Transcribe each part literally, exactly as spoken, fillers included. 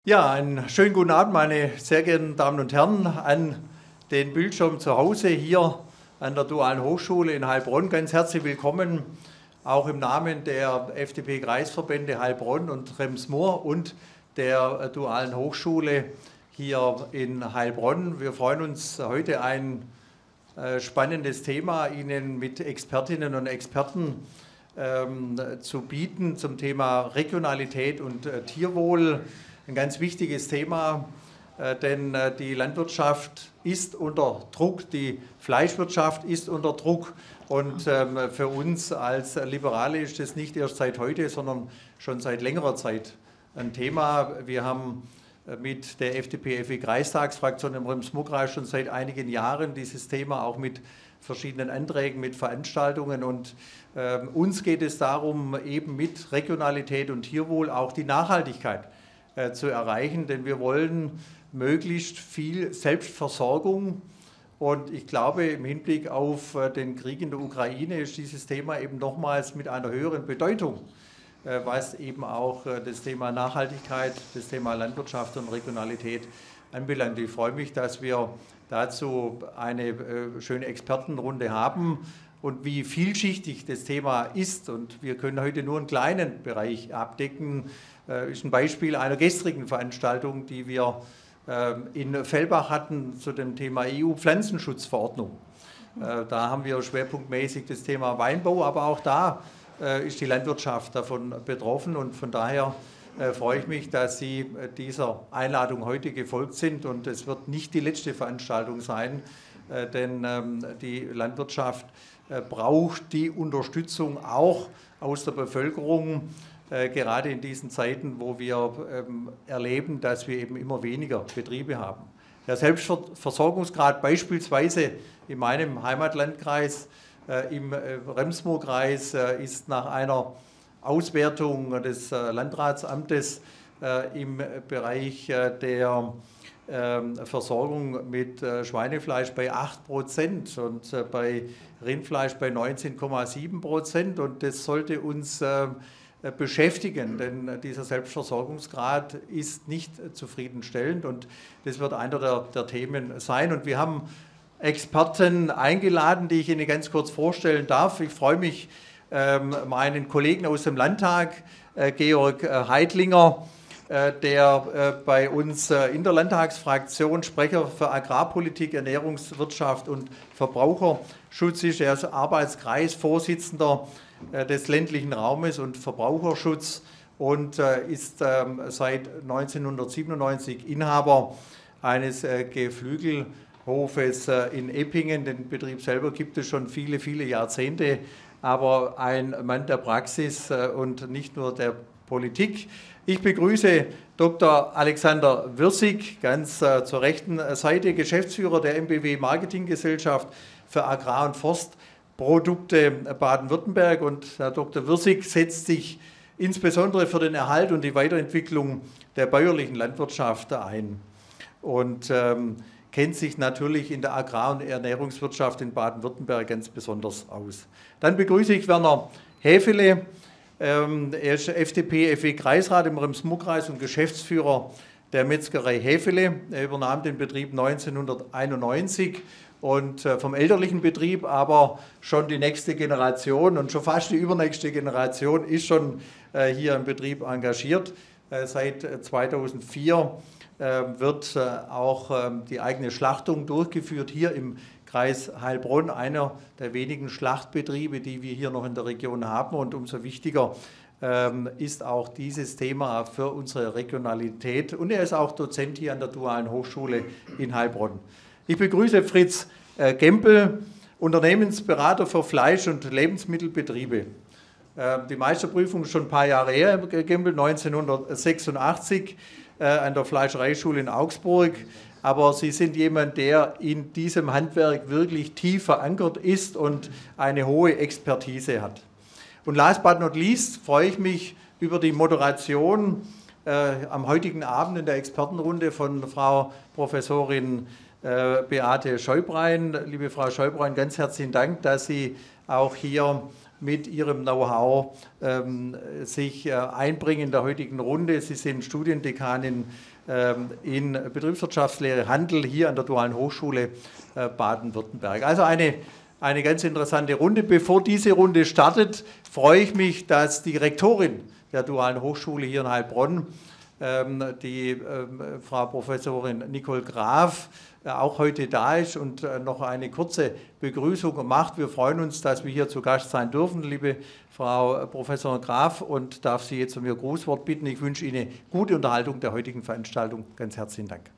Ja, einen schönen guten Abend, meine sehr geehrten Damen und Herren, an den Bildschirm zu Hause hier an der Dualen Hochschule in Heilbronn. Ganz herzlich willkommen, auch im Namen der F D P-Kreisverbände Heilbronn und Rems-Murr und der Dualen Hochschule hier in Heilbronn. Wir freuen uns heute ein äh, spannendes Thema Ihnen mit Expertinnen und Experten ähm, zu bieten zum Thema Regionalität und äh, Tierwohl. Ein ganz wichtiges Thema, äh, denn äh, die Landwirtschaft ist unter Druck, die Fleischwirtschaft ist unter Druck und ähm, für uns als Liberale ist das nicht erst seit heute, sondern schon seit längerer Zeit ein Thema. Wir haben äh, mit der F D P-F E-Kreistagsfraktion im Rems-Murr-Kreis schon seit einigen Jahren dieses Thema auch mit verschiedenen Anträgen, mit Veranstaltungen und äh, uns geht es darum, eben mit Regionalität und Tierwohl auch die Nachhaltigkeit zu erreichen, denn wir wollen möglichst viel Selbstversorgung und ich glaube, im Hinblick auf den Krieg in der Ukraine ist dieses Thema eben nochmals mit einer höheren Bedeutung, was eben auch das Thema Nachhaltigkeit, das Thema Landwirtschaft und Regionalität anbelangt. Ich freue mich, dass wir dazu eine schöne Expertenrunde haben. Und wie vielschichtig das Thema ist, und wir können heute nur einen kleinen Bereich abdecken, ist ein Beispiel einer gestrigen Veranstaltung, die wir in Fellbach hatten zu dem Thema E U-Pflanzenschutzverordnung. Da haben wir schwerpunktmäßig das Thema Weinbau, aber auch da ist die Landwirtschaft davon betroffen und von daher freue ich mich, dass Sie dieser Einladung heute gefolgt sind und es wird nicht die letzte Veranstaltung sein, denn die Landwirtschaft braucht die Unterstützung auch aus der Bevölkerung, äh, gerade in diesen Zeiten, wo wir ähm, erleben, dass wir eben immer weniger Betriebe haben. Der Selbstversorgungsgrad beispielsweise in meinem Heimatlandkreis, äh, im äh, Rems-Murr-Kreis, äh, ist nach einer Auswertung des äh, Landratsamtes äh, im Bereich äh, der Versorgung mit Schweinefleisch bei acht Prozent und bei Rindfleisch bei neunzehn Komma sieben Prozent. Und das sollte uns beschäftigen, denn dieser Selbstversorgungsgrad ist nicht zufriedenstellend und das wird einer der, der Themen sein. Und wir haben Experten eingeladen, die ich Ihnen ganz kurz vorstellen darf. Ich freue mich, meinen Kollegen aus dem Landtag, Georg Heidlinger, der bei uns in der Landtagsfraktion Sprecher für Agrarpolitik, Ernährungswirtschaft und Verbraucherschutz ist. Er ist Arbeitskreisvorsitzender des ländlichen Raumes und Verbraucherschutz und ist seit neunzehnhundertsiebenundneunzig Inhaber eines Geflügelhofes in Eppingen. Den Betrieb selber gibt es schon viele, viele Jahrzehnte, aber ein Mann der Praxis und nicht nur der Politik. Ich begrüße Doktor Alexander Wirsig, ganz äh, zur rechten Seite, Geschäftsführer der M B W Marketinggesellschaft für Agrar- und Forstprodukte Baden-Württemberg. Und Herr Doktor Wirsig setzt sich insbesondere für den Erhalt und die Weiterentwicklung der bäuerlichen Landwirtschaft ein und ähm, kennt sich natürlich in der Agrar- und Ernährungswirtschaft in Baden-Württemberg ganz besonders aus. Dann begrüße ich Werner Häfele. Er ist F D P-F E-Kreisrat im Rems-Murr-Kreis und Geschäftsführer der Metzgerei Häfele. Er übernahm den Betrieb neunzehnhunderteinundneunzig und vom elterlichen Betrieb, aber schon die nächste Generation und schon fast die übernächste Generation ist schon hier im Betrieb engagiert. Seit zweitausendvier wird auch die eigene Schlachtung durchgeführt hier im Kreis Heilbronn, einer der wenigen Schlachtbetriebe, die wir hier noch in der Region haben. Und umso wichtiger ähm, ist auch dieses Thema für unsere Regionalität. Und er ist auch Dozent hier an der Dualen Hochschule in Heilbronn. Ich begrüße Fritz äh, Gempel, Unternehmensberater für Fleisch- und Lebensmittelbetriebe. Äh, die Meisterprüfung ist schon ein paar Jahre her, Herr Gempel, neunzehnhundertsechsundachtzig äh, an der Fleischereischule in Augsburg. Aber Sie sind jemand, der in diesem Handwerk wirklich tief verankert ist und eine hohe Expertise hat. Und last but not least freue ich mich über die Moderation äh, am heutigen Abend in der Expertenrunde von Frau Professorin äh, Beate Scheubrein. Liebe Frau Scheubrein, ganz herzlichen Dank, dass Sie auch hier mit ihrem Know-how ähm, sich äh, einbringen in der heutigen Runde. Sie sind Studiendekanin ähm, in Betriebswirtschaftslehre Handel hier an der Dualen Hochschule äh, Baden-Württemberg. Also eine, eine ganz interessante Runde. Bevor diese Runde startet, freue ich mich, dass die Rektorin der Dualen Hochschule hier in Heilbronn, ähm, die ähm, Frau Professorin Nicole Graf, auch heute da ist und noch eine kurze Begrüßung macht. Wir freuen uns, dass wir hier zu Gast sein dürfen, liebe Frau Professor Graf, und darf Sie jetzt um Ihr Grußwort bitten. Ich wünsche Ihnen gute Unterhaltung der heutigen Veranstaltung. Ganz herzlichen Dank.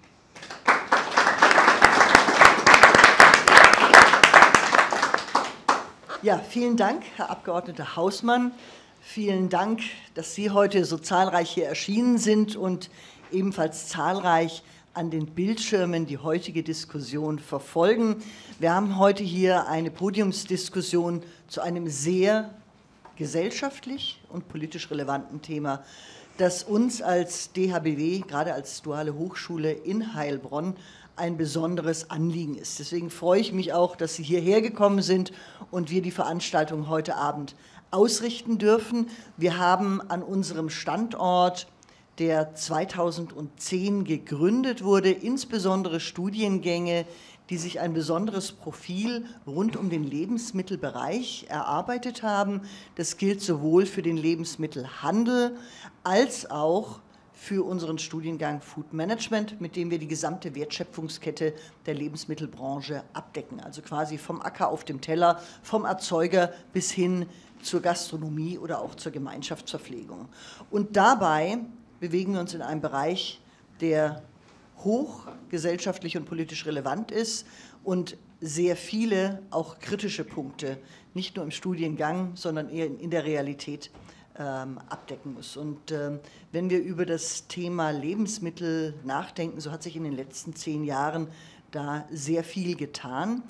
Ja, vielen Dank, Herr Abgeordneter Hausmann. Vielen Dank, dass Sie heute so zahlreich hier erschienen sind und ebenfalls zahlreich an den Bildschirmen die heutige Diskussion verfolgen. Wir haben heute hier eine Podiumsdiskussion zu einem sehr gesellschaftlich und politisch relevanten Thema, das uns als D H B W, gerade als Duale Hochschule in Heilbronn, ein besonderes Anliegen ist. Deswegen freue ich mich auch, dass Sie hierher gekommen sind und wir die Veranstaltung heute Abend ausrichten dürfen. Wir haben an unserem Standort, der zweitausendzehn gegründet wurde, insbesondere Studiengänge, die sich ein besonderes Profil rund um den Lebensmittelbereich erarbeitet haben. Das gilt sowohl für den Lebensmittelhandel als auch für unseren Studiengang Food Management, mit dem wir die gesamte Wertschöpfungskette der Lebensmittelbranche abdecken. Also quasi vom Acker auf dem Teller, vom Erzeuger bis hin zur Gastronomie oder auch zur Gemeinschaftsverpflegung. Und dabei bewegen wir uns in einem Bereich, der hoch gesellschaftlich und politisch relevant ist und sehr viele auch kritische Punkte, nicht nur im Studiengang, sondern eher in der Realität ähm, abdecken muss. Und ähm, wenn wir über das Thema Lebensmittel nachdenken, so hat sich in den letzten zehn Jahren da sehr viel getan.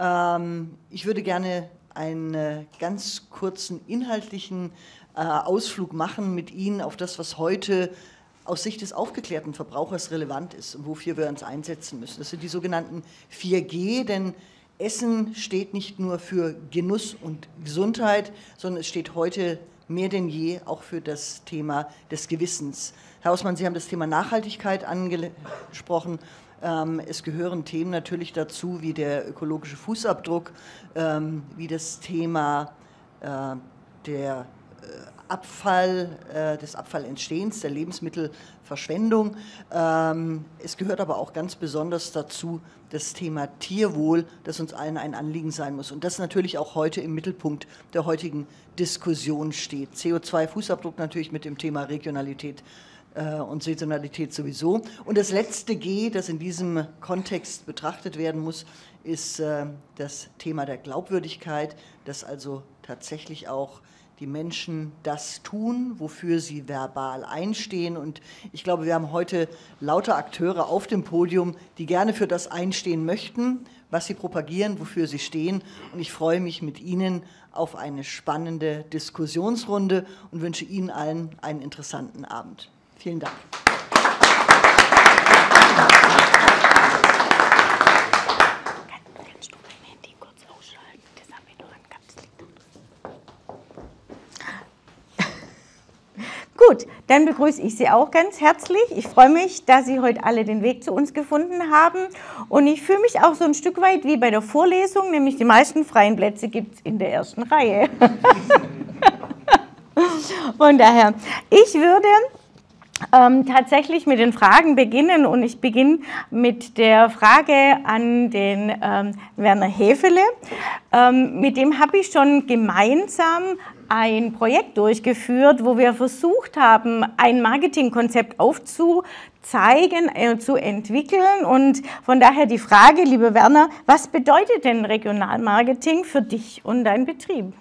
Ähm, ich würde gerne einen ganz kurzen inhaltlichen äh, Ausflug machen mit Ihnen auf das, was heute aus Sicht des aufgeklärten Verbrauchers relevant ist und wofür wir uns einsetzen müssen. Das sind die sogenannten vier G, denn Essen steht nicht nur für Genuss und Gesundheit, sondern es steht heute mehr denn je auch für das Thema des Gewissens. Herr Hausmann, Sie haben das Thema Nachhaltigkeit angesprochen. Es gehören Themen natürlich dazu, wie der ökologische Fußabdruck, wie das Thema der Abfall, des Abfallentstehens, der Lebensmittelverschwendung. Es gehört aber auch ganz besonders dazu das Thema Tierwohl, das uns allen ein Anliegen sein muss und das natürlich auch heute im Mittelpunkt der heutigen Diskussion steht. C O zwei Fußabdruck natürlich mit dem Thema Regionalität und Saisonalität sowieso. Und das letzte G, das in diesem Kontext betrachtet werden muss, ist das Thema der Glaubwürdigkeit, dass also tatsächlich auch die Menschen das tun, wofür sie verbal einstehen. Und ich glaube, wir haben heute lauter Akteure auf dem Podium, die gerne für das einstehen möchten, was sie propagieren, wofür sie stehen. Und ich freue mich mit Ihnen auf eine spannende Diskussionsrunde und wünsche Ihnen allen einen interessanten Abend. Vielen Dank. Kannst du mein Handy kurz ausschalten? Das habe ich nur an ganz lieb. Gut, dann begrüße ich Sie auch ganz herzlich. Ich freue mich, dass Sie heute alle den Weg zu uns gefunden haben. Und ich fühle mich auch so ein Stück weit wie bei der Vorlesung, nämlich die meisten freien Plätze gibt es in der ersten Reihe. Von daher, ich würde Ähm, tatsächlich mit den Fragen beginnen und ich beginne mit der Frage an den ähm, Werner Häfele. Ähm, mit dem habe ich schon gemeinsam ein Projekt durchgeführt, wo wir versucht haben, ein Marketingkonzept aufzuzeigen, äh, zu entwickeln und von daher die Frage, lieber Werner, was bedeutet denn Regionalmarketing für dich und deinen Betrieb?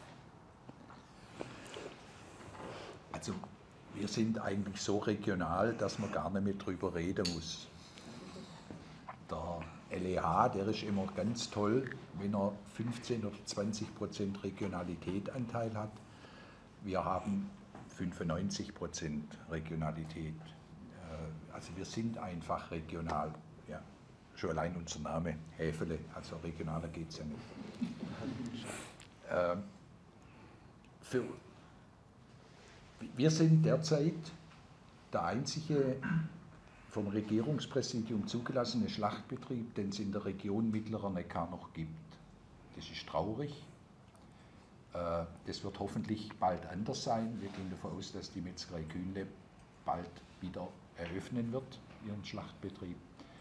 Also wir sind eigentlich so regional, dass man gar nicht mehr drüber reden muss. Der L E H, der ist immer ganz toll, wenn er fünfzehn oder zwanzig Prozent Regionalität Anteil hat. Wir haben fünfundneunzig Prozent Regionalität. Also wir sind einfach regional. Ja, schon allein unser Name, Häfele, also regionaler geht es ja nicht. für, wir sind derzeit der einzige vom Regierungspräsidium zugelassene Schlachtbetrieb, den es in der Region Mittlerer Neckar noch gibt. Das ist traurig. Das wird hoffentlich bald anders sein. Wir gehen davon aus, dass die Metzgerei Kühnle bald wieder eröffnen wird, ihren Schlachtbetrieb.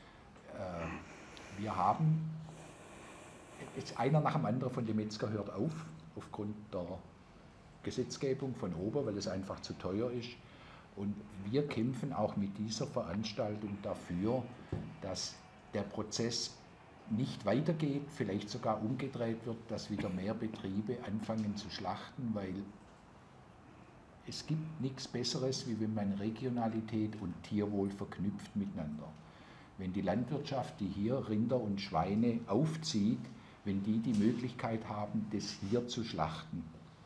Wir haben, jetzt einer nach dem anderen von den Metzger hört auf, aufgrund der Gesetzgebung von oben, weil es einfach zu teuer ist. Und wir kämpfen auch mit dieser Veranstaltung dafür, dass der Prozess nicht weitergeht, vielleicht sogar umgedreht wird, dass wieder mehr Betriebe anfangen zu schlachten, weil es gibt nichts Besseres, wie wenn man Regionalität und Tierwohl verknüpft miteinander. Wenn die Landwirtschaft, die hier Rinder und Schweine aufzieht, wenn die die Möglichkeit haben, das hier zu schlachten.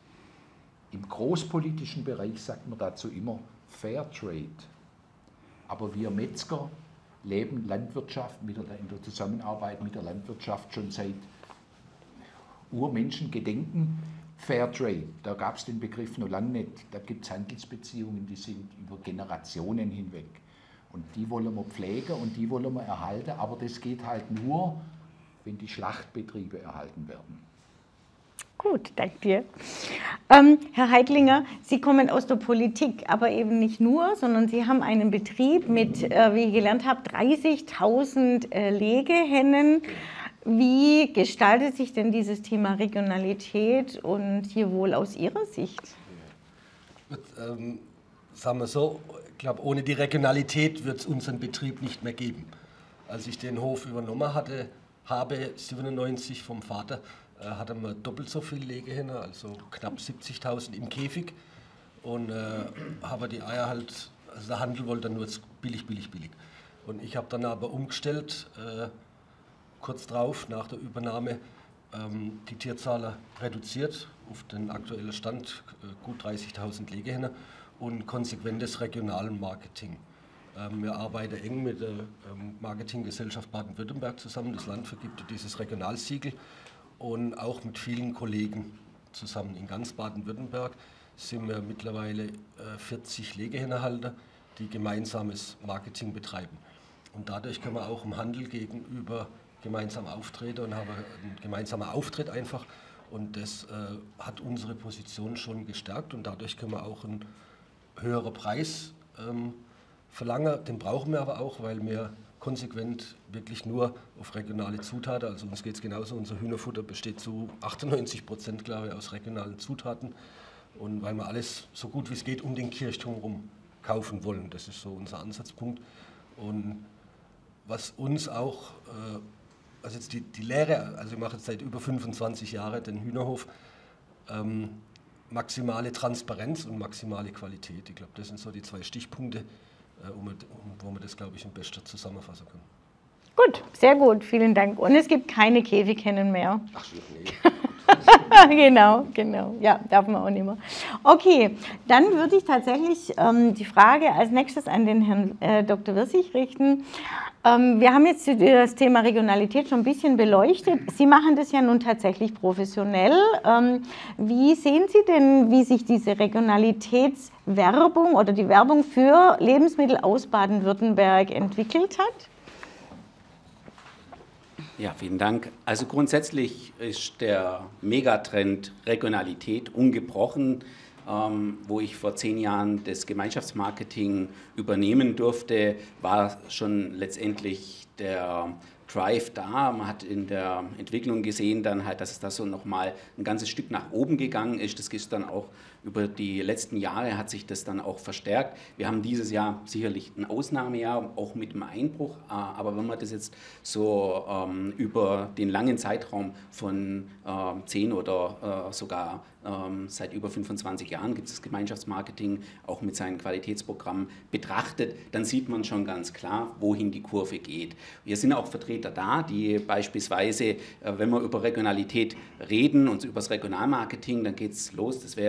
Im großpolitischen Bereich sagt man dazu immer Fair Trade. Aber wir Metzger leben Landwirtschaft mit der, in der Zusammenarbeit mit der Landwirtschaft schon seit Urmenschengedenken. Fair Trade, da gab es den Begriff noch lange nicht. Da gibt es Handelsbeziehungen, die sind über Generationen hinweg. Und die wollen wir pflegen und die wollen wir erhalten, aber das geht halt nur, wenn die Schlachtbetriebe erhalten werden. Gut, danke dir. Ähm, Herr Heidlinger, Sie kommen aus der Politik, aber eben nicht nur, sondern Sie haben einen Betrieb mit, äh, wie ich gelernt habe, dreißigtausend äh, Legehennen. Wie gestaltet sich denn dieses Thema Regionalität und Tierwohl aus Ihrer Sicht? Ähm, sagen wir so, ich glaube, ohne die Regionalität wird es unseren Betrieb nicht mehr geben. Als ich den Hof übernommen hatte, habe siebenundneunzig vom Vater, äh, hatten wir doppelt so viele Legehennen, also knapp siebzigtausend im Käfig. Und äh, habe die Eier halt, also der Handel wollte dann nur billig, billig, billig. Und ich habe dann aber umgestellt, äh, kurz drauf, nach der Übernahme, ähm, die Tierzahler reduziert auf den aktuellen Stand, äh, gut dreißigtausend Legehennen und konsequentes regionalen Marketing. Ähm, wir arbeiten eng mit der ähm, Marketinggesellschaft Baden-Württemberg zusammen. Das Land vergibt dieses Regionalsiegel und auch mit vielen Kollegen zusammen. In ganz Baden-Württemberg sind wir mittlerweile äh, vierzig Legehennenhalter, die gemeinsames Marketing betreiben. Und dadurch können wir auch im Handel gegenüber gemeinsam auftreten und haben einen gemeinsamen Auftritt einfach. Und das äh, hat unsere Position schon gestärkt und dadurch können wir auch einen höheren Preis ähm, verlangen. Den brauchen wir aber auch, weil wir konsequent wirklich nur auf regionale Zutaten, also uns geht es genauso, unser Hühnerfutter besteht zu achtundneunzig Prozent, glaube ich, aus regionalen Zutaten. Und weil wir alles so gut wie es geht um den Kirchturm herum kaufen wollen. Das ist so unser Ansatzpunkt. Und was uns auch, äh, also jetzt die, die Lehre, also ich mache jetzt seit über fünfundzwanzig Jahren den Hühnerhof, ähm, maximale Transparenz und maximale Qualität. Ich glaube, das sind so die zwei Stichpunkte, äh, um, um, wo man das, glaube ich, am besten zusammenfassen kann. Gut, sehr gut, vielen Dank. Und es gibt keine Käfighennen mehr. Ach, nee. Genau, genau. Ja, darf man auch nicht mehr. Okay, dann würde ich tatsächlich ähm, die Frage als nächstes an den Herrn äh, Doktor Wirsig richten. Ähm, wir haben jetzt das Thema Regionalität schon ein bisschen beleuchtet. Sie machen das ja nun tatsächlich professionell. Ähm, wie sehen Sie denn, wie sich diese Regionalitätswerbung oder die Werbung für Lebensmittel aus Baden-Württemberg entwickelt hat? Ja, vielen Dank. Also grundsätzlich ist der Megatrend Regionalität ungebrochen. Ähm, wo ich vor zehn Jahren das Gemeinschaftsmarketing übernehmen durfte, war schon letztendlich der Drive da. Man hat in der Entwicklung gesehen, dann halt, dass es da so nochmal ein ganzes Stück nach oben gegangen ist. Das ist dann auch über die letzten Jahre hat sich das dann auch verstärkt. Wir haben dieses Jahr sicherlich ein Ausnahmejahr, auch mit dem Einbruch. Aber wenn man das jetzt so ähm, über den langen Zeitraum von ähm, zehn oder äh, sogar ähm, seit über fünfundzwanzig Jahren gibt es das Gemeinschaftsmarketing auch mit seinen Qualitätsprogrammen betrachtet, dann sieht man schon ganz klar, wohin die Kurve geht. Wir sind auch Vertreter da, die beispielsweise, äh, wenn wir über Regionalität reden und über das Regionalmarketing, dann geht es los, das wäre jetzt auch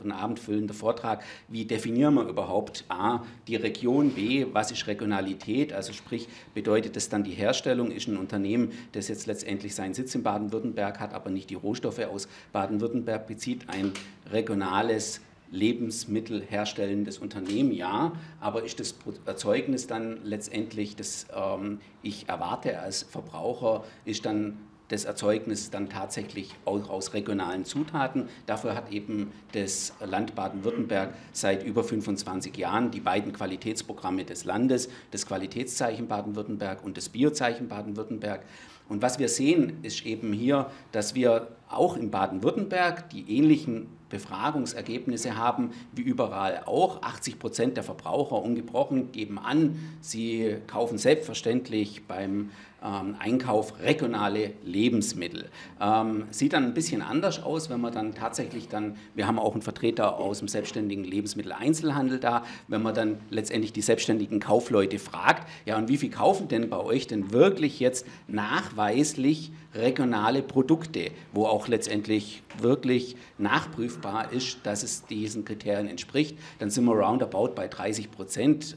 auch ein abendfüllender Vortrag, wie definieren wir überhaupt A, die Region, B, was ist Regionalität, also sprich, bedeutet das dann die Herstellung, ist ein Unternehmen, das jetzt letztendlich seinen Sitz in Baden-Württemberg hat, aber nicht die Rohstoffe aus Baden-Württemberg bezieht, ein regionales Lebensmittel herstellendes Unternehmen, ja, aber ist das Erzeugnis dann letztendlich, das ähm, ich erwarte als Verbraucher, ist dann das Erzeugnis dann tatsächlich auch aus regionalen Zutaten. Dafür hat eben das Land Baden-Württemberg seit über fünfundzwanzig Jahren die beiden Qualitätsprogramme des Landes, das Qualitätszeichen Baden-Württemberg und das Biozeichen Baden-Württemberg. Und was wir sehen, ist eben hier, dass wir auch in Baden-Württemberg die ähnlichen Befragungsergebnisse haben wie überall auch. achtzig Prozent der Verbraucher ungebrochen geben an, sie kaufen selbstverständlich beim ähm, Einkauf regionale Lebensmittel. Ähm, sieht dann ein bisschen anders aus, wenn man dann tatsächlich dann, wir haben auch einen Vertreter aus dem selbstständigen Lebensmitteleinzelhandel da, wenn man dann letztendlich die selbstständigen Kaufleute fragt, ja und wie viel kaufen denn bei euch denn wirklich jetzt nachweislich regionale Produkte, wo auch letztendlich wirklich nachprüfbar ist, dass es diesen Kriterien entspricht, dann sind wir roundabout bei dreißig Prozent.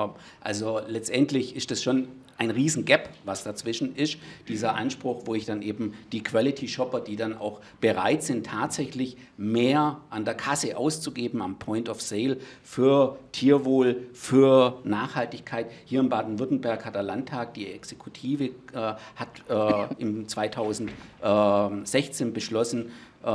Also letztendlich ist das schon ein riesen Gap, was dazwischen ist, dieser Anspruch, wo ich dann eben die Quality-Shopper, die dann auch bereit sind, tatsächlich mehr an der Kasse auszugeben, am Point of Sale für Tierwohl, für Nachhaltigkeit. Hier in Baden-Württemberg hat der Landtag, die Exekutive, äh, hat äh, im zweitausendsechzehn beschlossen,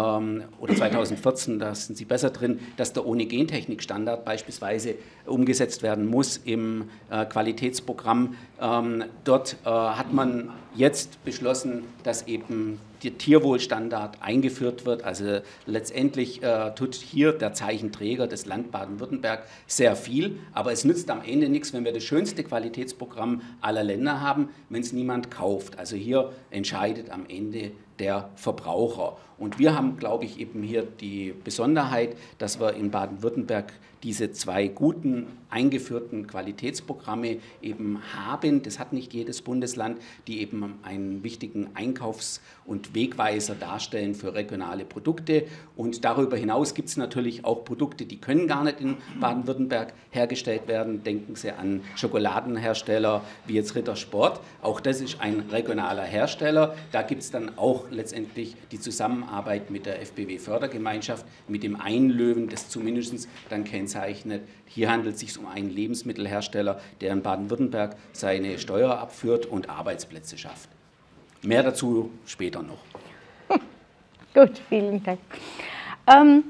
oder zweitausendvierzehn, da sind Sie besser drin, dass der Ohne-Gentechnik-Standard beispielsweise umgesetzt werden muss im äh, Qualitätsprogramm. Ähm, dort äh, hat man jetzt beschlossen, dass eben der Tierwohlstandard eingeführt wird. Also letztendlich äh, tut hier der Zeichenträger des Land Baden-Württemberg sehr viel, aber es nützt am Ende nichts, wenn wir das schönste Qualitätsprogramm aller Länder haben, wenn es niemand kauft. Also hier entscheidet am Ende der Verbraucher. Und wir haben, glaube ich, eben hier die Besonderheit, dass wir in Baden-Württemberg diese zwei guten eingeführten Qualitätsprogramme eben haben. Das hat nicht jedes Bundesland, die eben einen wichtigen Einkaufs- und Wegweiser darstellen für regionale Produkte. Und darüber hinaus gibt es natürlich auch Produkte, die können gar nicht in Baden-Württemberg hergestellt werden. Denken Sie an Schokoladenhersteller wie jetzt Rittersport. Auch das ist ein regionaler Hersteller. Da gibt es dann auch letztendlich die Zusammenarbeit mit der F B W-Fördergemeinschaft, mit dem Einlöwen, das zumindest dann kennzeichnet. Hier handelt es sich um einen Lebensmittelhersteller, der in Baden-Württemberg seine Steuer abführt und Arbeitsplätze schafft. Mehr dazu später noch. Gut, vielen Dank. Ähm,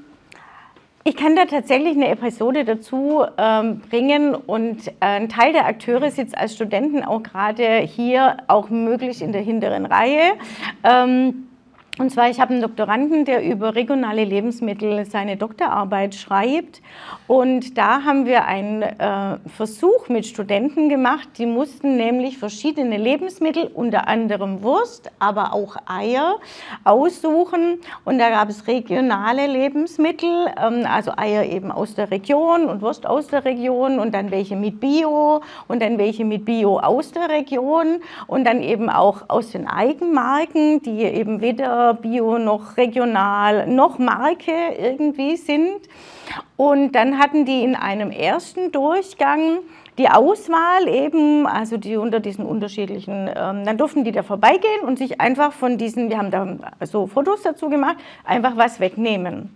ich kann da tatsächlich eine Episode dazu ähm, bringen und äh, ein Teil der Akteure sitzt als Studenten auch gerade hier, auch möglich in der hinteren Reihe. Ähm, Und zwar, ich habe einen Doktoranden, der über regionale Lebensmittel seine Doktorarbeit schreibt. Und da haben wir einen äh, Versuch mit Studenten gemacht. Die mussten nämlich verschiedene Lebensmittel, unter anderem Wurst, aber auch Eier, aussuchen. Und da gab es regionale Lebensmittel, ähm, also Eier eben aus der Region und Wurst aus der Region und dann welche mit Bio und dann welche mit Bio aus der Region und dann eben auch aus den Eigenmarken, die eben weder Bio noch regional noch Marke irgendwie sind. Und dann hatten die in einem ersten Durchgang die Auswahl eben, also die unter diesen unterschiedlichen, ähm, dann durften die da vorbeigehen und sich einfach von diesen, wir haben da so Fotos dazu gemacht, einfach was wegnehmen.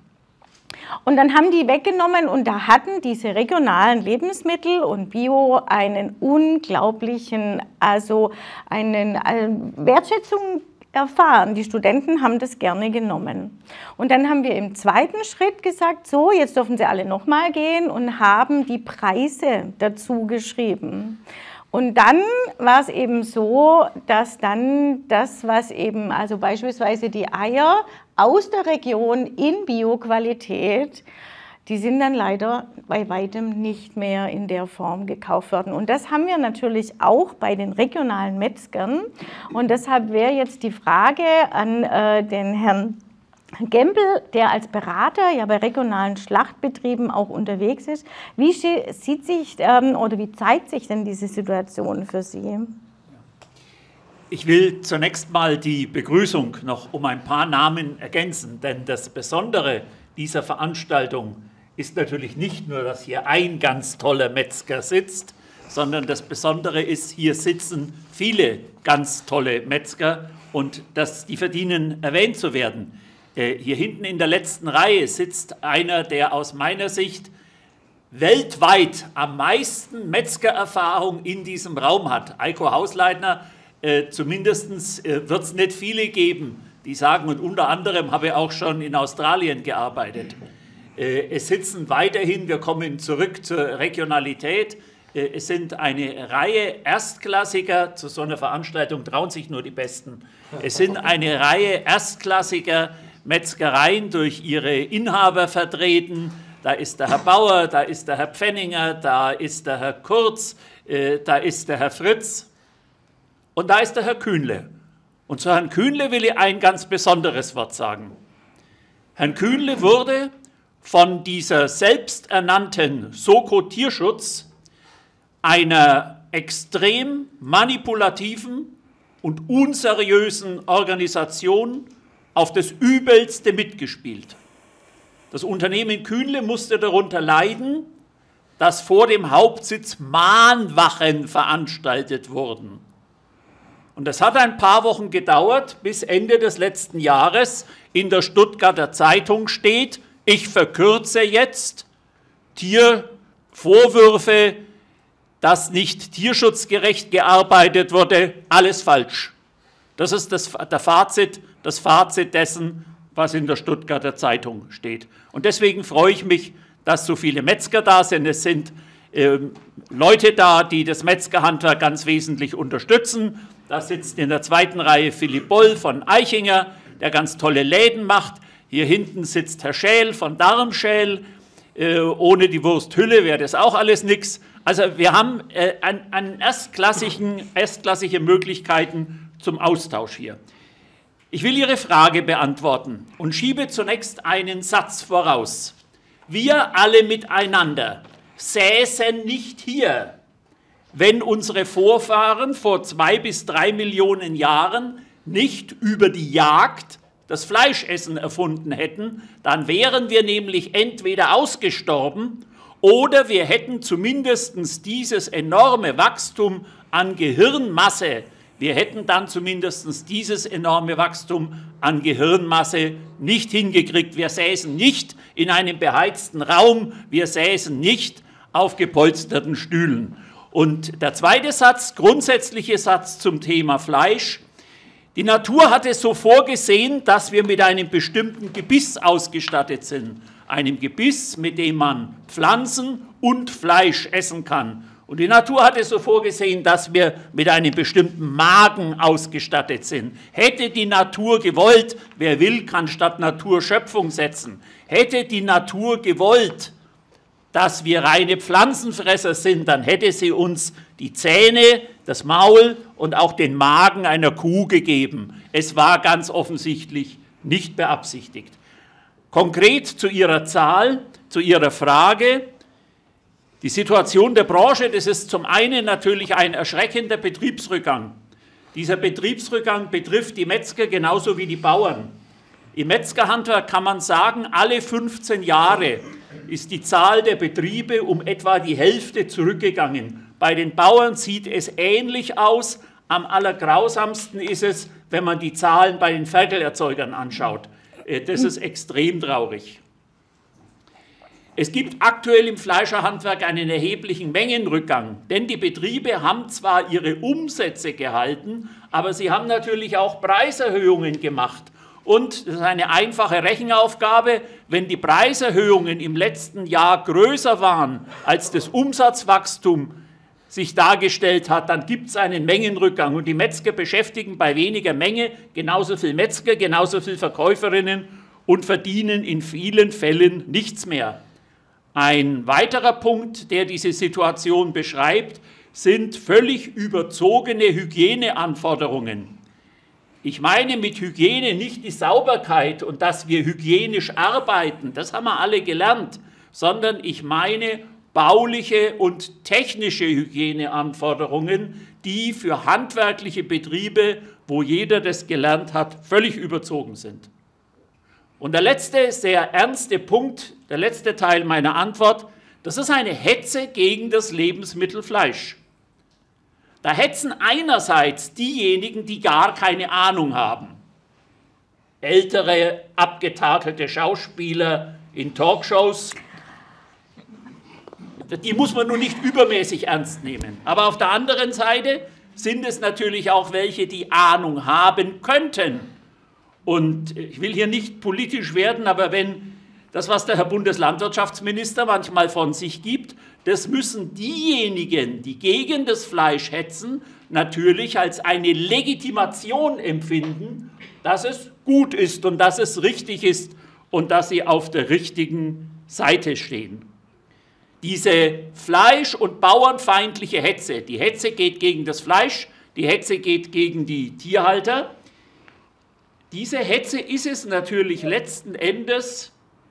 Und dann haben die weggenommen und da hatten diese regionalen Lebensmittel und Bio einen unglaublichen, also einen, eine Wertschätzung erfahren. Die Studenten haben das gerne genommen. Und dann haben wir im zweiten Schritt gesagt, so, jetzt dürfen Sie alle nochmal gehen und haben die Preise dazu geschrieben. Und dann war es eben so, dass dann das, was eben, also beispielsweise die Eier aus der Region in Bio-Qualität, die sind dann leider bei weitem nicht mehr in der Form gekauft worden. Und das haben wir natürlich auch bei den regionalen Metzgern. Und deshalb wäre jetzt die Frage an äh, den Herrn Gempel, der als Berater ja bei regionalen Schlachtbetrieben auch unterwegs ist. Wie sieht sich ähm, oder wie zeigt sich denn diese Situation für Sie? Ich will zunächst mal die Begrüßung noch um ein paar Namen ergänzen, denn das Besondere dieser Veranstaltung ist natürlich nicht nur, dass hier ein ganz toller Metzger sitzt, sondern das Besondere ist, hier sitzen viele ganz tolle Metzger und das, die verdienen erwähnt zu werden. Äh, hier hinten in der letzten Reihe sitzt einer, der aus meiner Sicht weltweit am meisten Metzgererfahrung in diesem Raum hat. Eiko Hausleitner, äh, zumindest äh, wird es nicht viele geben, die sagen, und unter anderem habe ich auch schon in Australien gearbeitet. Äh, es sitzen weiterhin, wir kommen zurück zur Regionalität, äh, es sind eine Reihe Erstklassiger, zu so einer Veranstaltung trauen sich nur die Besten. Es sind eine Reihe Erstklassiger Metzgereien durch ihre Inhaber vertreten. Da ist der Herr Bauer, da ist der Herr Pfenninger, da ist der Herr Kurz, äh, da ist der Herr Fritz und da ist der Herr Kühnle. Und zu Herrn Kühnle will ich ein ganz besonderes Wort sagen. Herrn Kühnle wurde von dieser selbsternannten Soko Tierschutz, einer extrem manipulativen und unseriösen Organisation, auf das Übelste mitgespielt. Das Unternehmen Kühnle musste darunter leiden, dass vor dem Hauptsitz Mahnwachen veranstaltet wurden. Und das hat ein paar Wochen gedauert, bis Ende des letzten Jahres in der Stuttgarter Zeitung steht, ich verkürze jetzt, Tiervorwürfe, dass nicht tierschutzgerecht gearbeitet wurde, alles falsch. Das ist das, der Fazit, das Fazit dessen, was in der Stuttgarter Zeitung steht. Und deswegen freue ich mich, dass so viele Metzger da sind. Es sind äh, Leute da, die das Metzgerhandwerk ganz wesentlich unterstützen. Da sitzt in der zweiten Reihe Philipp Boll von Eichinger, der ganz tolle Läden macht. Hier hinten sitzt Herr Schäl von Darmschäl. Äh, ohne die Wursthülle wäre das auch alles nichts. Also wir haben äh, an, an erstklassigen, erstklassige Möglichkeiten zum Austausch hier. Ich will Ihre Frage beantworten und schiebe zunächst einen Satz voraus. Wir alle miteinander säßen nicht hier, wenn unsere Vorfahren vor zwei bis drei Millionen Jahren nicht über die Jagd das Fleischessen erfunden hätten, dann wären wir nämlich entweder ausgestorben oder wir hätten zumindest dieses enorme Wachstum an Gehirnmasse, wir hätten dann zumindest dieses enorme Wachstum an Gehirnmasse nicht hingekriegt. Wir säßen nicht in einem beheizten Raum, wir säßen nicht auf gepolsterten Stühlen. Und der zweite Satz, grundsätzliche Satz zum Thema Fleisch. Die Natur hat es so vorgesehen, dass wir mit einem bestimmten Gebiss ausgestattet sind. Einem Gebiss, mit dem man Pflanzen und Fleisch essen kann. Und die Natur hat es so vorgesehen, dass wir mit einem bestimmten Magen ausgestattet sind. Hätte die Natur gewollt, wer will, kann statt Natur Schöpfung setzen. Hätte die Natur gewollt, dass wir reine Pflanzenfresser sind, dann hätte sie uns die Zähne, das Maul und auch den Magen einer Kuh gegeben. Es war ganz offensichtlich nicht beabsichtigt. Konkret zu Ihrer Zahl, zu Ihrer Frage. Die Situation der Branche, das ist zum einen natürlich ein erschreckender Betriebsrückgang. Dieser Betriebsrückgang betrifft die Metzger genauso wie die Bauern. Im Metzgerhandwerk kann man sagen, alle fünfzehn Jahre ist die Zahl der Betriebe um etwa die Hälfte zurückgegangen. Bei den Bauern sieht es ähnlich aus. Am allergrausamsten ist es, wenn man die Zahlen bei den Ferkelerzeugern anschaut. Das ist extrem traurig. Es gibt aktuell im Fleischerhandwerk einen erheblichen Mengenrückgang, denn die Betriebe haben zwar ihre Umsätze gehalten, aber sie haben natürlich auch Preiserhöhungen gemacht. Und das ist eine einfache Rechenaufgabe, wenn die Preiserhöhungen im letzten Jahr größer waren, als das Umsatzwachstum sich dargestellt hat, dann gibt es einen Mengenrückgang. Und die Metzger beschäftigen bei weniger Menge genauso viel Metzger, genauso viel Verkäuferinnen und verdienen in vielen Fällen nichts mehr. Ein weiterer Punkt, der diese Situation beschreibt, sind völlig überzogene Hygieneanforderungen. Ich meine mit Hygiene nicht die Sauberkeit und dass wir hygienisch arbeiten, das haben wir alle gelernt, sondern ich meine bauliche und technische Hygieneanforderungen, die für handwerkliche Betriebe, wo jeder das gelernt hat, völlig überzogen sind. Und der letzte, sehr ernste Punkt, der letzte Teil meiner Antwort, das ist eine Hetze gegen das Lebensmittel Fleisch. Da hetzen einerseits diejenigen, die gar keine Ahnung haben. Ältere, abgetakelte Schauspieler in Talkshows, die muss man nun nicht übermäßig ernst nehmen. Aber auf der anderen Seite sind es natürlich auch welche, die Ahnung haben könnten. Und ich will hier nicht politisch werden, aber wenn das, was der Herr Bundeslandwirtschaftsminister manchmal von sich gibt, das müssen diejenigen, die gegen das Fleisch hetzen, natürlich als eine Legitimation empfinden, dass es gut ist und dass es richtig ist und dass sie auf der richtigen Seite stehen. Diese fleisch- und bauernfeindliche Hetze, die Hetze geht gegen das Fleisch, die Hetze geht gegen die Tierhalter. Diese Hetze ist es natürlich letzten Endes,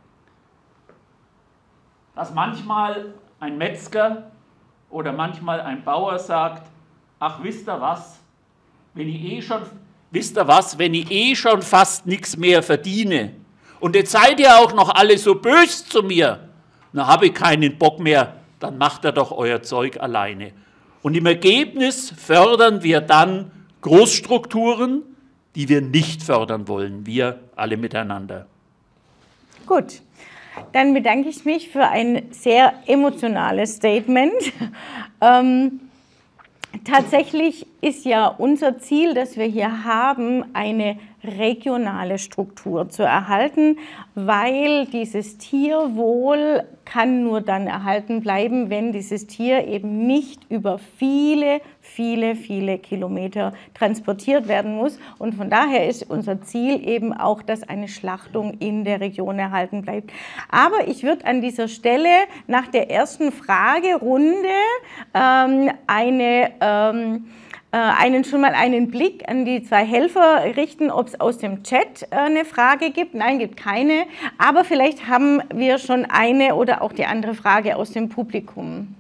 dass manchmal ein Metzger oder manchmal ein Bauer sagt, ach, wisst ihr was, wenn ich eh schon, wisst ihr was, wenn ich eh schon fast nichts mehr verdiene und jetzt seid ihr auch noch alle so böse zu mir, dann habe ich keinen Bock mehr, dann macht ihr doch euer Zeug alleine. Und im Ergebnis fördern wir dann Großstrukturen, die wir nicht fördern wollen, wir alle miteinander. Gut, dann bedanke ich mich für ein sehr emotionales Statement. Ähm, tatsächlich ist ja unser Ziel, das wir hier haben, eine regionale Struktur zu erhalten, weil dieses Tierwohl kann nur dann erhalten bleiben, wenn dieses Tier eben nicht über viele, viele, viele Kilometer transportiert werden muss. Und von daher ist unser Ziel eben auch, dass eine Schlachtung in der Region erhalten bleibt. Aber ich würde an dieser Stelle nach der ersten Fragerunde ähm, eine ähm, einen schon mal einen Blick an die zwei Helfer richten, ob es aus dem Chat eine Frage gibt. Nein, gibt keine. Aber vielleicht haben wir schon eine oder auch die andere Frage aus dem Publikum.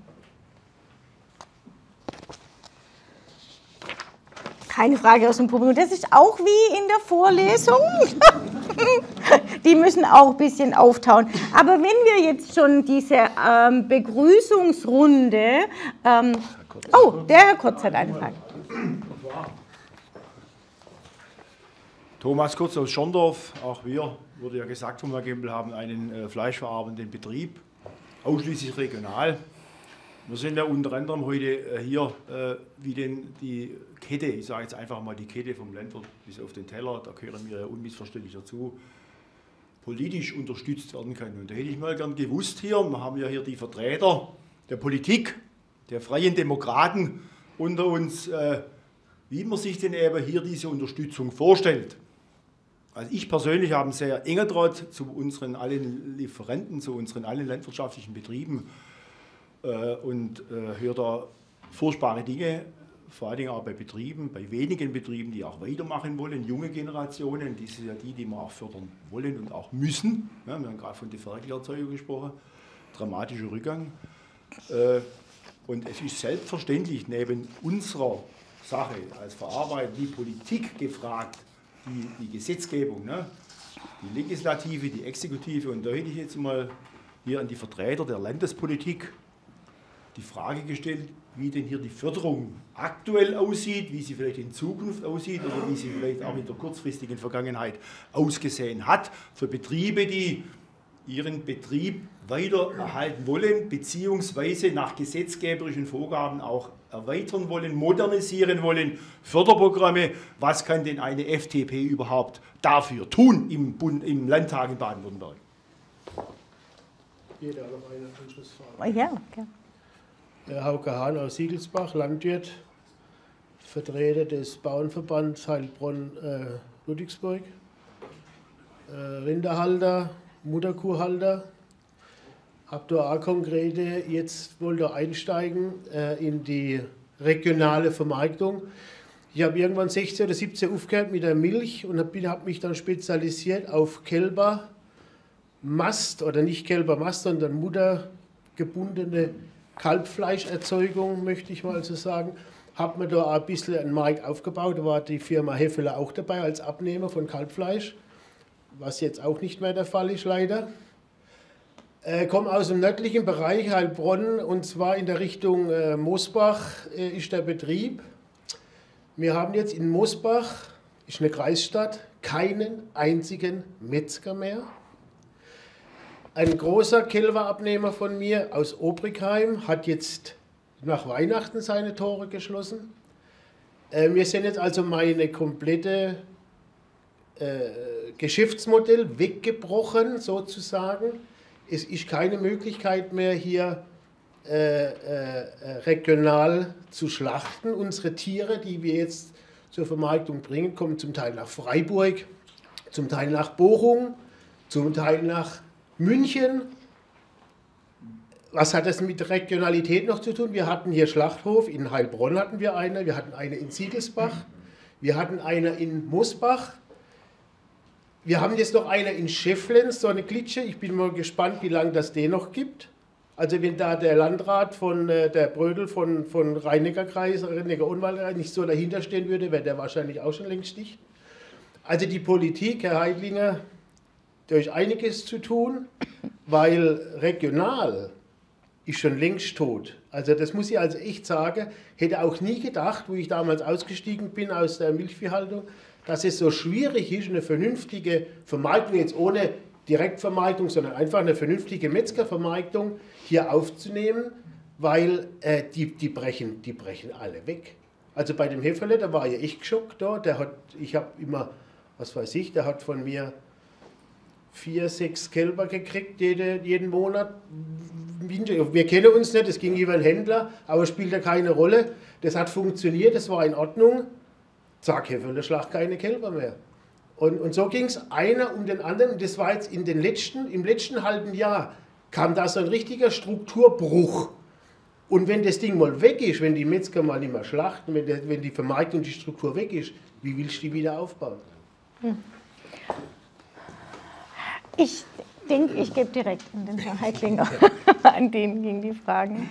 Keine Frage aus dem Publikum. Das ist auch wie in der Vorlesung. Die müssen auch ein bisschen auftauen. Aber wenn wir jetzt schon diese ähm, Begrüßungsrunde... Ähm, oh, der Herr Kurz hat eine Frage. Thomas Kurz aus Schorndorf, auch wir, wurde ja gesagt vom Herrn Gembel, haben einen äh, fleischverarbeitenden Betrieb, ausschließlich regional. Wir sind ja unter anderem heute äh, hier, äh, wie denn die Kette, ich sage jetzt einfach mal die Kette vom Landwirt bis auf den Teller, da gehören wir ja unmissverständlich dazu, politisch unterstützt werden kann. Und da hätte ich mal gern gewusst hier, wir haben ja hier die Vertreter der Politik, der Freien Demokraten unter uns, äh, wie man sich denn eben hier diese Unterstützung vorstellt. Also ich persönlich habe einen sehr engen Draht zu unseren allen Lieferanten, zu unseren allen landwirtschaftlichen Betrieben äh, und äh, höre da furchtbare Dinge, vor allen Dingen auch bei Betrieben, bei wenigen Betrieben, die auch weitermachen wollen, junge Generationen, die sind ja die, die wir auch fördern wollen und auch müssen. Ja, wir haben gerade von der Ferkelerzeugung gesprochen, dramatischer Rückgang. Äh, Und es ist selbstverständlich neben unserer Sache als Verarbeiter die Politik gefragt, die, die Gesetzgebung, ne? Die Legislative, die Exekutive. Und da hätte ich jetzt mal hier an die Vertreter der Landespolitik die Frage gestellt, wie denn hier die Förderung aktuell aussieht, wie sie vielleicht in Zukunft aussieht oder wie sie vielleicht auch in der kurzfristigen Vergangenheit ausgesehen hat für Betriebe, die ihren Betrieb weiter erhalten wollen, beziehungsweise nach gesetzgeberischen Vorgaben auch erweitern wollen, modernisieren wollen, Förderprogramme. Was kann denn eine F D P überhaupt dafür tun im, Bund, im Landtag in Baden-Württemberg? Jeder noch eine Anschlussfrage. Ja, okay. Herr Hauke Hahn aus Siegelsbach, Landwirt, Vertreter des Bauernverbands Heilbronn-Ludwigsburg, äh, Rinderhalter, Mutterkuhhalter. Habt ihr auch konkrete, jetzt wollt ihr einsteigen äh, in die regionale Vermarktung. Ich habe irgendwann sechzehn oder siebzehn aufgehört mit der Milch und habe hab mich dann spezialisiert auf Kälbermast oder nicht Kälbermast, sondern muttergebundene Kalbfleischerzeugung, möchte ich mal so sagen. Habe mir da auch ein bisschen einen Markt aufgebaut, da war die Firma Hefele auch dabei als Abnehmer von Kalbfleisch. was jetzt auch nicht mehr der Fall ist, leider. Ich komme aus dem nördlichen Bereich Heilbronn, und zwar in der Richtung äh, Mosbach äh, ist der Betrieb. Wir haben jetzt in Mosbach, ist eine Kreisstadt, keinen einzigen Metzger mehr. Ein großer Kälberabnehmer von mir aus Obrigheim hat jetzt nach Weihnachten seine Tore geschlossen. Äh, wir sind jetzt also meine komplette äh, Geschäftsmodell weggebrochen, sozusagen. Es ist keine Möglichkeit mehr, hier äh, äh, regional zu schlachten. Unsere Tiere, die wir jetzt zur Vermarktung bringen, kommen zum Teil nach Freiburg, zum Teil nach Bochum, zum Teil nach München. Was hat das mit Regionalität noch zu tun? Wir hatten hier Schlachthof, in Heilbronn hatten wir eine, wir hatten eine in Siegelsbach, wir hatten eine in Mosbach. Wir haben jetzt noch eine in Schefflens, so eine Klitsche. Ich bin mal gespannt, wie lange das den noch gibt. Also wenn da der Landrat von äh, der Brödel von, von Rhein-Neckar-Kreis, Rhein-Neckar-Odenwald nicht so dahinter stehen würde, wäre der wahrscheinlich auch schon längst dicht. Also die Politik, Herr Heidlinger, durch einiges zu tun, weil regional ist schon längst tot. Also das muss ich also echt sagen, hätte auch nie gedacht, wo ich damals ausgestiegen bin aus der Milchviehhaltung, dass es so schwierig ist, eine vernünftige Vermarktung, jetzt ohne Direktvermarktung, sondern einfach eine vernünftige Metzgervermarktung hier aufzunehmen, weil äh, die, die, brechen, die brechen alle weg. Also bei dem Heferle, da war ja echt geschockt da, der hat, ich habe immer, was weiß ich, der hat von mir vier, sechs Kälber gekriegt jede, jeden Monat. Wir kennen uns nicht, das ging über einen Händler, aber spielt ja keine Rolle. Das hat funktioniert, das war in Ordnung. Zack, Heferle schlacht keine Kälber mehr. Und, und so ging es einer um den anderen. Und das war jetzt in den letzten, im letzten halben Jahr, kam da so ein richtiger Strukturbruch. Und wenn das Ding mal weg ist, wenn die Metzger mal nicht mehr schlachten, wenn, der, wenn die Vermarktung, die Struktur weg ist, wie willst du die wieder aufbauen? Hm. Ich denke, ich gebe direkt an den Herrn Heidlinger. An den gingen die Fragen.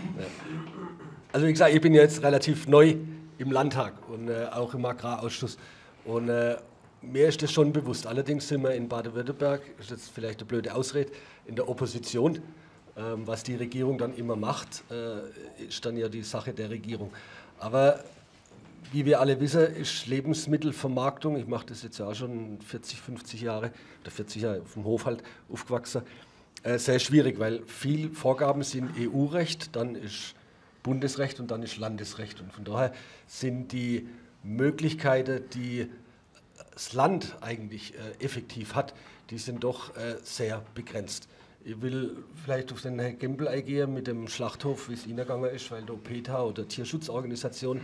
Also wie gesagt, ich bin jetzt relativ neu im Landtag und äh, auch im Agrarausschuss. Und äh, mir ist das schon bewusst. Allerdings sind wir in Baden-Württemberg, ist jetzt vielleicht eine blöde Ausrede, in der Opposition. Ähm, was die Regierung dann immer macht, äh, ist dann ja die Sache der Regierung. Aber wie wir alle wissen, ist Lebensmittelvermarktung, ich mache das jetzt ja auch schon vierzig, fünfzig Jahre, oder vierzig Jahre auf dem Hof halt aufgewachsen, äh, sehr schwierig, weil viele Vorgaben sind E U-Recht, dann ist Bundesrecht und dann ist Landesrecht. Und von daher sind die Möglichkeiten, die das Land eigentlich äh, effektiv hat, die sind doch äh, sehr begrenzt. Ich will vielleicht auf den Herrn Gembel eingehen mit dem Schlachthof, wie es Ihnen gegangen ist, weil der PETA oder Tierschutzorganisation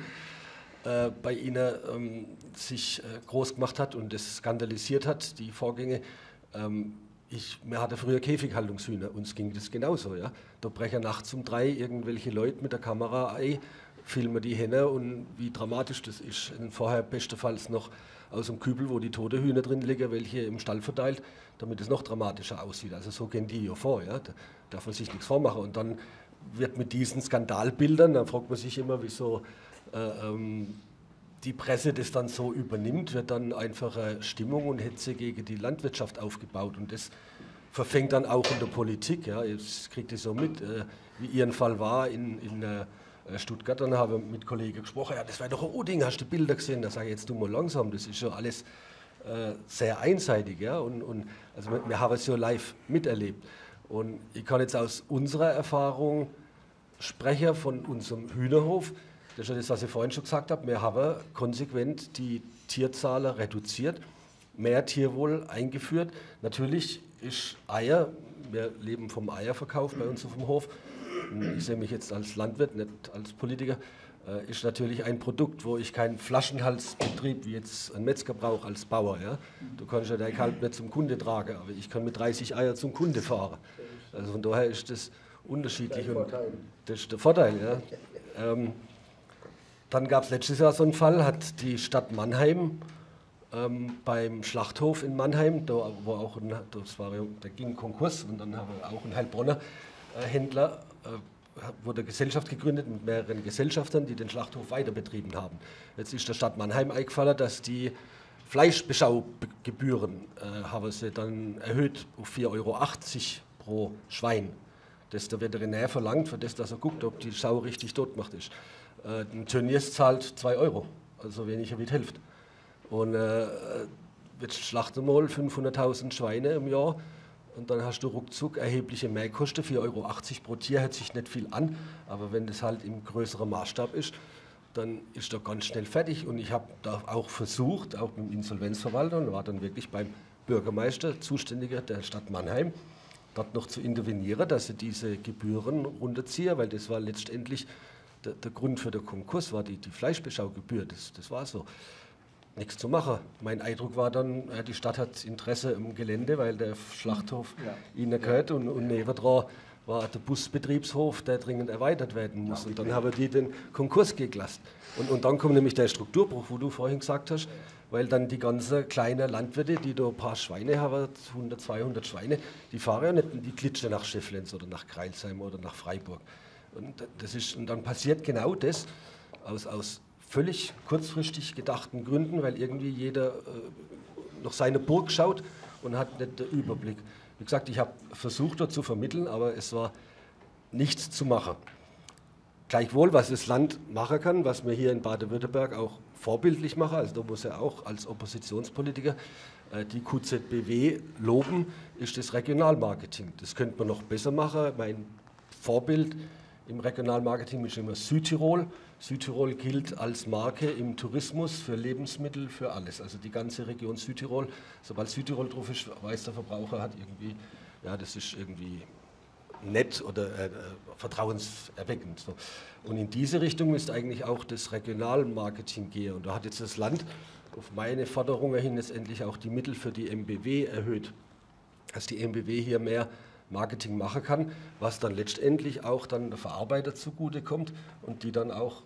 äh, bei Ihnen ähm, sich äh, groß gemacht hat und das skandalisiert hat, die Vorgänge. Ähm, Ich, wir hatten früher Käfighaltungshühner, uns ging das genauso. Ja? Da brechen nachts um drei irgendwelche Leute mit der Kamera ein, filmen die Henne und wie dramatisch das ist. Und vorher bestenfalls noch aus dem Kübel, wo die toten Hühner drin liegen, welche im Stall verteilt, damit es noch dramatischer aussieht. Also so gehen die ja vor, ja? Da darf man sich nichts vormachen. Und dann wird mit diesen Skandalbildern, dann fragt man sich immer, wieso äh, ähm, die Presse das dann so übernimmt, wird dann einfach eine Stimmung und Hetze gegen die Landwirtschaft aufgebaut. Und das verfängt dann auch in der Politik. Ja. Jetzt kriegt ihr so mit, äh, wie Ihren Fall war in, in äh, Stuttgart. Dann habe ich mit Kollegen gesprochen, ja, das war doch ein Oding, hast du Bilder gesehen? Da sage ich, jetzt tu mal langsam, das ist schon alles äh, sehr einseitig. Ja. Und, und, also wir, wir haben es ja live miterlebt. Und ich kann jetzt aus unserer Erfahrung sprechen von unserem Hühnerhof. Das ist ja das, was ich vorhin schon gesagt habe. Wir haben konsequent die Tierzahlen reduziert, mehr Tierwohl eingeführt. Natürlich ist Eier, wir leben vom Eierverkauf bei uns auf dem Hof. Ich sehe mich jetzt als Landwirt, nicht als Politiker. Ist natürlich ein Produkt, wo ich keinen Flaschenhalsbetrieb wie jetzt ein Metzger brauche als Bauer. Ja? Du kannst ja dein Kalb nicht zum Kunde tragen, aber ich kann mit dreißig Eier zum Kunde fahren. Also von daher ist das unterschiedlich. Und das ist der Vorteil. Ja? Ähm, Dann gab es letztes Jahr so einen Fall, hat die Stadt Mannheim ähm, beim Schlachthof in Mannheim, da, wo auch ein, das war, da ging Konkurs und dann haben wir auch ein Heilbronner äh, Händler, äh, wurde eine Gesellschaft gegründet mit mehreren Gesellschaftern, die den Schlachthof weiter betrieben haben. Jetzt ist der Stadt Mannheim eingefallen, dass die Fleischbeschaugebühren äh, haben sie dann erhöht auf vier Euro achtzig pro Schwein, das der Veterinär verlangt, für das, dass er guckt, ob die Sau richtig tot gemacht ist. Äh, ein Tönnies zahlt zwei Euro, also weniger wie die Hälfte. Und äh, jetzt schlachten mal fünfhunderttausend Schweine im Jahr und dann hast du ruckzuck erhebliche Mehrkosten. vier Euro achtzig pro Tier hört sich nicht viel an, aber wenn das halt im größeren Maßstab ist, dann ist er ganz schnell fertig. Und ich habe da auch versucht, auch mit dem Insolvenzverwalter, und war dann wirklich beim Bürgermeister, Zuständiger der Stadt Mannheim, dort noch zu intervenieren, dass sie diese Gebühren runterziehen, weil das war letztendlich der, der Grund für den Konkurs, war die, die Fleischbeschaugebühr, das, das war so. Nichts zu machen. Mein Eindruck war dann, die Stadt hat Interesse am Gelände, weil der Schlachthof ja. ihnen gehört und, und nebendran war der Busbetriebshof, der dringend erweitert werden muss. Und dann haben die den Konkurs geglassen. Und, und dann kommt nämlich der Strukturbruch, wo du vorhin gesagt hast, weil dann die ganzen kleinen Landwirte, die da ein paar Schweine haben, hundert, zweihundert Schweine, die fahren ja nicht, die klitschen nach Schefflenz oder nach Kreilsheim oder nach Freiburg. Und, das ist, und dann passiert genau das aus, aus völlig kurzfristig gedachten Gründen, weil irgendwie jeder äh, noch seine Burg schaut und hat nicht den Überblick. Wie gesagt, ich habe versucht, dort zu vermitteln, aber es war nichts zu machen. Gleichwohl, was das Land machen kann, was wir hier in Baden-Württemberg auch vorbildlich machen, also da muss er auch als Oppositionspolitiker äh, die Q Z B W loben, ist das Regionalmarketing. Das könnte man noch besser machen. Mein Vorbild im Regionalmarketing ist immer Südtirol. Südtirol gilt als Marke im Tourismus, für Lebensmittel, für alles. Also die ganze Region Südtirol, sobald Südtirol drauf ist, weiß der Verbraucher, hat irgendwie, ja, das ist irgendwie nett oder äh, vertrauenserweckend. So. Und in diese Richtung müsste eigentlich auch das Regionalmarketing gehen. Und da hat jetzt das Land auf meine Forderungen hin letztendlich auch die Mittel für die M B W erhöht, dass die M B W hier mehr Marketing machen kann, was dann letztendlich auch dann der Verarbeiter zugutekommt und die dann auch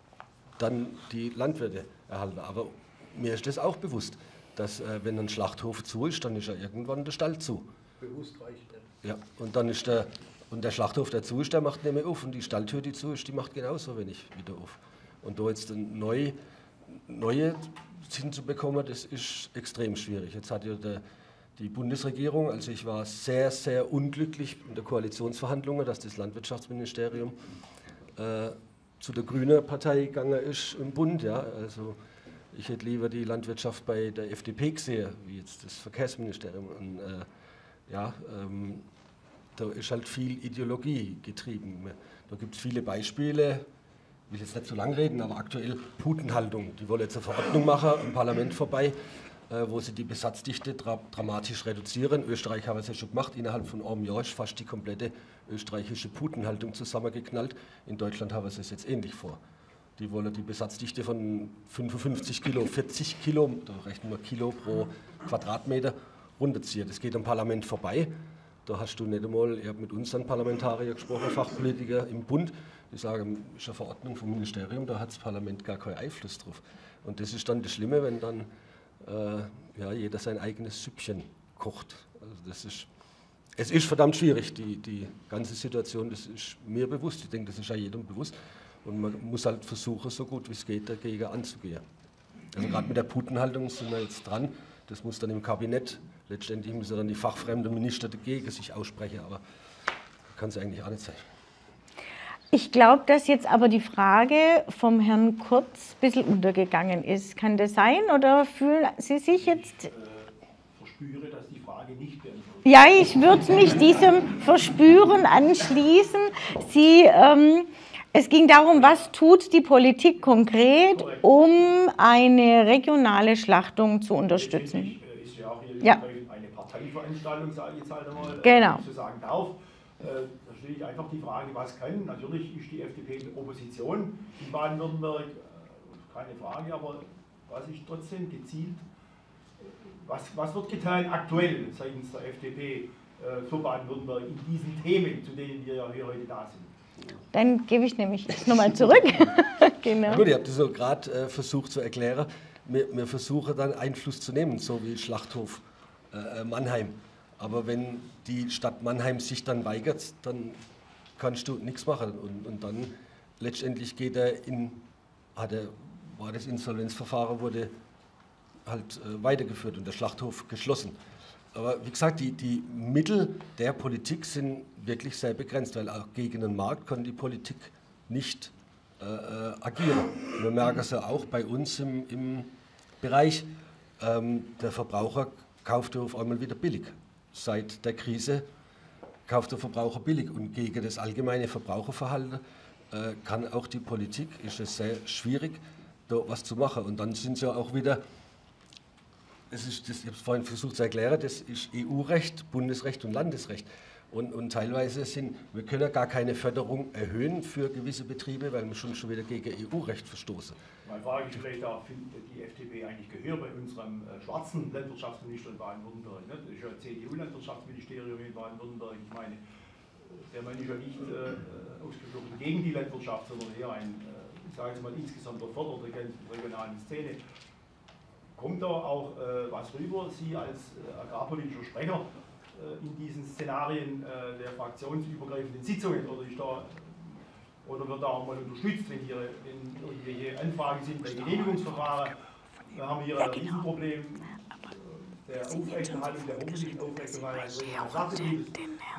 dann die Landwirte erhalten. Aber mir ist das auch bewusst, dass äh, wenn ein Schlachthof zu ist, dann ist ja irgendwann der Stall zu. Bewusst reicht das. Ja, und dann ist der, und der Schlachthof, der zu ist, der macht nicht mehr auf und die Stalltür, die zu ist, die macht genauso wenig wieder auf. Und da jetzt eine neue, neue hinzubekommen, das ist extrem schwierig. Jetzt hat ja der Die Bundesregierung, also ich war sehr, sehr unglücklich in der Koalitionsverhandlungen, dass das Landwirtschaftsministerium äh, zu der Grünen Partei gegangen ist im Bund. Ja. Also ich hätte lieber die Landwirtschaft bei der F D P gesehen, wie jetzt das Verkehrsministerium. Und, äh, ja, ähm, da ist halt viel Ideologie getrieben. Da gibt es viele Beispiele, ich will jetzt nicht zu lang reden, aber aktuell Putenhaltung. Die wollen jetzt eine Verordnung machen, im Parlament vorbei, wo sie die Besatzdichte dra dramatisch reduzieren. Österreich haben es ja schon gemacht, innerhalb von einem Jahr ist fast die komplette österreichische Putenhaltung zusammengeknallt. In Deutschland haben sie es jetzt ähnlich vor. Die wollen die Besatzdichte von fünfundfünfzig Kilo, vierzig Kilo, da rechnen wir Kilo pro Quadratmeter, runterziehen. Das geht am Parlament vorbei. Da hast du nicht einmal, ich habe mit unseren Parlamentariern gesprochen, Fachpolitiker im Bund, die sagen, das ist eine Verordnung vom Ministerium, da hat das Parlament gar keinen Einfluss drauf. Und das ist dann das Schlimme, wenn dann Äh, ja, jeder sein eigenes Süppchen kocht. Also das ist, es ist verdammt schwierig, die, die ganze Situation, das ist mir bewusst, ich denke, das ist ja jedem bewusst und man muss halt versuchen, so gut wie es geht, dagegen anzugehen. Also gerade mit der Putenhaltung sind wir jetzt dran, das muss dann im Kabinett, letztendlich müssen dann die fachfremden Minister dagegen sich aussprechen, aber kann es eigentlich auch nicht sein. Ich glaube, dass jetzt aber die Frage vom Herrn Kurz ein bisschen untergegangen ist. Kann das sein oder fühlen Sie sich jetzt... Ich verspüre, dass die Frage nicht beantwortet. Ja, ich würde mich diesem Verspüren anschließen. Sie, ähm, es ging darum, was tut die Politik konkret, um eine regionale Schlachtung zu unterstützen. Ist ja auch hier ja. eine Parteiveranstaltung, sage ich jetzt halt einmal, genau. wenn ich so sagen darf. Da stelle ich einfach die Frage, was kann. Natürlich ist die F D P in der Opposition in Baden-Württemberg, keine Frage, aber was ist trotzdem gezielt, was, was wird getan aktuell seitens der F D P für Baden-Württemberg in diesen Themen, zu denen wir ja hier heute da sind? Dann gebe ich nämlich jetzt nochmal zurück. Genau. Gut, ihr habt das so gerade äh, versucht zu erklären. Wir, wir versuchen dann Einfluss zu nehmen, so wie Schlachthof äh, Mannheim. Aber wenn die Stadt Mannheim sich dann weigert, dann kannst du nichts machen. Und, und dann letztendlich geht er in, hat er, war das Insolvenzverfahren, wurde halt äh, weitergeführt und der Schlachthof geschlossen. Aber wie gesagt, die, die Mittel der Politik sind wirklich sehr begrenzt, weil auch gegen den Markt kann die Politik nicht äh, agieren. Wir merken es ja auch bei uns im, im Bereich, ähm, der Verbraucher kauft auf einmal wieder billig. Seit der Krise kauft der Verbraucher billig und gegen das allgemeine Verbraucherverhalten äh, kann auch die Politik, ist es sehr schwierig, da was zu machen. Und dann sind sie auch wieder, es ist, das, ich habe es vorhin versucht zu erklären, das ist E U-Recht, Bundesrecht und Landesrecht. Und, und teilweise sind, wir können ja gar keine Förderung erhöhen für gewisse Betriebe, weil wir schon, schon wieder gegen E U-Recht verstoßen. Meine Frage ist vielleicht auch, findet die F D P eigentlich Gehör bei unserem äh, schwarzen Landwirtschaftsminister in Baden-Württemberg? Ne? Das ist ja ein C D U-Landwirtschaftsministerium in Baden-Württemberg. Ich meine, der Mann ist ja nicht äh, ausgesprochen gegen die Landwirtschaft, sondern eher ein, äh, ich sage jetzt mal, insgesamt Förderer der regionalen Szene. Kommt da auch äh, was rüber, Sie als äh, agrarpolitischer Sprecher, in diesen Szenarien äh, der fraktionsübergreifenden Sitzungen, oder, ist da, oder wird da auch mal unterstützt, wenn, hier, wenn irgendwelche Anfragen sind bei Genehmigungsverfahren? Da haben wir hier ein Riesenproblem der Aufrechterhaltung, der hoffentlichen Aufrechterhaltung des Sachbetriebs.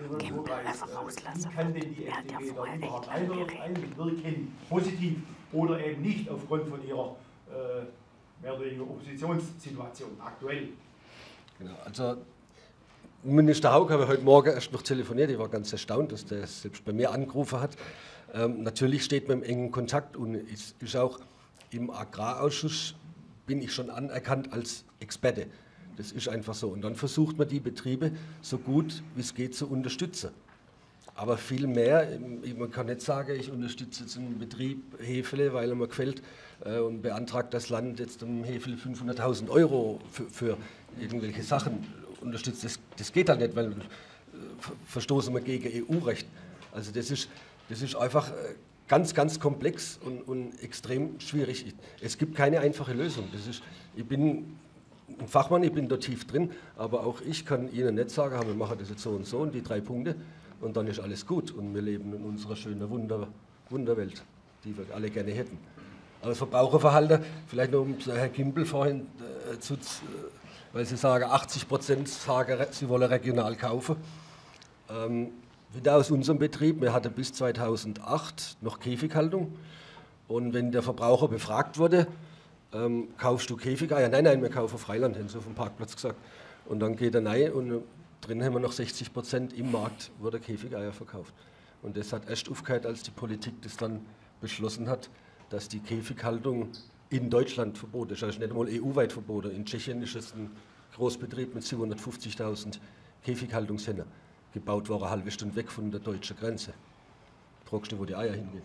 Wie kann denn die F D P da überhaupt einwirken, positiv oder eben nicht aufgrund von ihrer äh, mehr oder weniger Oppositionssituation aktuell? Genau, also Minister Haug habe ich heute Morgen erst noch telefoniert. Ich war ganz erstaunt, dass der selbst bei mir angerufen hat. Ähm, natürlich steht man im engen Kontakt und ist, ist auch im Agrarausschuss bin ich schon anerkannt als Experte. Das ist einfach so. Und dann versucht man die Betriebe so gut wie es geht zu unterstützen. Aber viel mehr, man kann nicht sagen, ich unterstütze jetzt einen Betrieb Hefele, weil er mir gefällt äh, und beantragt das Land jetzt dem Hefele fünfhunderttausend Euro für, für irgendwelche Sachen unterstützt. Das, das geht halt nicht, weil äh, verstoßen wir gegen E U-Recht. Also das ist, das ist einfach ganz, ganz komplex und, und extrem schwierig. Es gibt keine einfache Lösung. Das ist, ich bin ein Fachmann, ich bin da tief drin, aber auch ich kann Ihnen nicht sagen, wir machen das jetzt so und so und die drei Punkte und dann ist alles gut und wir leben in unserer schönen Wunder, Wunderwelt, die wir alle gerne hätten. Aber das Verbraucherverhalten, vielleicht noch um Herr Kimbel vorhin äh, zu, weil Sie sagen, achtzig Prozent sagen, sie wollen regional kaufen. Ähm, wieder aus unserem Betrieb, wir hatten bis zweitausendacht noch Käfighaltung und wenn der Verbraucher befragt wurde, ähm, kaufst du Käfigeier? Nein, nein, wir kaufen Freiland, haben sie auf dem Parkplatz gesagt. Und dann geht er rein und drin haben wir noch sechzig Prozent im Markt, wurde Käfigeier verkauft. Und das hat erst aufgehört, als die Politik das dann beschlossen hat, dass die Käfighaltung in Deutschland verboten ist. Also nicht einmal E U-weit verboten. In Tschechien ist es ein Großbetrieb mit siebenhundertfünfzigtausend Käfighaltungshennen. Gebaut war eine halbe Stunde weg von der deutschen Grenze. Fragst du, wo die Eier hingehen?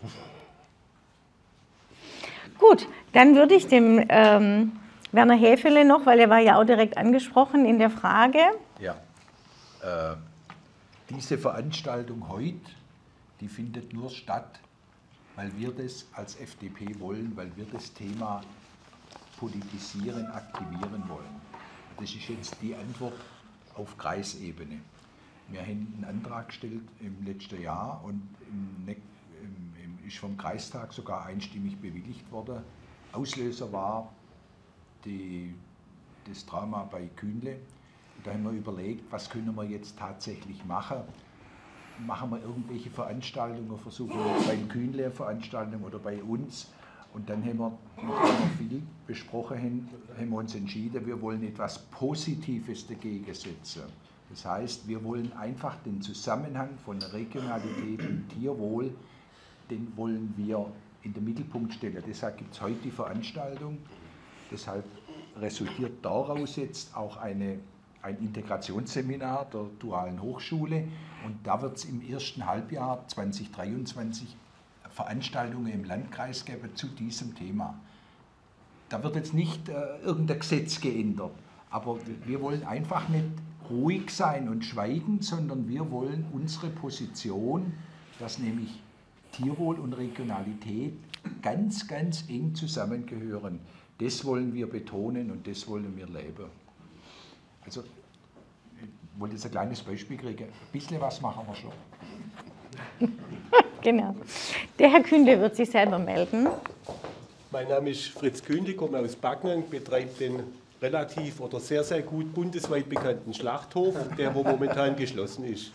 Gut, dann würde ich dem ähm, Werner Hefele noch, weil er war ja auch direkt angesprochen in der Frage. Ja, äh, diese Veranstaltung heute, die findet nur statt, weil wir das als F D P wollen, weil wir das Thema politisieren, aktivieren wollen. Das ist jetzt die Antwort auf Kreisebene. Wir haben einen Antrag gestellt im letzten Jahr und im, im, im, ist vom Kreistag sogar einstimmig bewilligt worden. Auslöser war die, das Drama bei Kühnle. Da haben wir überlegt, was können wir jetzt tatsächlich machen. Machen wir irgendwelche Veranstaltungen, versuchen wir bei Kühnle Veranstaltungen oder bei uns. Und dann haben wir, nachdem wir viel besprochen haben, haben wir uns entschieden, wir wollen etwas Positives dagegen setzen. Das heißt, wir wollen einfach den Zusammenhang von Regionalität und Tierwohl, den wollen wir in den Mittelpunkt stellen. Deshalb gibt es heute die Veranstaltung. Deshalb resultiert daraus jetzt auch eine, ein Integrationsseminar der Dualen Hochschule. Und da wird es im ersten Halbjahr zweitausenddreiundzwanzig Veranstaltungen im Landkreis geben zu diesem Thema. Da wird jetzt nicht äh, irgendein Gesetz geändert, aber wir wollen einfach nicht ruhig sein und schweigen, sondern wir wollen unsere Position, dass nämlich Tierwohl und Regionalität ganz, ganz eng zusammengehören. Das wollen wir betonen und das wollen wir leben. Also, ich wollte jetzt ein kleines Beispiel kriegen. Ein bisschen was machen wir schon. Genau. Der Herr Kühnle wird sich selber melden. Mein Name ist Fritz Kühnle, komme aus Backnang, betreibe den relativ oder sehr, sehr gut bundesweit bekannten Schlachthof, der wo momentan geschlossen ist.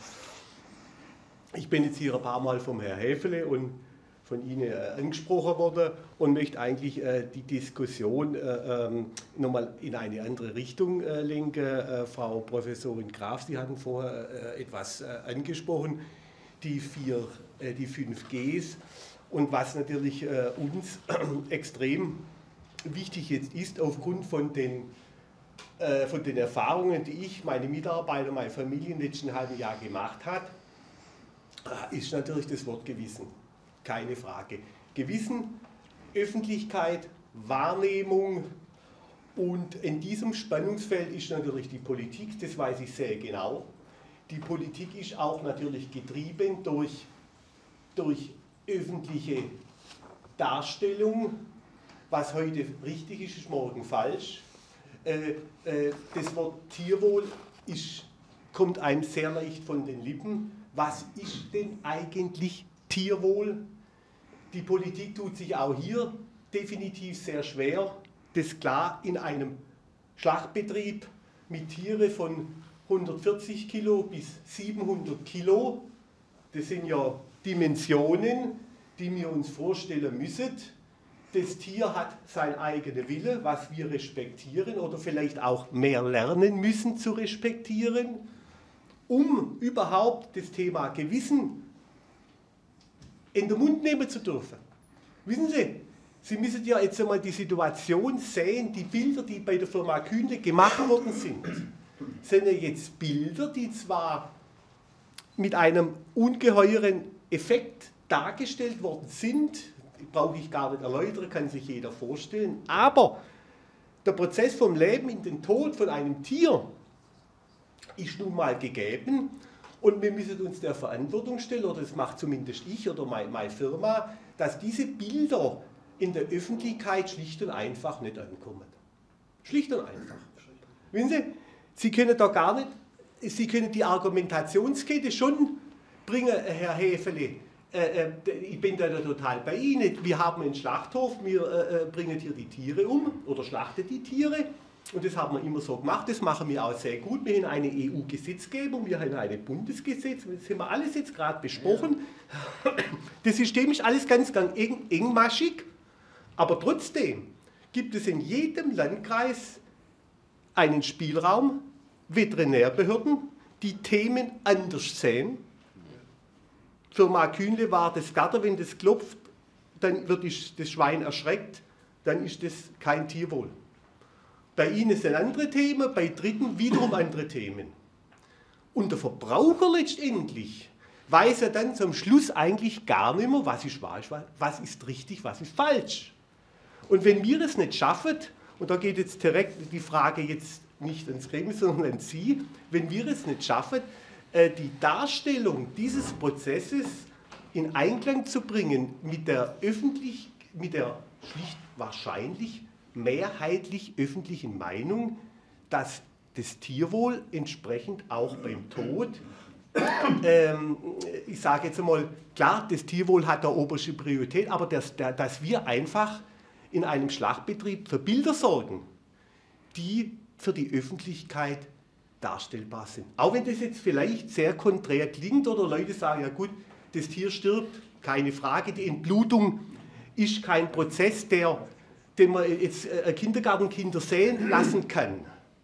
Ich bin jetzt hier ein paar Mal vom Herrn Häfele und von Ihnen äh, angesprochen worden und möchte eigentlich äh, die Diskussion äh, ähm, nochmal in eine andere Richtung äh, lenken. Äh, Frau Professorin Graf, Sie hatten vorher äh, etwas äh, angesprochen, die, vier, äh, die fünf Gs und was natürlich äh, uns äh, extrem wichtig jetzt ist, aufgrund von den, äh, von den Erfahrungen, die ich, meine Mitarbeiter, meine Familie im letzten halben Jahr gemacht hat, ist natürlich das Wort Gewissen. Keine Frage. Gewissen, Öffentlichkeit, Wahrnehmung und in diesem Spannungsfeld ist natürlich die Politik, das weiß ich sehr genau. Die Politik ist auch natürlich getrieben durch, durch öffentliche Darstellung. Was heute richtig ist, ist morgen falsch. Äh, äh, das Wort Tierwohl ist, kommt einem sehr leicht von den Lippen. Was ist denn eigentlich Tierwohl? Die Politik tut sich auch hier definitiv sehr schwer, das klar in einem Schlachtbetrieb mit Tieren von hundertvierzig Kilo bis siebenhundert Kilo, das sind ja Dimensionen, die wir uns vorstellen müssen. Das Tier hat seinen eigenen Wille, was wir respektieren oder vielleicht auch mehr lernen müssen zu respektieren, um überhaupt das Thema Gewissen in den Mund nehmen zu dürfen. Wissen Sie, Sie müssen ja jetzt einmal die Situation sehen, die Bilder, die bei der Firma Kühne gemacht worden sind, sind ja jetzt Bilder, die zwar mit einem ungeheuren Effekt dargestellt worden sind, brauche ich gar nicht erläutern, kann sich jeder vorstellen, aber der Prozess vom Leben in den Tod von einem Tier ist nun mal gegeben und wir müssen uns der Verantwortung stellen, oder das macht zumindest ich oder meine, meine Firma, dass diese Bilder in der Öffentlichkeit schlicht und einfach nicht ankommen. Schlicht und einfach. Wissen Sie, Sie können da gar nicht, Sie können die Argumentationskette schon bringen, Herr Häfele. Äh, äh, ich bin da total bei Ihnen. Wir haben einen Schlachthof, wir äh, bringen hier die Tiere um oder schlachten die Tiere. Und das haben wir immer so gemacht, das machen wir auch sehr gut. Wir haben eine E U-Gesetzgebung, wir haben ein Bundesgesetz, das haben wir alles jetzt gerade besprochen. Das System ist alles ganz, ganz eng, engmaschig, aber trotzdem gibt es in jedem Landkreis einen Spielraum, Veterinärbehörden, die Themen anders sehen. Firma Kühnle war das Gatter, wenn das klopft, dann wird das Schwein erschreckt, dann ist das kein Tierwohl. Bei Ihnen sind andere Themen, bei Dritten wiederum andere Themen. Und der Verbraucher letztendlich weiß er dann zum Schluss eigentlich gar nicht mehr, was ist wahr, was ist richtig, was ist falsch. Und wenn wir es nicht schaffen, und da geht jetzt direkt die Frage jetzt nicht ans Gremium, sondern an Sie, wenn wir es nicht schaffen, die Darstellung dieses Prozesses in Einklang zu bringen mit der öffentlich, mit der schlicht wahrscheinlich mehrheitlich öffentlichen Meinung, dass das Tierwohl entsprechend auch beim Tod, ähm, ich sage jetzt einmal, klar, das Tierwohl hat der oberste Priorität, aber dass, dass wir einfach in einem Schlachtbetrieb für Bilder sorgen, die für die Öffentlichkeit darstellbar sind. Auch wenn das jetzt vielleicht sehr konträr klingt oder Leute sagen, ja gut, das Tier stirbt, keine Frage, die Entblutung ist kein Prozess, der, den man jetzt äh, Kindergartenkinder sehen lassen kann.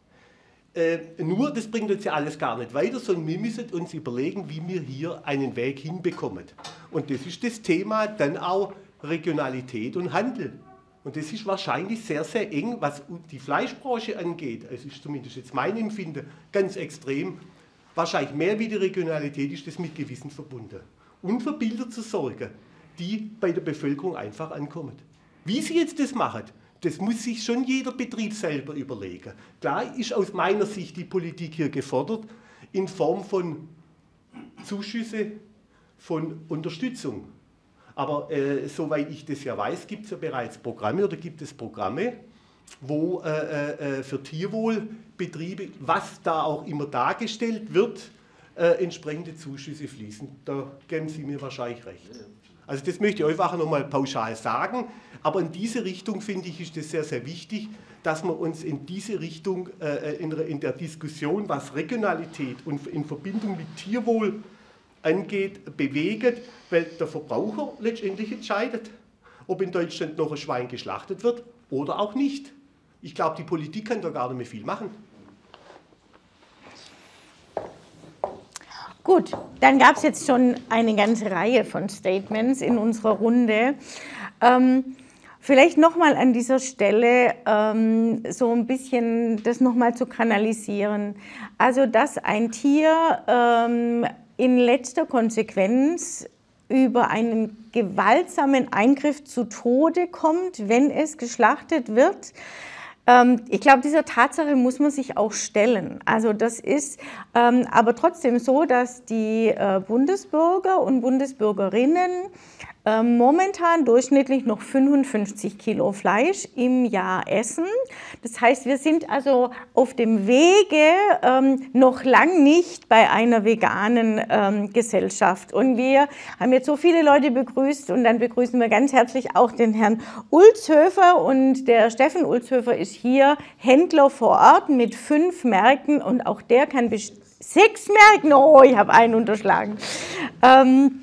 Äh, nur, das bringt uns ja alles gar nicht weiter, sondern wir müssen uns überlegen, wie wir hier einen Weg hinbekommen. Und das ist das Thema dann auch Regionalität und Handel. Und das ist wahrscheinlich sehr, sehr eng, was die Fleischbranche angeht. Es ist zumindest jetzt mein Empfinden ganz extrem. Wahrscheinlich mehr wie die Regionalität ist das mit Gewissen verbunden. Und für Bilder zu sorgen, die bei der Bevölkerung einfach ankommen. Wie sie jetzt das machen, das muss sich schon jeder Betrieb selber überlegen. Klar ist aus meiner Sicht die Politik hier gefordert, in Form von Zuschüsse, von Unterstützung. Aber äh, soweit ich das ja weiß, gibt es ja bereits Programme oder gibt es Programme, wo äh, äh, für Tierwohlbetriebe, was da auch immer dargestellt wird, äh, entsprechende Zuschüsse fließen. Da geben Sie mir wahrscheinlich recht. Also das möchte ich einfach nochmal pauschal sagen. Aber in diese Richtung, finde ich, ist es sehr, sehr wichtig, dass wir uns in diese Richtung äh, in, in der Diskussion, was Regionalität und in Verbindung mit Tierwohl angeht, bewegen, weil der Verbraucher letztendlich entscheidet, ob in Deutschland noch ein Schwein geschlachtet wird oder auch nicht. Ich glaube, die Politik kann da gar nicht mehr viel machen. Gut, dann gab es jetzt schon eine ganze Reihe von Statements in unserer Runde. Ähm, vielleicht nochmal an dieser Stelle ähm, so ein bisschen das nochmal zu kanalisieren. Also, dass ein Tier ähm, in letzter Konsequenz über einen gewaltsamen Eingriff zu Tode kommt, wenn es geschlachtet wird. Ich glaube, dieser Tatsache muss man sich auch stellen. Also das ist ähm, aber trotzdem so, dass die äh, Bundesbürger und Bundesbürgerinnen äh, momentan durchschnittlich noch fünfundfünfzig Kilo Fleisch im Jahr essen. Das heißt, wir sind also auf dem Wege ähm, noch lang nicht bei einer veganen ähm, Gesellschaft. Und wir haben jetzt so viele Leute begrüßt und dann begrüßen wir ganz herzlich auch den Herrn Ulzhöfer. Und der Steffen Ulzhöfer ist hier Händler vor Ort mit fünf Märkten und auch der kann sechs Märkten, oh, ich habe einen unterschlagen, ähm,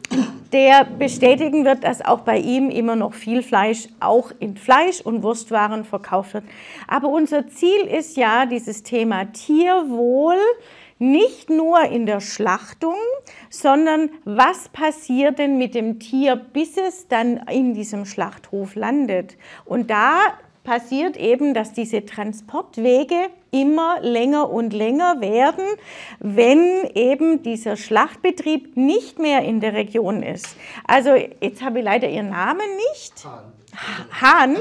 der bestätigen wird, dass auch bei ihm immer noch viel Fleisch auch in Fleisch- und Wurstwaren verkauft wird. Aber unser Ziel ist ja dieses Thema Tierwohl, nicht nur in der Schlachtung, sondern was passiert denn mit dem Tier, bis es dann in diesem Schlachthof landet. Und da passiert eben, dass diese Transportwege immer länger und länger werden, wenn eben dieser Schlachtbetrieb nicht mehr in der Region ist. Also jetzt habe ich leider Ihren Namen nicht. Hahn?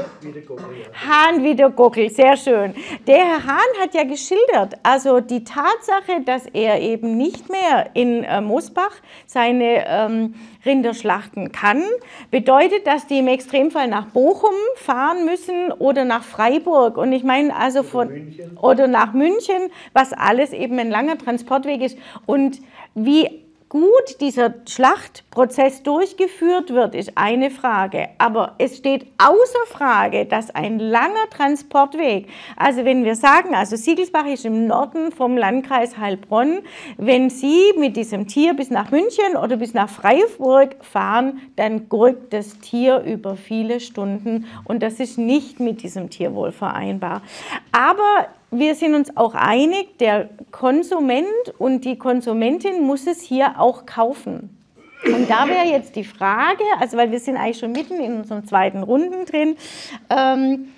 Hahn Wiedergockel, sehr schön. Der Herr Hahn hat ja geschildert, also die Tatsache, dass er eben nicht mehr in äh, Mosbach seine ähm, Rinder schlachten kann, bedeutet, dass die im Extremfall nach Bochum fahren müssen oder nach Freiburg. Und ich meine also von oder, München. oder nach München, was alles eben ein langer Transportweg ist. Und wie gut dieser Schlachtprozess durchgeführt wird, ist eine Frage. Aber es steht außer Frage, dass ein langer Transportweg, also wenn wir sagen, also Siegelsbach ist im Norden vom Landkreis Heilbronn, wenn Sie mit diesem Tier bis nach München oder bis nach Freiburg fahren, dann gurkt das Tier über viele Stunden und das ist nicht mit diesem Tierwohl vereinbar. Aber wir sind uns auch einig, der Konsument und die Konsumentin muss es hier auch kaufen. Und da wäre jetzt die Frage, also weil wir sind eigentlich schon mitten in unseren zweiten Runden drin, ähm,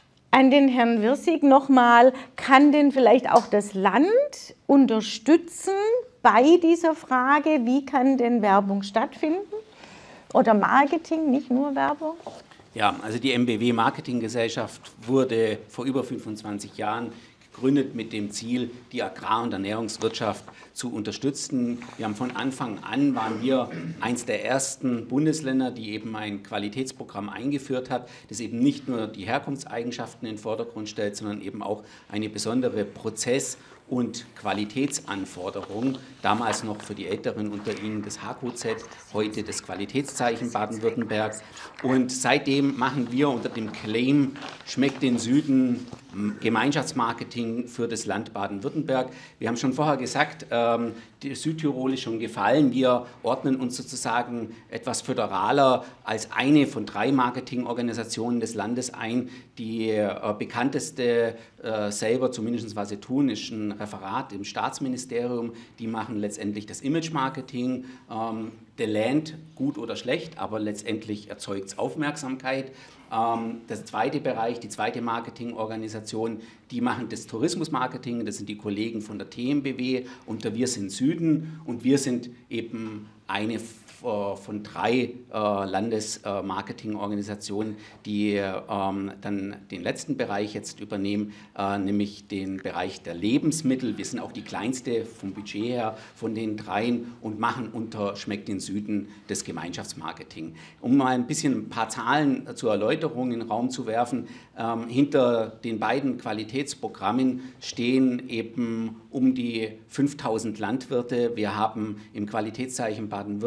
an den Herrn Wirsig nochmal, kann denn vielleicht auch das Land unterstützen bei dieser Frage, wie kann denn Werbung stattfinden? Oder Marketing, nicht nur Werbung? Ja, also die M B W Marketinggesellschaft wurde vor über fünfundzwanzig Jahren gegründet mit dem Ziel, die Agrar- und Ernährungswirtschaft zu unterstützen. Wir haben von Anfang an, waren wir eins der ersten Bundesländer, die eben ein Qualitätsprogramm eingeführt hat, das eben nicht nur die Herkunftseigenschaften in den Vordergrund stellt, sondern eben auch eine besondere Prozess- und Qualitätsanforderung, damals noch für die Älteren unter Ihnen das H Q Z, heute das Qualitätszeichen Baden-Württemberg. Und seitdem machen wir unter dem Claim Schmeckt den Süden Gemeinschaftsmarketing für das Land Baden-Württemberg. Wir haben schon vorher gesagt, ähm, die Südtirol ist schon gefallen. Wir ordnen uns sozusagen etwas föderaler als eine von drei Marketingorganisationen des Landes ein. Die äh, bekannteste äh, selber, zumindest was sie tun, ist ein Referat im Staatsministerium. Die machen letztendlich das Image-Marketing. Ähm, The Land, gut oder schlecht, aber letztendlich erzeugt es Aufmerksamkeit. Der zweite Bereich, die zweite Marketingorganisation, die machen das Tourismusmarketing, das sind die Kollegen von der T M B W und der Wir sind Süden und wir sind eben eine von drei äh, Landesmarketingorganisationen, die ähm, dann den letzten Bereich jetzt übernehmen, äh, nämlich den Bereich der Lebensmittel. Wir sind auch die kleinste vom Budget her von den dreien und machen unter Schmeckt den Süden das Gemeinschaftsmarketing. Um mal ein bisschen ein paar Zahlen zur Erläuterung in den Raum zu werfen, ähm, hinter den beiden Qualitätsprogrammen stehen eben um die fünftausend Landwirte. Wir haben im Qualitätszeichen Baden-Württemberg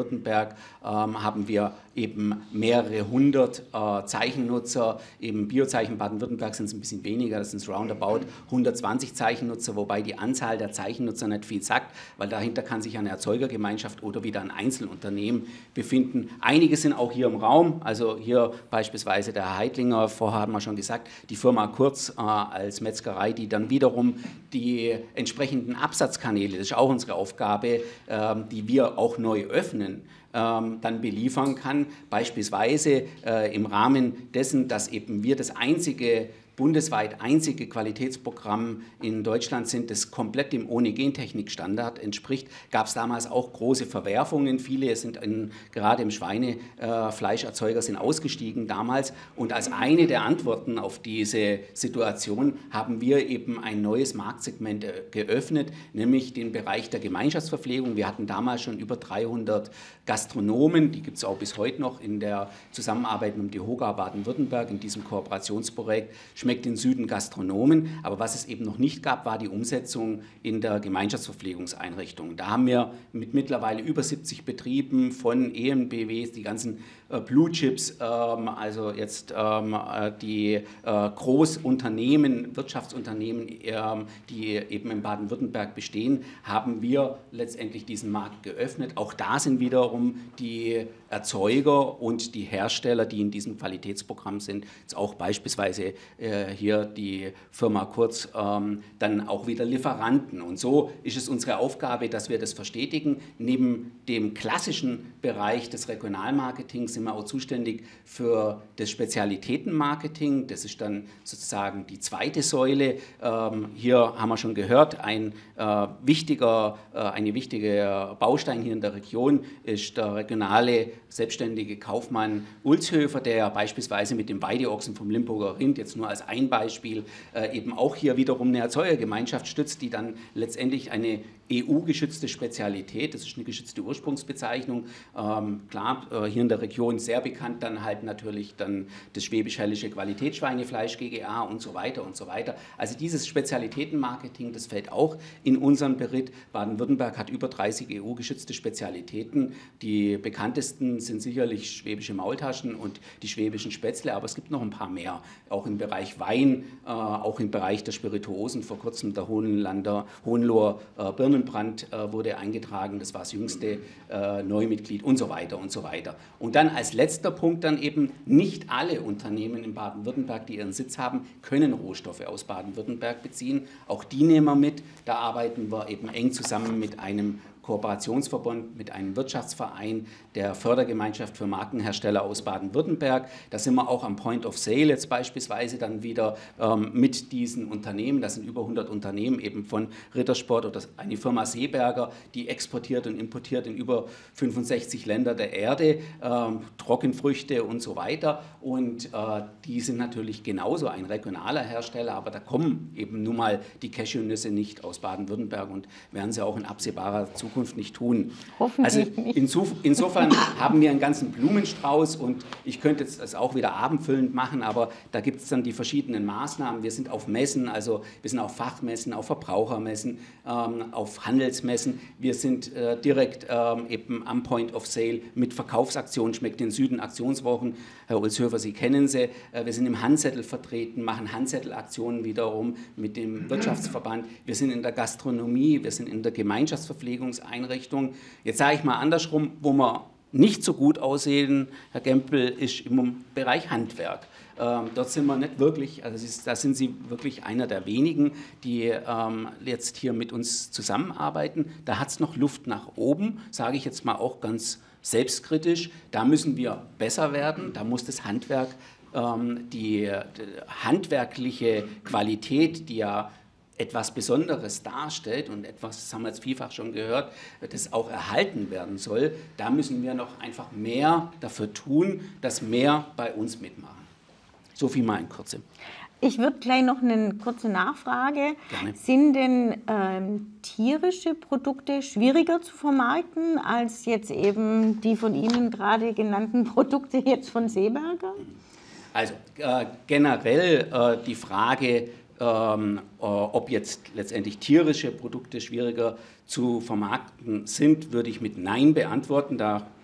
Baden-Württemberg ähm, haben wir eben mehrere hundert äh, Zeichennutzer. Im Biozeichen Baden-Württemberg sind es ein bisschen weniger, das sind roundabout hundertzwanzig Zeichennutzer, wobei die Anzahl der Zeichennutzer nicht viel sagt, weil dahinter kann sich eine Erzeugergemeinschaft oder wieder ein Einzelunternehmen befinden. Einige sind auch hier im Raum, also hier beispielsweise der Herr Heidlinger, vorher haben wir schon gesagt, die Firma Kurz äh, als Metzgerei, die dann wiederum die entsprechenden Absatzkanäle, das ist auch unsere Aufgabe, äh, die wir auch neu öffnen, ähm, dann beliefern kann. Beispielsweise äh, im Rahmen dessen, dass eben wir das einzige bundesweit einzige Qualitätsprogramm in Deutschland sind, das komplett dem Ohne-Gentechnik-Standard entspricht, gab es damals auch große Verwerfungen. Viele sind in, gerade im Schweinefleischerzeuger sind ausgestiegen damals. Und als eine der Antworten auf diese Situation haben wir eben ein neues Marktsegment geöffnet, nämlich den Bereich der Gemeinschaftsverpflegung. Wir hatten damals schon über dreihundert Gastronomen, die gibt es auch bis heute noch in der Zusammenarbeit mit dem DEHOGA Baden-Württemberg in diesem Kooperationsprojekt Schmeckt den Süden Gastronomen, aber was es eben noch nicht gab, war die Umsetzung in der Gemeinschaftsverpflegungseinrichtung. Da haben wir mit mittlerweile über siebzig Betrieben von E M B Ws, die ganzen äh, Blue Chips, ähm, also jetzt ähm, die äh, Großunternehmen, Wirtschaftsunternehmen, ähm, die eben in Baden-Württemberg bestehen, haben wir letztendlich diesen Markt geöffnet. Auch da sind wiederum die Erzeuger und die Hersteller, die in diesem Qualitätsprogramm sind, jetzt auch beispielsweise äh, hier die Firma Kurz, ähm, dann auch wieder Lieferanten. Und so ist es unsere Aufgabe, dass wir das verstetigen. Neben dem klassischen Bereich des Regionalmarketings sind wir auch zuständig für das Spezialitätenmarketing. Das ist dann sozusagen die zweite Säule. Ähm, hier haben wir schon gehört, ein äh, wichtiger, äh, eine wichtige Baustein hier in der Region ist der regionale selbstständige Kaufmann Ulzhöfer, der beispielsweise mit dem Weideochsen vom Limburger Rind, jetzt nur als ein Beispiel, äh, eben auch hier wiederum eine Erzeugergemeinschaft stützt, die dann letztendlich eine E U-geschützte Spezialität, das ist eine geschützte Ursprungsbezeichnung, ähm, klar, äh, hier in der Region sehr bekannt, dann halt natürlich dann das Schwäbisch-Hällische Qualitätsschweinefleisch G G A und so weiter und so weiter. Also dieses Spezialitätenmarketing, das fällt auch in unseren Beritt. Baden-Württemberg hat über dreißig E U-geschützte Spezialitäten. Die bekanntesten sind sicherlich schwäbische Maultaschen und die schwäbischen Spätzle, aber es gibt noch ein paar mehr, auch im Bereich Wein, äh, auch im Bereich der Spirituosen. Vor kurzem der Hohenlander, Hohenloher äh, Birnenbrand äh, wurde eingetragen, das war das jüngste äh, Neumitglied und so weiter und so weiter. Und dann als letzter Punkt dann eben, nicht alle Unternehmen in Baden-Württemberg, die ihren Sitz haben, können Rohstoffe aus Baden-Württemberg beziehen. Auch die nehmen wir mit, da arbeiten wir eben eng zusammen mit einem Kooperationsverbund, mit einem Wirtschaftsverein der Fördergemeinschaft für Markenhersteller aus Baden-Württemberg. Da sind wir auch am Point of Sale jetzt beispielsweise dann wieder ähm, mit diesen Unternehmen. Das sind über hundert Unternehmen eben von Rittersport oder eine Firma Seeberger, die exportiert und importiert in über fünfundsechzig Länder der Erde, ähm, Trockenfrüchte und so weiter. Und äh, die sind natürlich genauso ein regionaler Hersteller, aber da kommen eben nun mal die Cashewnüsse nicht aus Baden-Württemberg und werden sie auch in absehbarer Zukunft Zukunft nicht tun. Also insofern haben wir einen ganzen Blumenstrauß und ich könnte jetzt das auch wieder abendfüllend machen, aber da gibt es dann die verschiedenen Maßnahmen. Wir sind auf Messen, also wir sind auf Fachmessen, auf Verbrauchermessen, ähm, auf Handelsmessen. Wir sind äh, direkt ähm, eben am Point of Sale mit Verkaufsaktionen, Schmeckt den Süden, Aktionswochen. Herr Ulzhöfer, Sie kennen sie. Äh, wir sind im Handzettel vertreten, machen Handzettelaktionen wiederum mit dem Wirtschaftsverband. Wir sind in der Gastronomie, wir sind in der Gemeinschaftsverpflegungs Einrichtung. Jetzt sage ich mal andersrum, wo wir nicht so gut aussehen, Herr Gempel, ist im Bereich Handwerk. Ähm, dort sind wir nicht wirklich, also ist, da sind Sie wirklich einer der wenigen, die ähm, jetzt hier mit uns zusammenarbeiten. Da hat es noch Luft nach oben, sage ich jetzt mal auch ganz selbstkritisch. Da müssen wir besser werden, da muss das Handwerk, ähm, die, die handwerkliche Qualität, die ja etwas Besonderes darstellt und etwas, das haben wir jetzt vielfach schon gehört, das auch erhalten werden soll, da müssen wir noch einfach mehr dafür tun, dass mehr bei uns mitmachen. So viel mal in Kürze. Ich würde gleich noch eine kurze Nachfrage. Gerne. Sind denn ähm, tierische Produkte schwieriger zu vermarkten als jetzt eben die von Ihnen gerade genannten Produkte jetzt von Seeberger? Also äh, generell äh, die Frage, Ähm, äh, ob jetzt letztendlich tierische Produkte schwieriger zu vermarkten sind, würde ich mit Nein beantworten. Da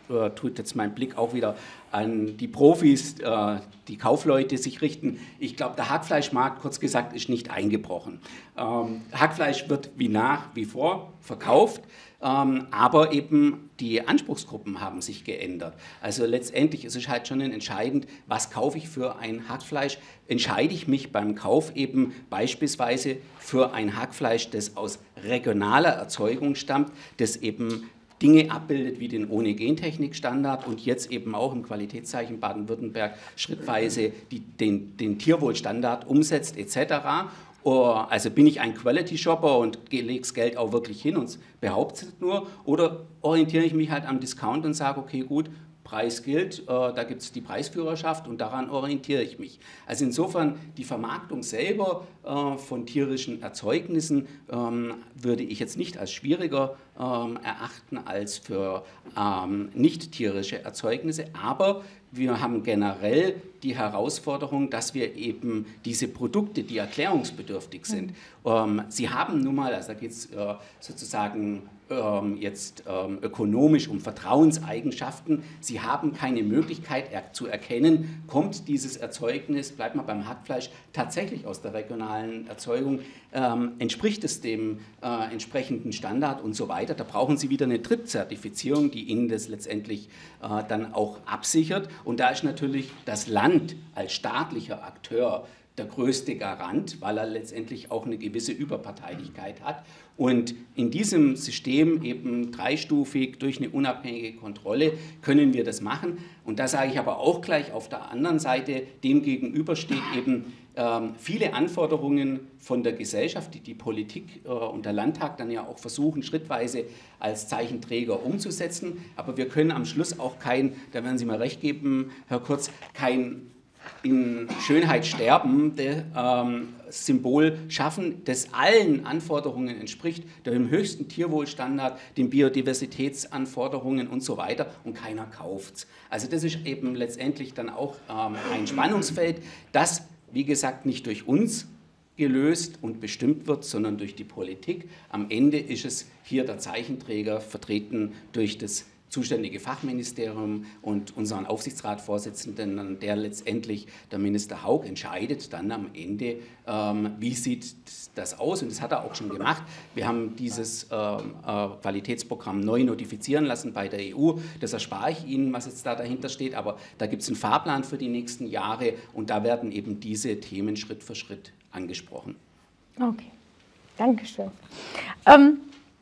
äh, tut jetzt mein Blick auch wieder an die Profis, äh, die Kaufleute sich richten. Ich glaube, der Hackfleischmarkt, kurz gesagt, ist nicht eingebrochen. Ähm, Hackfleisch wird wie nach wie vor verkauft, ähm, aber eben die Anspruchsgruppen haben sich geändert. Also letztendlich ist es halt schon entscheidend, was kaufe ich für ein Hackfleisch? Entscheide ich mich beim Kauf eben beispielsweise für ein Hackfleisch, das aus regionaler Erzeugung stammt, das eben Dinge abbildet wie den Ohne-Gentechnik-Standard und jetzt eben auch im Qualitätszeichen Baden-Württemberg schrittweise die, den, den Tierwohlstandard umsetzt et cetera. Also bin ich ein Quality-Shopper und lege das Geld auch wirklich hin und behaupte es nur, oder orientiere ich mich halt am Discount und sage, okay, gut, Preis gilt, äh, da gibt es die Preisführerschaft und daran orientiere ich mich. Also insofern die Vermarktung selber äh, von tierischen Erzeugnissen ähm, würde ich jetzt nicht als schwieriger ähm, erachten als für ähm, nicht tierische Erzeugnisse, aber wir haben generell die Herausforderung, dass wir eben diese Produkte, die erklärungsbedürftig sind, mhm. ähm, sie haben nun mal, also da geht es äh, sozusagen ähm, jetzt ähm, ökonomisch um Vertrauenseigenschaften, sie haben keine Möglichkeit er zu erkennen, kommt dieses Erzeugnis, bleibt mal beim Hackfleisch, tatsächlich aus der regionalen Erzeugung, ähm, entspricht es dem äh, entsprechenden Standard und so weiter. Da brauchen Sie wieder eine Tritt-Zertifizierung, die Ihnen das letztendlich äh, dann auch absichert. Und da ist natürlich das Land als staatlicher Akteur der größte Garant, weil er letztendlich auch eine gewisse Überparteilichkeit hat. Und in diesem System eben dreistufig durch eine unabhängige Kontrolle können wir das machen. Und da sage ich aber auch gleich auf der anderen Seite, dem gegenüber steht eben ähm, viele Anforderungen von der Gesellschaft, die die Politik äh, und der Landtag dann ja auch versuchen, schrittweise als Zeichenträger umzusetzen. Aber wir können am Schluss auch kein, da werden Sie mir recht geben, Herr Kurz, kein in Schönheit sterbende ähm, Symbol schaffen, das allen Anforderungen entspricht, dem höchsten Tierwohlstandard, den Biodiversitätsanforderungen und so weiter, und keiner kauft es. Also das ist eben letztendlich dann auch ähm, ein Spannungsfeld, das, wie gesagt, nicht durch uns gelöst und bestimmt wird, sondern durch die Politik. Am Ende ist es hier der Zeichenträger, vertreten durch das zuständige Fachministerium und unseren Aufsichtsratsvorsitzenden, der letztendlich, der Minister Hauck, entscheidet dann am Ende, ähm, wie sieht das aus, und das hat er auch schon gemacht. Wir haben dieses ähm, äh, Qualitätsprogramm neu notifizieren lassen bei der E U, das erspare ich Ihnen, was jetzt da dahinter steht, aber da gibt es einen Fahrplan für die nächsten Jahre und da werden eben diese Themen Schritt für Schritt angesprochen. Okay, Dankeschön. Ähm,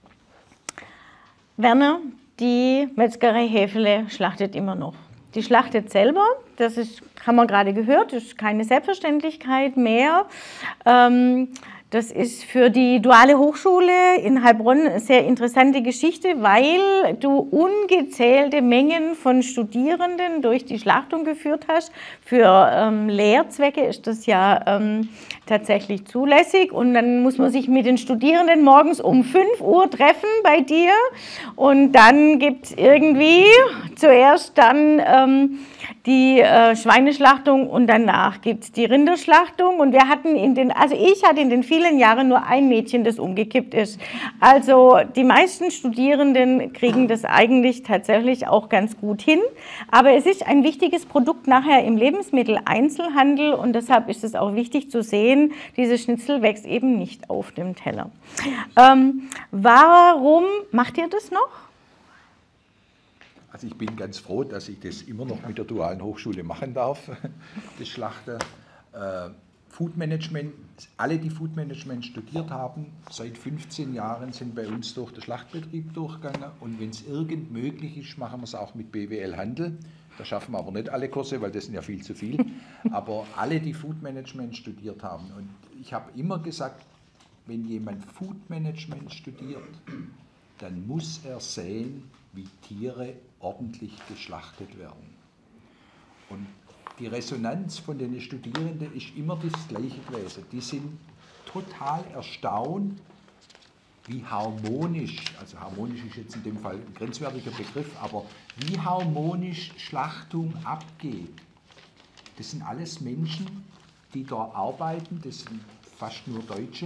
Werner, die Metzgerei Häfele schlachtet immer noch. Die schlachtet selber, das ist, haben wir gerade gehört, das ist keine Selbstverständlichkeit mehr. Ähm, das ist für die Duale Hochschule in Heilbronn eine sehr interessante Geschichte, weil du ungezählte Mengen von Studierenden durch die Schlachtung geführt hast. Für ähm, Lehrzwecke ist das ja ähm, tatsächlich zulässig, und dann muss man sich mit den Studierenden morgens um fünf Uhr treffen bei dir, und dann gibt es irgendwie zuerst dann ähm, die äh, Schweineschlachtung und danach gibt es die Rinderschlachtung, und wir hatten in den, also ich hatte in den vielen Jahren nur ein Mädchen, das umgekippt ist. Also die meisten Studierenden kriegen das eigentlich tatsächlich auch ganz gut hin, aber es ist ein wichtiges Produkt nachher im Lebensmitteleinzelhandel, und deshalb ist es auch wichtig zu sehen, dieses Schnitzel wächst eben nicht auf dem Teller. Ähm, warum macht ihr das noch? Also ich bin ganz froh, dass ich das immer noch mit der Dualen Hochschule machen darf, das Schlachten. Äh, Food Management, alle, die Food Management studiert haben, seit fünfzehn Jahren sind bei uns durch den Schlachtbetrieb durchgegangen, und wenn es irgend möglich ist, machen wir es auch mit B W L Handel. Da schaffen wir aber nicht alle Kurse, weil das sind ja viel zu viel. Aber alle, die Food Management studiert haben, und ich habe immer gesagt, wenn jemand Food Management studiert, dann muss er sehen, wie Tiere ordentlich geschlachtet werden. Und die Resonanz von den Studierenden ist immer das Gleiche gewesen. Die sind total erstaunt, wie harmonisch, also harmonisch ist jetzt in dem Fall ein grenzwertiger Begriff, aber wie harmonisch Schlachtung abgeht. Das sind alles Menschen, die da arbeiten, das sind fast nur Deutsche,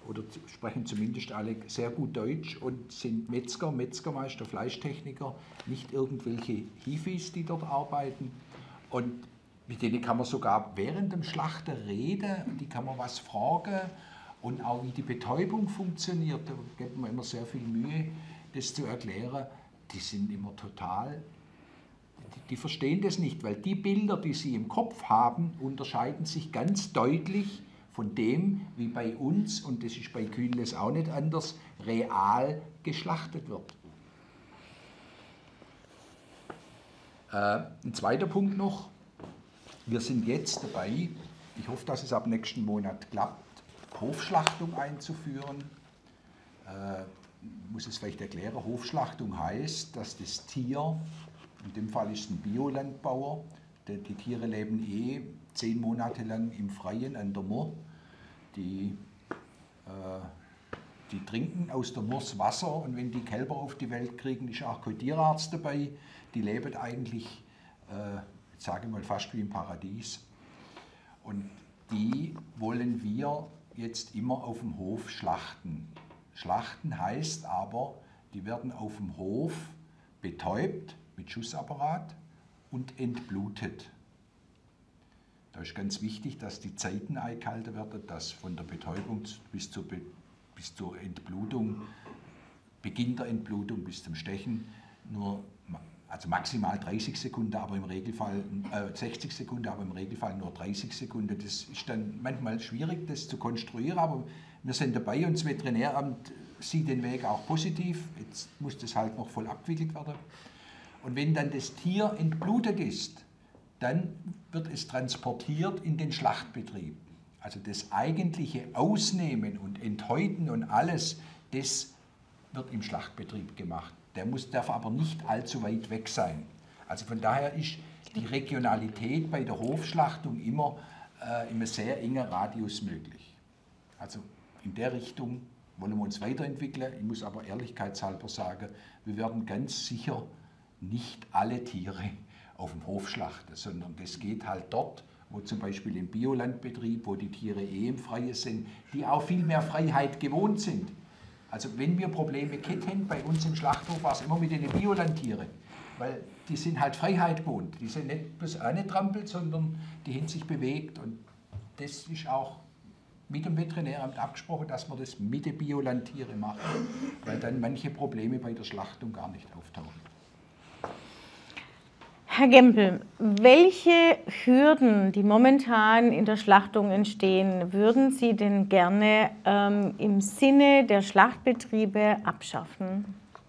oder sprechen zumindest alle sehr gut Deutsch und sind Metzger, Metzgermeister, Fleischtechniker, nicht irgendwelche Hifis, die dort arbeiten. Und mit denen kann man sogar während dem Schlachten reden, die kann man was fragen und auch wie die Betäubung funktioniert, da gibt man immer sehr viel Mühe, das zu erklären. Die sind immer total, die, die verstehen das nicht, weil die Bilder, die sie im Kopf haben, unterscheiden sich ganz deutlich von dem, wie bei uns, und das ist bei Kühnles auch nicht anders, real geschlachtet wird. Äh, ein zweiter Punkt noch. Wir sind jetzt dabei, ich hoffe, dass es ab nächsten Monat klappt, Hofschlachtung einzuführen. Äh, ich muss es vielleicht erklären, Hofschlachtung heißt, dass das Tier, in dem Fall ist es ein Biolandbauer, die, die Tiere leben eh zehn Monate lang im Freien an der Murr, die, äh, die trinken aus der Murr Wasser und wenn die Kälber auf die Welt kriegen, ist auch kein Tierarzt dabei, die leben eigentlich, äh, ich sage mal, fast wie im Paradies. Und die wollen wir jetzt immer auf dem Hof schlachten. Schlachten heißt aber, die werden auf dem Hof betäubt mit Schussapparat und entblutet. Da ist ganz wichtig, dass die Zeiten eingehalten werden, dass von der Betäubung bis zur, Be bis zur Entblutung, Beginn der Entblutung bis zum Stechen, nur also maximal dreißig Sekunden, aber im Regelfall äh, sechzig Sekunden, aber im Regelfall nur dreißig Sekunden. Das ist dann manchmal schwierig, das zu konstruieren, aber wir sind dabei und das Veterinäramt sieht den Weg auch positiv. Jetzt muss das halt noch voll abgewickelt werden. Und wenn dann das Tier entblutet ist, dann wird es transportiert in den Schlachtbetrieb. Also das eigentliche Ausnehmen und Enthäuten und alles, das wird im Schlachtbetrieb gemacht. Der muss, darf aber nicht allzu weit weg sein. Also von daher ist die Regionalität bei der Hofschlachtung immer äh, in einem sehr engen Radius möglich. Also in der Richtung wollen wir uns weiterentwickeln. Ich muss aber ehrlichkeitshalber sagen, wir werden ganz sicher nicht alle Tiere auf dem Hof schlachten, sondern das geht halt dort, wo zum Beispiel im Biolandbetrieb, wo die Tiere eh im Freien sind, die auch viel mehr Freiheit gewohnt sind. Also wenn wir Probleme hätten, bei uns im Schlachthof war es immer mit den Biolandtieren, weil die sind halt Freiheit gewohnt. Die sind nicht bloß angetrampelt, sondern die haben sich bewegt und das ist auch mit dem Veterinäramt abgesprochen, dass wir das mit den Biolandtieren machen, weil dann manche Probleme bei der Schlachtung gar nicht auftauchen. Herr Gempel, welche Hürden, die momentan in der Schlachtung entstehen, würden Sie denn gerne ähm, im Sinne der Schlachtbetriebe abschaffen?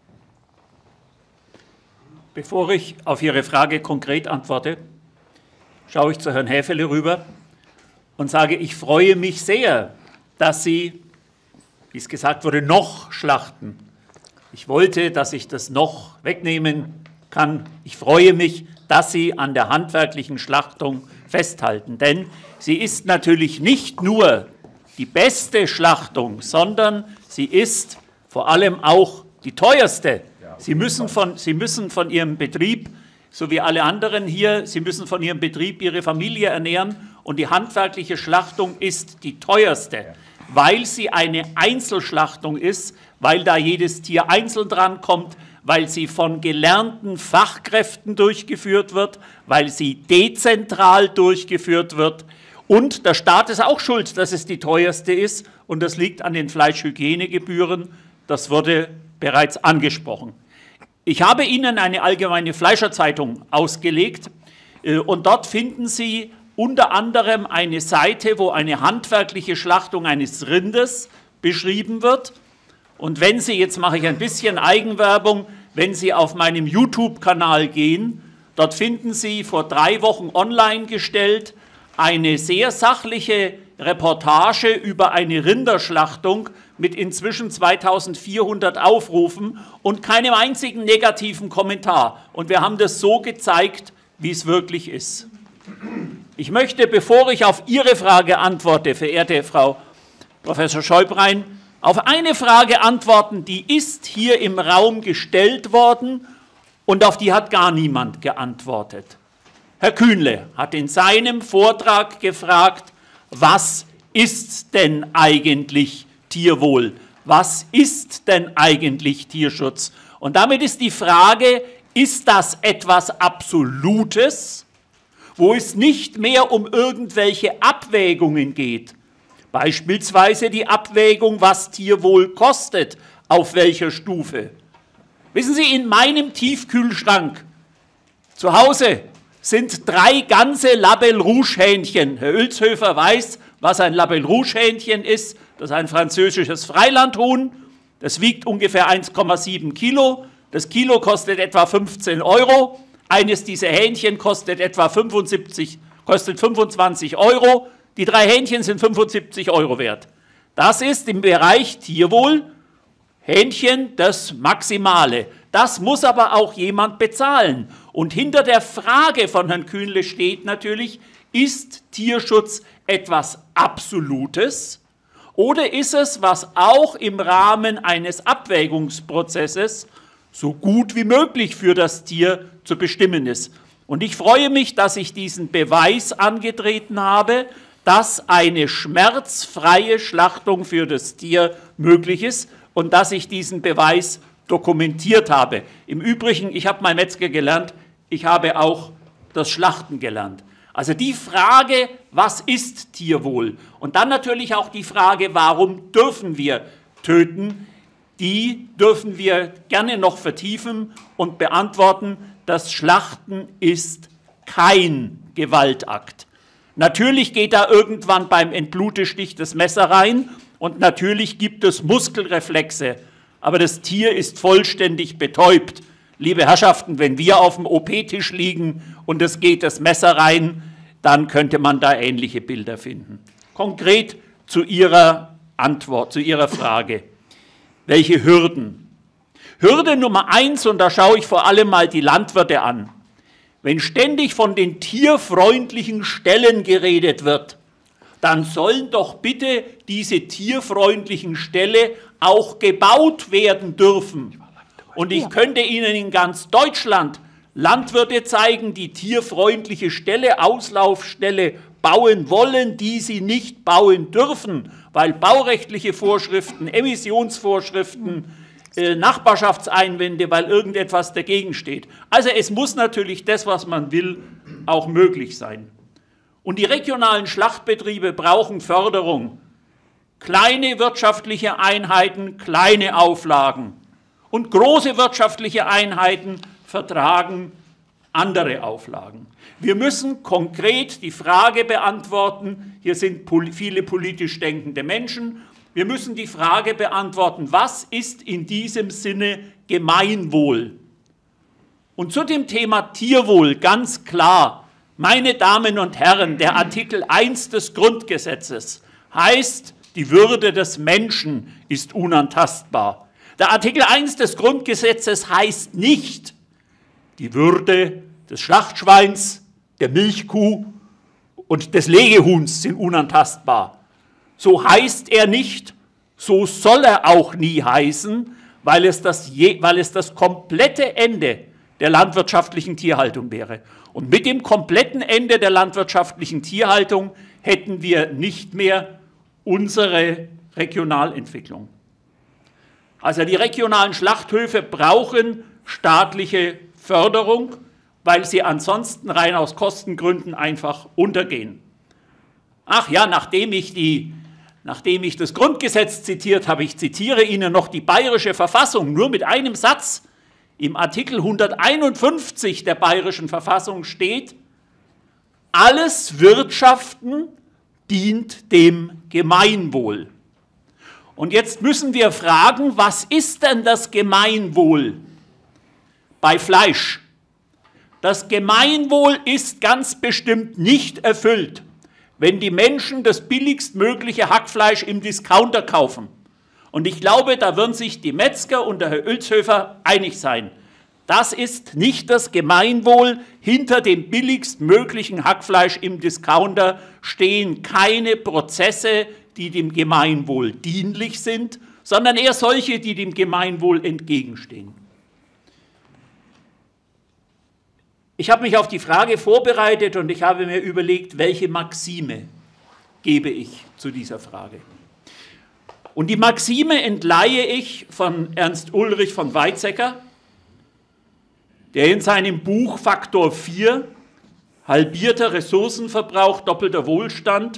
Bevor ich auf Ihre Frage konkret antworte, schaue ich zu Herrn Häfele rüber und sage, ich freue mich sehr, dass Sie, wie es gesagt wurde, noch schlachten. Ich wollte, dass ich das noch wegnehmen kann. Ich freue mich, dass Sie an der handwerklichen Schlachtung festhalten. Denn sie ist natürlich nicht nur die beste Schlachtung, sondern sie ist vor allem auch die teuerste. Sie müssen von, Sie müssen von Ihrem Betrieb, so wie alle anderen hier, Sie müssen von Ihrem Betrieb Ihre Familie ernähren und die handwerkliche Schlachtung ist die teuerste, weil sie eine Einzelschlachtung ist, weil da jedes Tier einzeln drankommt, weil sie von gelernten Fachkräften durchgeführt wird, weil sie dezentral durchgeführt wird. Und der Staat ist auch schuld, dass es die teuerste ist. Und das liegt an den Fleischhygienegebühren. Das wurde bereits angesprochen. Ich habe Ihnen eine allgemeine Fleischerzeitung ausgelegt. Und dort finden Sie unter anderem eine Seite, wo eine handwerkliche Schlachtung eines Rindes beschrieben wird. Und wenn Sie, jetzt mache ich ein bisschen Eigenwerbung, wenn Sie auf meinem YouTube-Kanal gehen, dort finden Sie vor drei Wochen online gestellt eine sehr sachliche Reportage über eine Rinderschlachtung mit inzwischen zweitausendvierhundert Aufrufen und keinem einzigen negativen Kommentar. Und wir haben das so gezeigt, wie es wirklich ist. Ich möchte, bevor ich auf Ihre Frage antworte, verehrte Frau Professor Scheubrein, auf eine Frage antworten, die ist hier im Raum gestellt worden und auf die hat gar niemand geantwortet. Herr Kühnle hat in seinem Vortrag gefragt, was ist denn eigentlich Tierwohl? Was ist denn eigentlich Tierschutz? Und damit ist die Frage, ist das etwas Absolutes, wo es nicht mehr um irgendwelche Abwägungen geht? Beispielsweise die Abwägung, was Tierwohl kostet, auf welcher Stufe. Wissen Sie, in meinem Tiefkühlschrank zu Hause sind drei ganze Label Rouge Hähnchen. Herr Oelzhöfer weiß, was ein Label Rouge Hähnchen ist. Das ist ein französisches Freilandhuhn. Das wiegt ungefähr eins Komma sieben Kilo. Das Kilo kostet etwa fünfzehn Euro. Eines dieser Hähnchen kostet etwa fünfundsiebzig, kostet fünfundzwanzig Euro. Die drei Hähnchen sind fünfundsiebzig Euro wert. Das ist im Bereich Tierwohl Hähnchen das Maximale. Das muss aber auch jemand bezahlen. Und hinter der Frage von Herrn Kühnle steht natürlich, ist Tierschutz etwas Absolutes oder ist es, was auch im Rahmen eines Abwägungsprozesses so gut wie möglich für das Tier zu bestimmen ist? Und ich freue mich, dass ich diesen Beweis angetreten habe, dass eine schmerzfreie Schlachtung für das Tier möglich ist und dass ich diesen Beweis dokumentiert habe. Im Übrigen, ich habe mal Metzger gelernt, ich habe auch das Schlachten gelernt. Also die Frage, was ist Tierwohl? Und dann natürlich auch die Frage, warum dürfen wir töten? Die dürfen wir gerne noch vertiefen und beantworten. Das Schlachten ist kein Gewaltakt. Natürlich geht da irgendwann beim Entblutestich das Messer rein und natürlich gibt es Muskelreflexe, aber das Tier ist vollständig betäubt. Liebe Herrschaften, wenn wir auf dem O P-Tisch liegen und es geht das Messer rein, dann könnte man da ähnliche Bilder finden. Konkret zu Ihrer Antwort, zu Ihrer Frage. Welche Hürden? Hürde Nummer eins, und da schaue ich vor allem mal die Landwirte an. Wenn ständig von den tierfreundlichen Ställen geredet wird, dann sollen doch bitte diese tierfreundlichen Ställe auch gebaut werden dürfen. Und ich könnte Ihnen in ganz Deutschland Landwirte zeigen, die tierfreundliche Ställe, Auslaufställe bauen wollen, die sie nicht bauen dürfen, weil baurechtliche Vorschriften, Emissionsvorschriften, äh, Nachbarschaftseinwände, weil irgendetwas dagegen steht. Also es muss natürlich das, was man will, auch möglich sein. Und die regionalen Schlachtbetriebe brauchen Förderung. Kleine wirtschaftliche Einheiten, kleine Auflagen. Und große wirtschaftliche Einheiten vertragen andere Auflagen. Wir müssen konkret die Frage beantworten, hier sind viele politisch denkende Menschen, wir müssen die Frage beantworten, was ist in diesem Sinne Gemeinwohl? Und zu dem Thema Tierwohl ganz klar, meine Damen und Herren, der Artikel eins des Grundgesetzes heißt, die Würde des Menschen ist unantastbar. Der Artikel eins des Grundgesetzes heißt nicht, die Würde des Schlachtschweins, der Milchkuh und des Legehuhns sind unantastbar. So heißt er nicht, so soll er auch nie heißen, weil es das, je, weil es das komplette Ende der landwirtschaftlichen Tierhaltung wäre. Und mit dem kompletten Ende der landwirtschaftlichen Tierhaltung hätten wir nicht mehr unsere Regionalentwicklung. Also die regionalen Schlachthöfe brauchen staatliche Förderung, weil sie ansonsten rein aus Kostengründen einfach untergehen. Ach ja, nachdem ich, die, nachdem ich das Grundgesetz zitiert habe, ich zitiere Ihnen noch die Bayerische Verfassung, nur mit einem Satz. Im Artikel hunderteinundfünfzig der Bayerischen Verfassung steht, alles Wirtschaften dient dem Gemeinwohl. Und jetzt müssen wir fragen, was ist denn das Gemeinwohl bei Fleisch? Das Gemeinwohl ist ganz bestimmt nicht erfüllt, wenn die Menschen das billigstmögliche Hackfleisch im Discounter kaufen. Und ich glaube, da würden sich die Metzger und der Herr Oelzhöfer einig sein. Das ist nicht das Gemeinwohl. Hinter dem billigstmöglichen Hackfleisch im Discounter stehen keine Prozesse, die dem Gemeinwohl dienlich sind, sondern eher solche, die dem Gemeinwohl entgegenstehen. Ich habe mich auf die Frage vorbereitet und ich habe mir überlegt, welche Maxime gebe ich zu dieser Frage. Und die Maxime entleihe ich von Ernst Ulrich von Weizsäcker, der in seinem Buch Faktor vier, halbierter Ressourcenverbrauch, doppelter Wohlstand,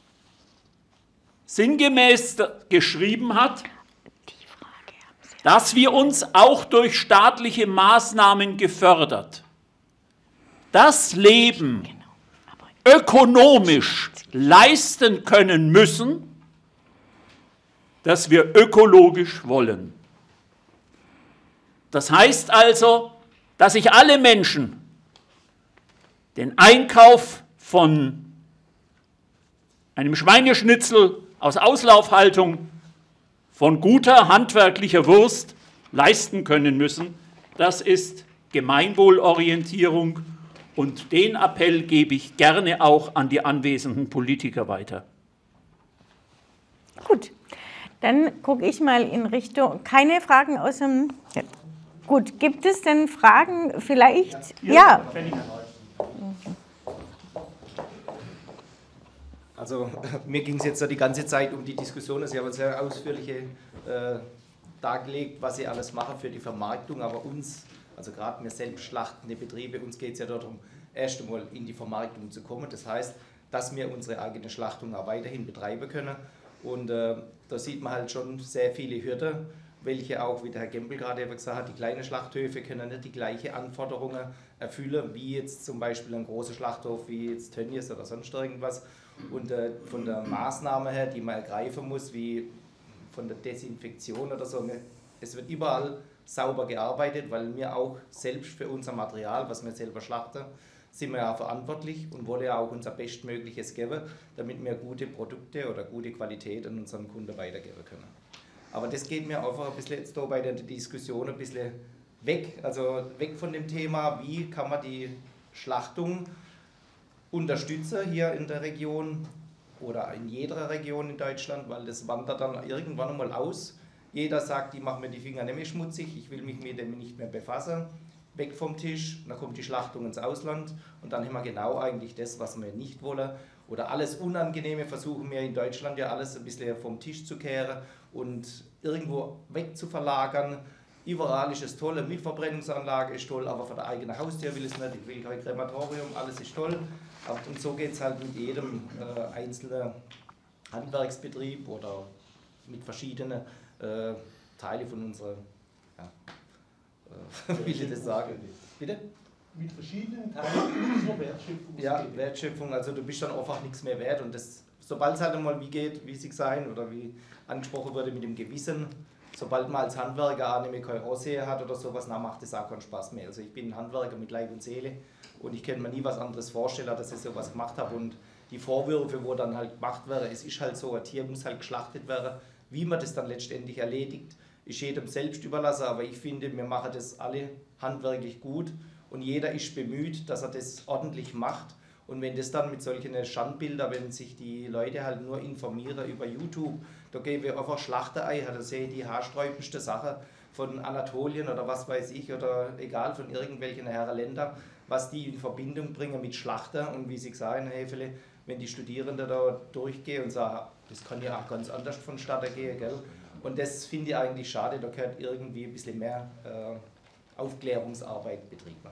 sinngemäß geschrieben hat, dass wir uns auch durch staatliche Maßnahmen gefördert das Leben ökonomisch leisten können müssen, das wir ökologisch wollen. Das heißt also, dass sich alle Menschen den Einkauf von einem Schweineschnitzel aus Auslaufhaltung, von guter handwerklicher Wurst leisten können müssen. Das ist Gemeinwohlorientierung und den Appell gebe ich gerne auch an die anwesenden Politiker weiter. Gut, dann gucke ich mal in Richtung, keine Fragen aus dem, ja. Gut, gibt es denn Fragen vielleicht? Ja. ja. Also mir ging es jetzt so die ganze Zeit um die Diskussion, Sie haben sehr ausführlich äh, dargelegt, was Sie alles machen für die Vermarktung, aber uns, also gerade wir selbst schlachtende Betriebe, uns geht es ja darum, erst einmal in die Vermarktung zu kommen. Das heißt, dass wir unsere eigene Schlachtung auch weiterhin betreiben können. Und äh, da sieht man halt schon sehr viele Hürden, welche auch, wie der Herr Gembel gerade gesagt hat, die kleinen Schlachthöfe können nicht die gleichen Anforderungen erfüllen, wie jetzt zum Beispiel ein großer Schlachthof wie jetzt Tönnies oder sonst irgendwas. Und äh, von der Maßnahme her, die man ergreifen muss, wie von der Desinfektion oder so, es wird überall sauber gearbeitet, weil wir auch selbst für unser Material, was wir selber schlachten, sind wir ja verantwortlich und wollen ja auch unser Bestmögliches geben, damit wir gute Produkte oder gute Qualität an unseren Kunden weitergeben können. Aber das geht mir einfach ein bisschen jetzt da bei der Diskussion ein bisschen weg, also weg von dem Thema, wie kann man die Schlachtung unterstützen hier in der Region oder in jeder Region in Deutschland, weil das wandert dann irgendwann einmal aus. Jeder sagt, ich mache mir die Finger nicht mehr schmutzig, ich will mich mit dem nicht mehr befassen. Weg vom Tisch, dann kommt die Schlachtung ins Ausland und dann haben wir genau eigentlich das, was wir nicht wollen. Oder alles Unangenehme versuchen wir in Deutschland ja alles ein bisschen vom Tisch zu kehren und irgendwo weg zu verlagern. Überall ist es toll, eine Mitverbrennungsanlage ist toll, aber von der eigenen Haustür will es nicht, ich will kein Krematorium, alles ist toll. Und so geht es halt mit jedem äh, einzelnen Handwerksbetrieb oder mit verschiedenen äh, Teilen von unserer, ja, äh, wie will ich das sagen? Bitte? Mit verschiedenen Teilen unserer Wertschöpfung. Ja, Wertschöpfung, also du bist dann einfach nichts mehr wert und das, sobald es halt einmal wie geht, wie sie sein oder wie angesprochen wurde mit dem Gewissen, sobald man als Handwerker auch nicht mehr keine Aussehen hat oder sowas, dann macht das auch keinen Spaß mehr. Also ich bin ein Handwerker mit Leib und Seele und ich kann mir nie was anderes vorstellen, dass ich sowas gemacht habe und die Vorwürfe, wo dann halt gemacht werden, es ist halt so, ein Tier muss halt geschlachtet werden, wie man das dann letztendlich erledigt, ist jedem selbst überlassen, aber ich finde, wir machen das alle handwerklich gut und jeder ist bemüht, dass er das ordentlich macht. Und wenn das dann mit solchen Schandbildern, wenn sich die Leute halt nur informieren über YouTube, da gehen wir einfach Schlachterei, da sehe ich die haarsträubendste Sache von Anatolien oder was weiß ich, oder egal von irgendwelchen Herrenländern, was die in Verbindung bringen mit Schlachter und wie Sie sagen, Herr Hefele, wenn die Studierenden da durchgehen und sagen, das kann ja auch ganz anders vonstatten gehen, gell? Und das finde ich eigentlich schade, da gehört irgendwie ein bisschen mehr äh, Aufklärungsarbeit betrieben.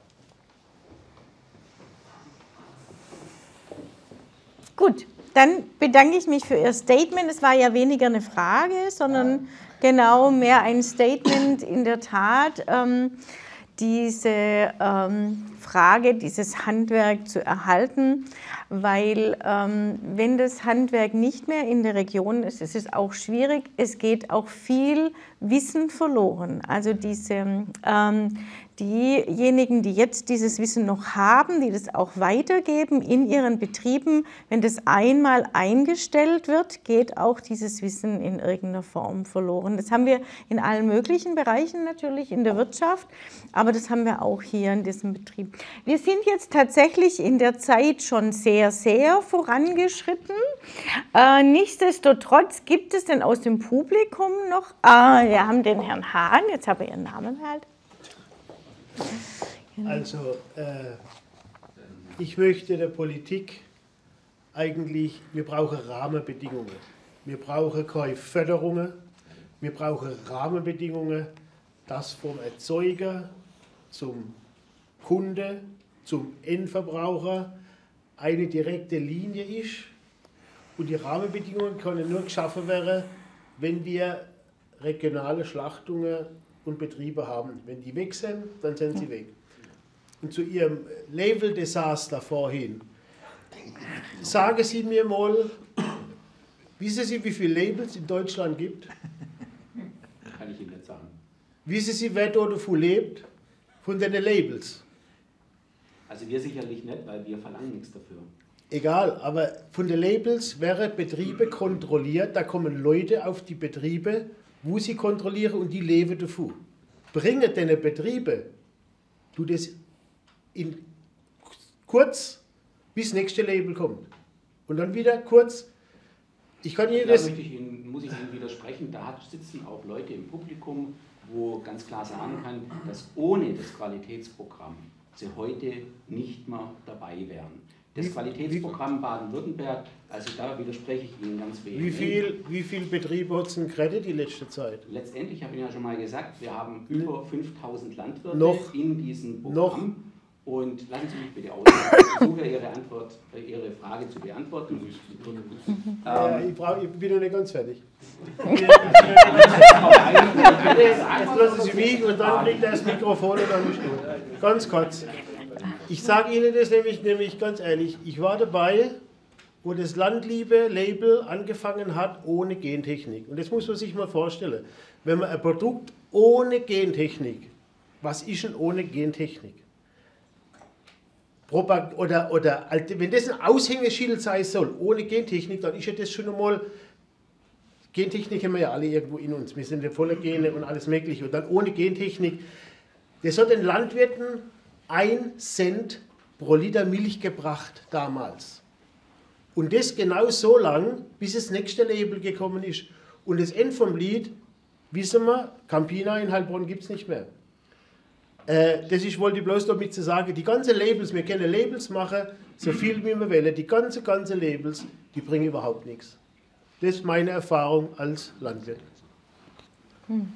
Gut, dann bedanke ich mich für Ihr Statement. Es war ja weniger eine Frage, sondern genau mehr ein Statement in der Tat. Ähm, diese ähm, Frage, dieses Handwerk zu erhalten, weil ähm, wenn das Handwerk nicht mehr in der Region ist, ist es auch schwierig, es geht auch viel Wissen verloren. Also diese, ähm, diejenigen, die jetzt dieses Wissen noch haben, die das auch weitergeben in ihren Betrieben, wenn das einmal eingestellt wird, geht auch dieses Wissen in irgendeiner Form verloren. Das haben wir in allen möglichen Bereichen natürlich, in der Wirtschaft, aber das haben wir auch hier in diesem Betrieb. Wir sind jetzt tatsächlich in der Zeit schon sehr, sehr vorangeschritten. Äh, nichtsdestotrotz gibt es denn aus dem Publikum noch, ah, wir haben den Herrn Hahn, jetzt habe ich Ihren Namen halt. Also, äh, ich möchte der Politik eigentlich, wir brauchen Rahmenbedingungen. wir brauchen keine Förderungen, wir brauchen Rahmenbedingungen, dass vom Erzeuger zum Kunde, zum Endverbraucher eine direkte Linie ist. Und die Rahmenbedingungen können nur geschaffen werden, wenn wir regionale Schlachtungen und Betriebe haben. Wenn die weg sind, dann sind sie weg. Und zu Ihrem Label-Desaster vorhin, sagen Sie mir mal, wissen Sie, wie viele Labels in Deutschland gibt? Kann ich Ihnen nicht sagen. Wissen Sie, wer dort davon lebt? Von den Labels? Also wir sicherlich nicht, weil wir verlangen nichts dafür. Egal, aber von den Labels werden Betriebe kontrolliert, da kommen Leute auf die Betriebe, wo sie kontrollieren und die leben davon. Bringen deine Betriebe, du das in kurz, bis das nächste Label kommt. Und dann wieder kurz, ich kann Ihnen da das... möchte ich Ihnen, muss ich Ihnen widersprechen, da sitzen auch Leute im Publikum, wo ganz klar sagen kann, dass ohne das Qualitätsprogramm sie heute nicht mehr dabei wären. Das Qualitätsprogramm Baden-Württemberg, also da widerspreche ich Ihnen ganz vehement. Wie viel, wie viel Betriebe hat es denn Credit die letzte Zeit? Letztendlich habe ich ja schon mal gesagt, wir haben über fünftausend Landwirte noch, in diesem Programm. Noch. Und lassen Sie mich bitte aus. Ich versuche Ihre, Antwort, Ihre Frage zu beantworten. Ja, ich, brauch, ich bin noch nicht ganz fertig. Jetzt lassen Sie mich und dann kriegt er das Mikrofon und dann nicht gut. Ganz kurz. Ich sage Ihnen das nämlich, nämlich ganz ehrlich, ich war dabei, wo das Landliebe-Label angefangen hat ohne Gentechnik. Und das muss man sich mal vorstellen. Wenn man ein Produkt ohne Gentechnik, was ist denn ohne Gentechnik? Propag oder, oder wenn das ein Aushängeschild sein soll, ohne Gentechnik, dann ist ja das schon einmal, Gentechnik haben wir ja alle irgendwo in uns, wir sind ja voller Gene und alles mögliche. Und dann ohne Gentechnik, das hat den Landwirten ein Cent pro Liter Milch gebracht damals. Und das genau so lang, bis das nächste Label gekommen ist. Und das Ende vom Lied, wissen wir, Campina in Heilbronn gibt es nicht mehr. Äh, das ich wollte bloß damit zu sagen, die ganzen Labels, wir können Labels machen, so viel wie wir wollen, die ganzen, ganzen Labels, die bringen überhaupt nichts. Das ist meine Erfahrung als Landwirt. Hm.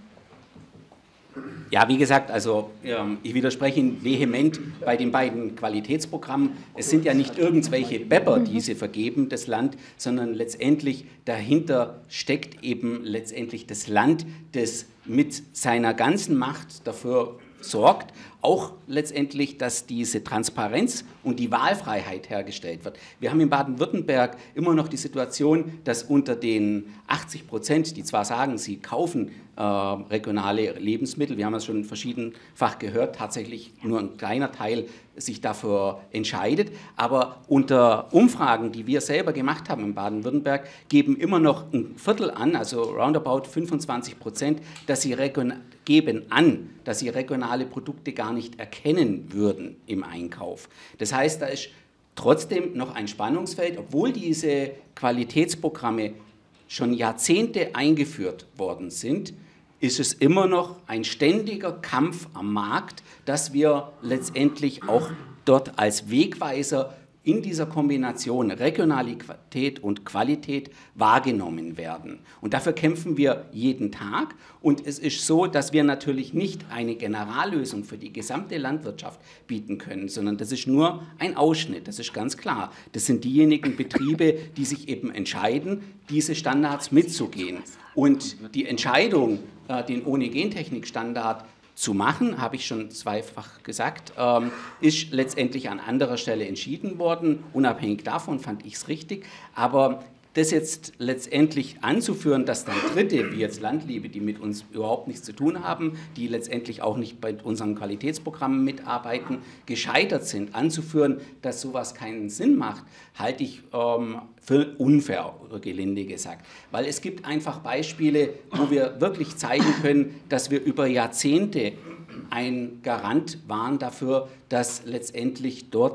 Ja, wie gesagt, also ich widerspreche Ihnen vehement bei den beiden Qualitätsprogrammen. Es sind ja nicht irgendwelche Bepper, die sie vergeben, das Land, sondern letztendlich dahinter steckt eben letztendlich das Land, das mit seiner ganzen Macht dafür sorgt, auch letztendlich, dass diese Transparenz und die Wahlfreiheit hergestellt wird. Wir haben in Baden-Württemberg immer noch die Situation, dass unter den achtzig Prozent, die zwar sagen, sie kaufen äh, regionale Lebensmittel, wir haben es schon verschiedenfach gehört, tatsächlich nur ein kleiner Teil sich dafür entscheidet, aber unter Umfragen, die wir selber gemacht haben in Baden-Württemberg, geben immer noch ein Viertel an, also roundabout fünfundzwanzig Prozent, dass sie geben an, dass sie regionale Produkte gar nicht erkennen würden im Einkauf. Das heißt, da ist trotzdem noch ein Spannungsfeld, obwohl diese Qualitätsprogramme schon Jahrzehnte eingeführt worden sind, ist es immer noch ein ständiger Kampf am Markt, dass wir letztendlich auch dort als Wegweiser in dieser Kombination Regionalität und Qualität wahrgenommen werden. Und dafür kämpfen wir jeden Tag. Und es ist so, dass wir natürlich nicht eine Generallösung für die gesamte Landwirtschaft bieten können, sondern das ist nur ein Ausschnitt, das ist ganz klar. Das sind diejenigen Betriebe, die sich eben entscheiden, diese Standards mitzugehen. Und die Entscheidung, den Ohne-Gentechnik-Standard zu machen, habe ich schon zweifach gesagt, ähm, ist letztendlich an anderer Stelle entschieden worden. Unabhängig davon fand ich es richtig. Aber das jetzt letztendlich anzuführen, dass dann Dritte, wie jetzt Landliebe, die mit uns überhaupt nichts zu tun haben, die letztendlich auch nicht bei unseren Qualitätsprogrammen mitarbeiten, gescheitert sind, anzuführen, dass sowas keinen Sinn macht, halte ich ähm, für unfair, gelinde gesagt. Weil es gibt einfach Beispiele, wo wir wirklich zeigen können, dass wir über Jahrzehnte ein Garant waren dafür, dass letztendlich dort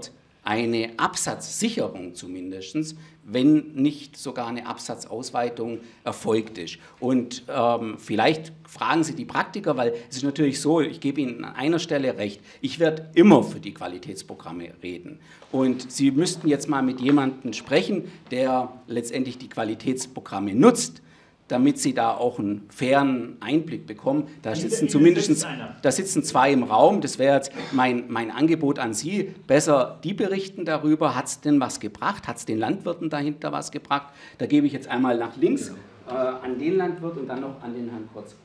eine Absatzsicherung zumindest, wenn nicht sogar eine Absatzausweitung erfolgt ist. Und ähm, vielleicht fragen Sie die Praktiker, weil es ist natürlich so, ich gebe Ihnen an einer Stelle recht, ich werde immer für die Qualitätsprogramme reden. Und Sie müssten jetzt mal mit jemandem sprechen, der letztendlich die Qualitätsprogramme nutzt, damit Sie da auch einen fairen Einblick bekommen. Da sitzen zumindest da sitzen zwei im Raum. Das wäre jetzt mein, mein Angebot an Sie. Besser die berichten darüber, hat es denn was gebracht, hat es den Landwirten dahinter was gebracht. Da gebe ich jetzt einmal nach links äh, an den Landwirt und dann noch an den Herrn Kurz.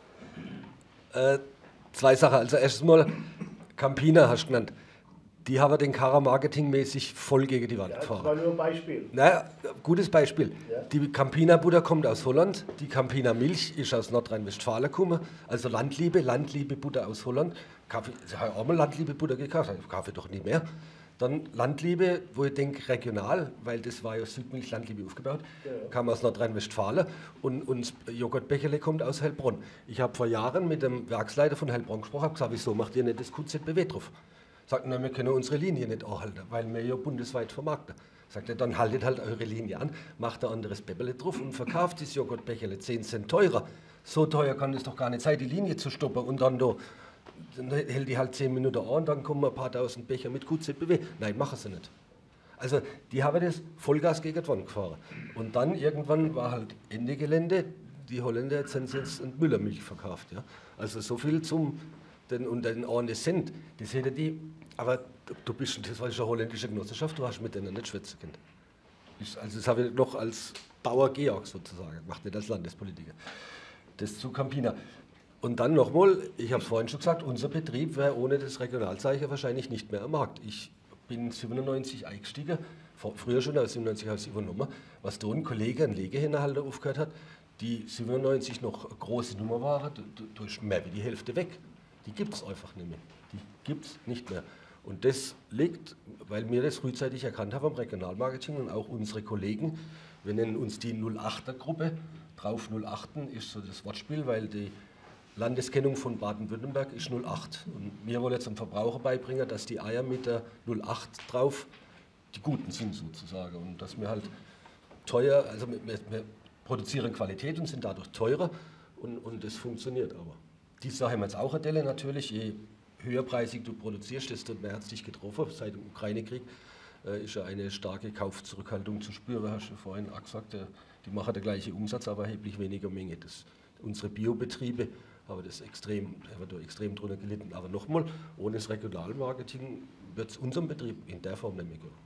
Äh, zwei Sachen. Also erstens mal, Campina hast du genannt. Die haben den Karrer marketingmäßig voll gegen die Wand gefahren. Ja, das war nur ein Beispiel. Naja, gutes Beispiel. Ja. Die Campina Butter kommt aus Holland, die Campina Milch ist aus Nordrhein-Westfalen gekommen. Also Landliebe, Landliebe Butter aus Holland. Kaffee, ich habe auch mal Landliebe Butter gekauft, ich kaufe doch nie mehr. Dann Landliebe, wo ich denke regional, weil das war ja Südmilch Landliebe aufgebaut, ja, ja. Kam aus Nordrhein-Westfalen und, und das Joghurtbecherle kommt aus Heilbronn. Ich habe vor Jahren mit dem Werksleiter von Heilbronn gesprochen, habe gesagt, wieso macht ihr nicht das Q Z B W drauf? Sagt, na, wir können unsere Linie nicht anhalten, weil wir ja bundesweit vermarkten. Sagt er, dann haltet halt eure Linie an, macht ein anderes Bäbberle drauf und verkauft das Joghurtbecherle zehn Cent teurer. So teuer kann es doch gar nicht sein, die Linie zu stoppen und dann, da, dann hält die halt zehn Minuten an und dann kommen ein paar tausend Becher mit Q Z B W. Nein, machen sie nicht. Also die haben das Vollgas gegen die Wand gefahren. Und dann irgendwann war halt Ende Gelände, die Holländer jetzt haben jetzt Müllermilch verkauft. Ja? Also so viel zum... Den, und den einen Cent, das hätte die, aber du bist, das war eine holländische Genossenschaft, du hast mit denen nicht schwätzen können. Ich, also das habe ich noch als Bauer Georg sozusagen, macht nicht als Landespolitiker. Das zu Campina. Und dann nochmal, ich habe es vorhin schon gesagt, unser Betrieb wäre ohne das Regionalzeichen wahrscheinlich nicht mehr am Markt. Ich bin siebenundneunzig eingestiegen, früher schon als siebenundneunzig habe ich es übernommen, was da ein Kollege, ein Legehinterhalter aufgehört hat, die siebenundneunzig noch eine große Nummer waren, da ist mehr wie die Hälfte weg. Die gibt es einfach nicht mehr. Die gibt es nicht mehr. Und das liegt, weil wir das frühzeitig erkannt haben am Regionalmarketing und auch unsere Kollegen, wir nennen uns die null achter Gruppe, drauf null acht ist so das Wortspiel, weil die Landeskennung von Baden-Württemberg ist null acht. Und wir wollen jetzt dem Verbraucher beibringen, dass die Eier mit der null acht drauf die guten sind sozusagen. Und dass wir halt teuer, also wir, wir produzieren Qualität und sind dadurch teurer und, und das funktioniert aber. Die Sache haben wir jetzt auch eine Delle natürlich, je höherpreisig du produzierst, desto mehr hat es dich getroffen. Seit dem Ukraine-Krieg äh, ist ja eine starke Kaufzurückhaltung zu spüren, hast du vorhin auch gesagt, äh, die machen den gleichen Umsatz, aber erheblich weniger Menge. Das, unsere Biobetriebe haben das extrem, haben da extrem drunter gelitten. Aber nochmal, ohne das Regionalmarketing wird es unserem Betrieb in der Form nicht mehr gehen.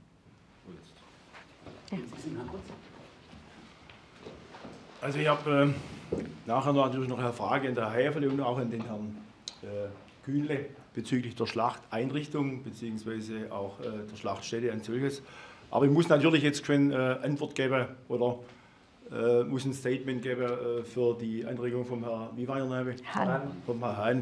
Also ich habe äh, nachher natürlich noch eine Frage an der Herr Häferle und auch an den Herrn äh, Kühnle bezüglich der Schlachteinrichtung bzw. auch äh, der Schlachtstätte als solches. Aber ich muss natürlich jetzt keine äh, Antwort geben oder äh, muss ein Statement geben äh, für die Anregung vom Herrn, wie war Ihr Name? Hahn. Vom Herrn Hahn.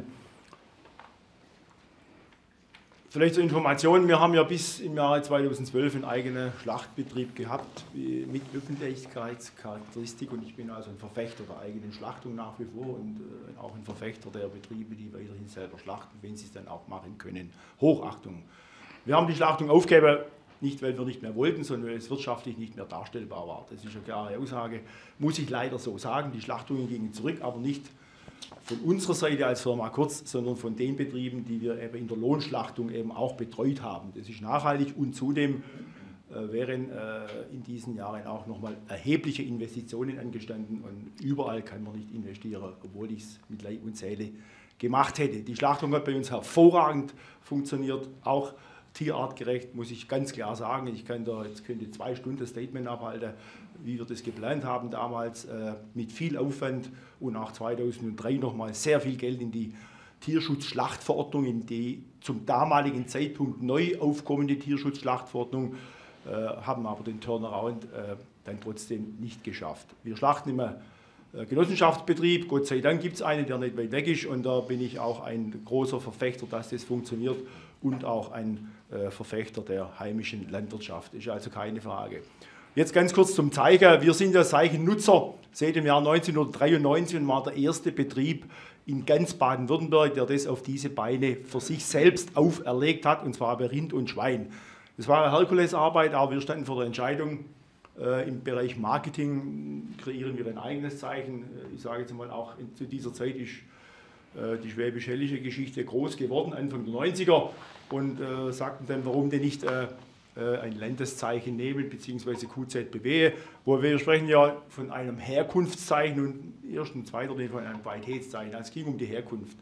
Vielleicht zur Information, wir haben ja bis im Jahre zweitausendzwölf einen eigenen Schlachtbetrieb gehabt mit Öffentlichkeitscharakteristik und ich bin also ein Verfechter der eigenen Schlachtung nach wie vor und äh, auch ein Verfechter der Betriebe, die weiterhin selber schlachten, wenn sie es dann auch machen können. Hochachtung. Wir haben die Schlachtung aufgegeben, nicht weil wir nicht mehr wollten, sondern weil es wirtschaftlich nicht mehr darstellbar war. Das ist eine klare Aussage, muss ich leider so sagen. Die Schlachtungen gingen zurück, aber nicht von unserer Seite als Firma Kurz, sondern von den Betrieben, die wir eben in der Lohnschlachtung eben auch betreut haben. Das ist nachhaltig und zudem äh, wären äh, in diesen Jahren auch nochmal erhebliche Investitionen angestanden und überall kann man nicht investieren, obwohl ich es mit Leib und Seele gemacht hätte. Die Schlachtung hat bei uns hervorragend funktioniert, auch tierartgerecht, muss ich ganz klar sagen. Ich kann da, jetzt könnte zwei Stunden Statement abhalten, wie wir das geplant haben damals, äh, mit viel Aufwand und auch zweitausenddrei nochmal sehr viel Geld in die Tierschutzschlachtverordnung, in die zum damaligen Zeitpunkt neu aufkommende Tierschutzschlachtverordnung, äh, haben aber den Turnaround äh, dann trotzdem nicht geschafft. Wir schlachten immer äh, Genossenschaftsbetrieb, Gott sei Dank gibt es einen, der nicht weit weg ist und da bin ich auch ein großer Verfechter, dass das funktioniert und auch ein äh, Verfechter der heimischen Landwirtschaft, ist also keine Frage. Jetzt ganz kurz zum Zeichen. Wir sind ja Zeichennutzer seit dem Jahr neunzehnhundertdreiundneunzig und war der erste Betrieb in ganz Baden-Württemberg, der das auf diese Beine für sich selbst auferlegt hat, und zwar bei Rind und Schwein. Das war eine Herkulesarbeit, aber wir standen vor der Entscheidung, äh, im Bereich Marketing kreieren wir ein eigenes Zeichen. Ich sage jetzt mal, auch in, zu dieser Zeit ist äh, die schwäbisch-hällische Geschichte groß geworden, Anfang der neunziger, und äh, sagten dann, warum denn nicht äh, ein Landeszeichen nehmen, beziehungsweise Q Z B W, wo wir sprechen ja von einem Herkunftszeichen und erst und zweiter von einem Qualitätszeichen. Es ging um die Herkunft.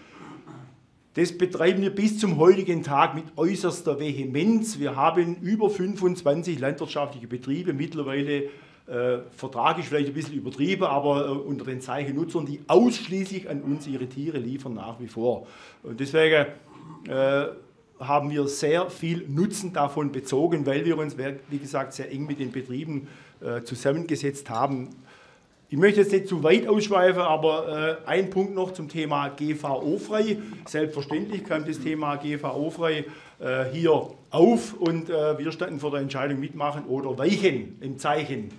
Das betreiben wir bis zum heutigen Tag mit äußerster Vehemenz. Wir haben über fünfundzwanzig landwirtschaftliche Betriebe, mittlerweile äh, Vertrag ist vielleicht ein bisschen übertrieben, aber äh, unter den Zeichennutzern, die ausschließlich an uns ihre Tiere liefern nach wie vor. Und deswegen äh, haben wir sehr viel Nutzen davon bezogen, weil wir uns, wie gesagt, sehr eng mit den Betrieben äh, zusammengesetzt haben. Ich möchte jetzt nicht zu weit ausschweifen, aber äh, ein Punkt noch zum Thema G V O-frei. Selbstverständlich kam das Thema G V O-frei äh, hier auf und äh, wir standen vor der Entscheidung mitmachen oder weichen im Zeichen.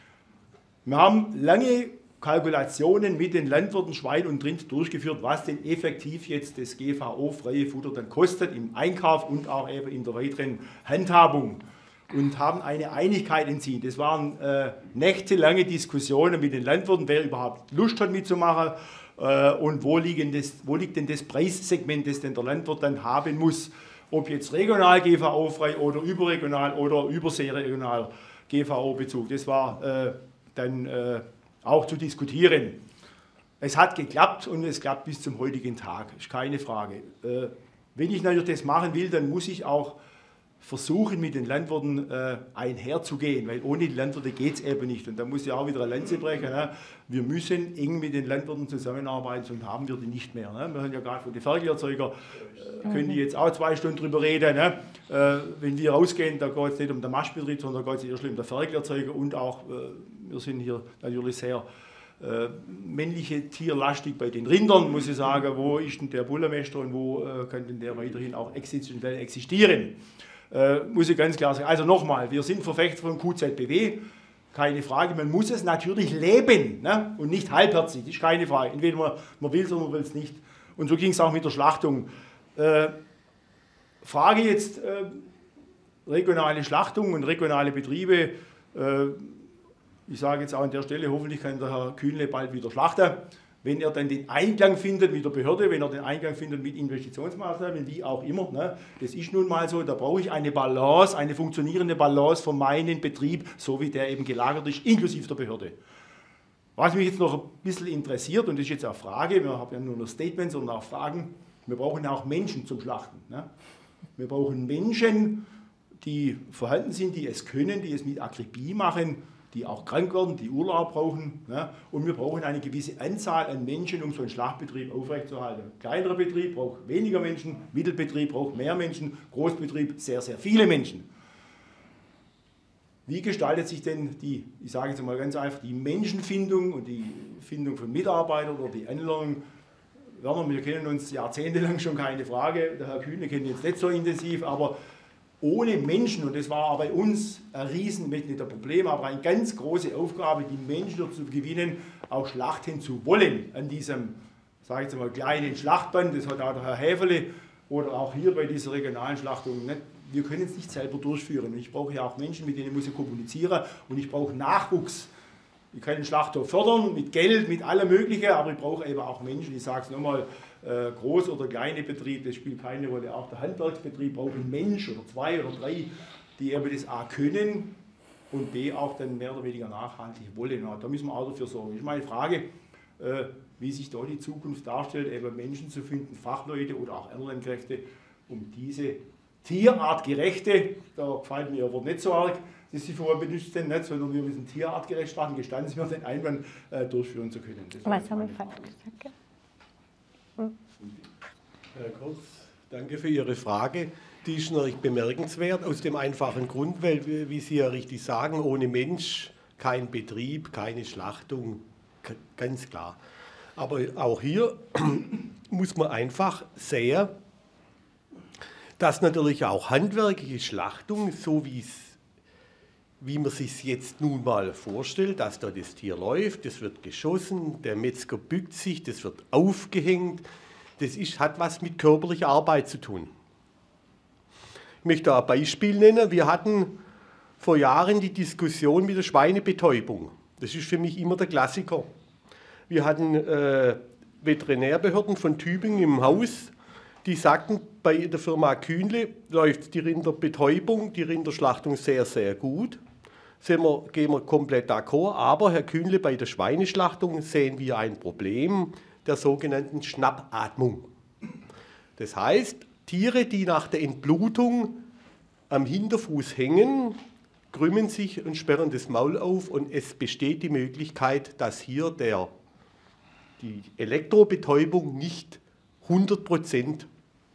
Wir haben lange Kalkulationen mit den Landwirten Schwein und Rind durchgeführt, was denn effektiv jetzt das G V O-freie Futter dann kostet im Einkauf und auch eben in der weiteren Handhabung, und haben eine Einigkeit entziehen. Das waren äh, nächtelange Diskussionen mit den Landwirten, wer überhaupt Lust hat mitzumachen äh, und wo, liegen das, wo liegt denn das Preissegment, das denn der Landwirt dann haben muss, ob jetzt regional G V O-frei oder überregional oder überseeregional G V O-Bezug. Das war äh, dann äh, auch zu diskutieren. Es hat geklappt und es klappt bis zum heutigen Tag, ist keine Frage. Äh, wenn ich natürlich das machen will, dann muss ich auch versuchen, mit den Landwirten äh, einherzugehen, weil ohne die Landwirte geht es eben nicht. Und da muss ich auch wieder eine Lanze brechen. Ne? Wir müssen eng mit den Landwirten zusammenarbeiten, sonst haben wir die nicht mehr. Ne? Wir haben ja gerade von den Ferkelerzeuger, äh, können die jetzt auch zwei Stunden drüber reden. Ne? Äh, wenn wir rausgehen, da geht es nicht um den Maschbetrieb, sondern da geht es eher um den Ferkelerzeuger, und auch, äh, wir sind hier natürlich sehr äh, männliche tierlastig bei den Rindern, muss ich sagen, wo ist denn der Bullermeister und wo äh, kann denn der weiterhin auch existenziell existieren. Äh, muss ich ganz klar sagen. Also nochmal, wir sind Verfechter von Q Z B W, keine Frage. Man muss es natürlich leben, ne? Und nicht halbherzig, das ist keine Frage. Entweder man, man will es oder man will es nicht. Und so ging es auch mit der Schlachtung. Äh, Frage jetzt, äh, regionale Schlachtung und regionale Betriebe. Äh, ich sage jetzt auch an der Stelle, hoffentlich kann der Herr Kühnle bald wieder schlachten. Wenn er dann den Einklang findet mit der Behörde, wenn er den Einklang findet mit Investitionsmaßnahmen, wie auch immer, ne, das ist nun mal so, da brauche ich eine Balance, eine funktionierende Balance von meinem Betrieb, so wie der eben gelagert ist, inklusive der Behörde. Was mich jetzt noch ein bisschen interessiert, und das ist jetzt eine Frage, wir haben ja nur noch Statements, sondern auch Fragen, wir brauchen auch Menschen zum Schlachten. Ne? Wir brauchen Menschen, die vorhanden sind, die es können, die es mit Akribie machen, die auch krank werden, die Urlaub brauchen. Ne? Und wir brauchen eine gewisse Anzahl an Menschen, um so einen Schlachtbetrieb aufrechtzuerhalten. Kleinerer Betrieb braucht weniger Menschen, Mittelbetrieb braucht mehr Menschen, Großbetrieb sehr, sehr viele Menschen. Wie gestaltet sich denn die, ich sage jetzt mal ganz einfach, die Menschenfindung und die Findung von Mitarbeitern oder die Anlernung? Werner, wir kennen uns jahrzehntelang schon, keine Frage. Der Herr Kühne kennt jetzt nicht so intensiv, aber ohne Menschen, und das war bei uns ein riesen, nicht ein Problem, aber eine ganz große Aufgabe, die Menschen dazu gewinnen, auch schlachten zu wollen an diesem, sage ich jetzt mal, kleinen Schlachtband. Das hat auch der Herr Häferle oder auch hier bei dieser regionalen Schlachtung nicht. Wir können es nicht selber durchführen. Ich brauche ja auch Menschen, mit denen muss ich kommunizieren, und ich brauche Nachwuchs. Ich kann den Schlachter fördern mit Geld, mit allem Möglichen, aber ich brauche eben auch Menschen. Ich sage es nochmal, äh, groß oder kleine Betrieb, das spielt keine Rolle. Auch der Handwerksbetrieb braucht einen Mensch oder zwei oder drei, die eben das A können und B auch dann mehr oder weniger nachhaltig wollen. Ja, da müssen wir auch dafür sorgen. Das ist meine Frage, äh, wie sich da die Zukunft darstellt, eben Menschen zu finden, Fachleute oder auch Erlernkräfte, um diese tierartgerechte, da gefällt mir aber nicht so arg, dass sie vorher benutzt sind, nicht, sondern wir müssen tierartgerecht schlachten, gestanden sind, den Einwand äh, durchführen zu können. Das Was haben wir falsch gesagt? Hm. Herr Kurz, danke für Ihre Frage. Die ist natürlich bemerkenswert, aus dem einfachen Grund, weil, wie Sie ja richtig sagen, ohne Mensch kein Betrieb, keine Schlachtung, ganz klar. Aber auch hier muss man einfach sehen, dass natürlich auch handwerkliche Schlachtung, so wie es wie man sich jetzt nun mal vorstellt, dass da das Tier läuft, das wird geschossen, der Metzger bückt sich, das wird aufgehängt, das ist, hat was mit körperlicher Arbeit zu tun. Ich möchte ein Beispiel nennen. Wir hatten vor Jahren die Diskussion mit der Schweinebetäubung. Das ist für mich immer der Klassiker. Wir hatten äh, Veterinärbehörden von Tübingen im Haus, die sagten, bei der Firma Kühnle läuft die Rinderbetäubung, die Rinderschlachtung sehr, sehr gut. Sind wir, gehen wir komplett d'accord. Aber, Herr Kühnle, bei der Schweineschlachtung sehen wir ein Problem der sogenannten Schnappatmung. Das heißt, Tiere, die nach der Entblutung am Hinterfuß hängen, krümmen sich und sperren das Maul auf und es besteht die Möglichkeit, dass hier der, die Elektrobetäubung nicht hundert Prozent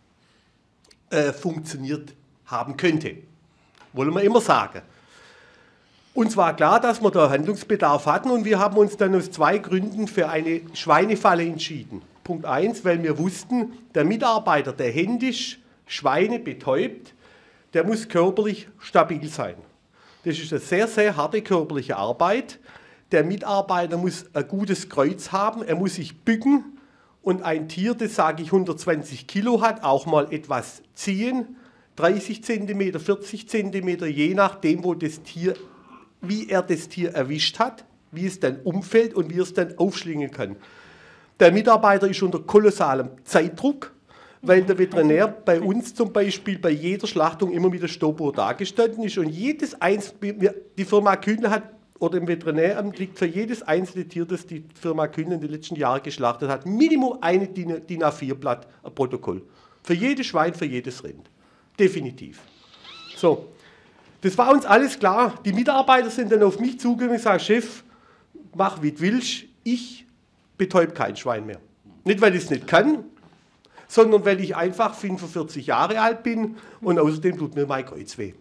äh, funktioniert haben könnte. Wollen wir immer sagen. Uns war klar, dass wir da Handlungsbedarf hatten und wir haben uns dann aus zwei Gründen für eine Schweinefalle entschieden. Punkt eins, weil wir wussten, der Mitarbeiter, der händisch Schweine betäubt, der muss körperlich stabil sein. Das ist eine sehr, sehr harte körperliche Arbeit. Der Mitarbeiter muss ein gutes Kreuz haben, er muss sich bücken und ein Tier, das sage ich hundertzwanzig Kilo hat, auch mal etwas ziehen, dreißig Zentimeter, vierzig Zentimeter, je nachdem, wo das Tier, wie er das Tier erwischt hat, wie es dann umfällt und wie er es dann aufschlingen kann. Der Mitarbeiter ist unter kolossalem Zeitdruck, weil der Veterinär bei uns zum Beispiel bei jeder Schlachtung immer mit der Stoppuhr dagestanden ist und jedes einzelne, die Firma Kühnle hat, oder im Veterinäramt liegt für jedes einzelne Tier, das die Firma Kühnle in den letzten Jahren geschlachtet hat, Minimum eine D I N A vier Blatt Protokoll. Für jedes Schwein, für jedes Rind. Definitiv. So, das war uns alles klar. Die Mitarbeiter sind dann auf mich zugegangen und gesagt, Chef, mach wie du willst, ich betäube kein Schwein mehr. Nicht, weil ich es nicht kann, sondern weil ich einfach fünfundvierzig Jahre alt bin und außerdem tut mir mein Kreuz weh.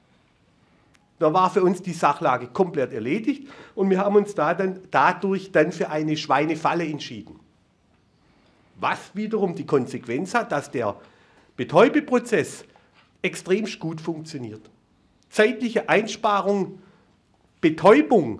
Da war für uns die Sachlage komplett erledigt und wir haben uns da dann, dadurch dann für eine Schweinefalle entschieden. Was wiederum die Konsequenz hat, dass der Betäubeprozess extrem gut funktioniert. Zeitliche Einsparung, Betäubung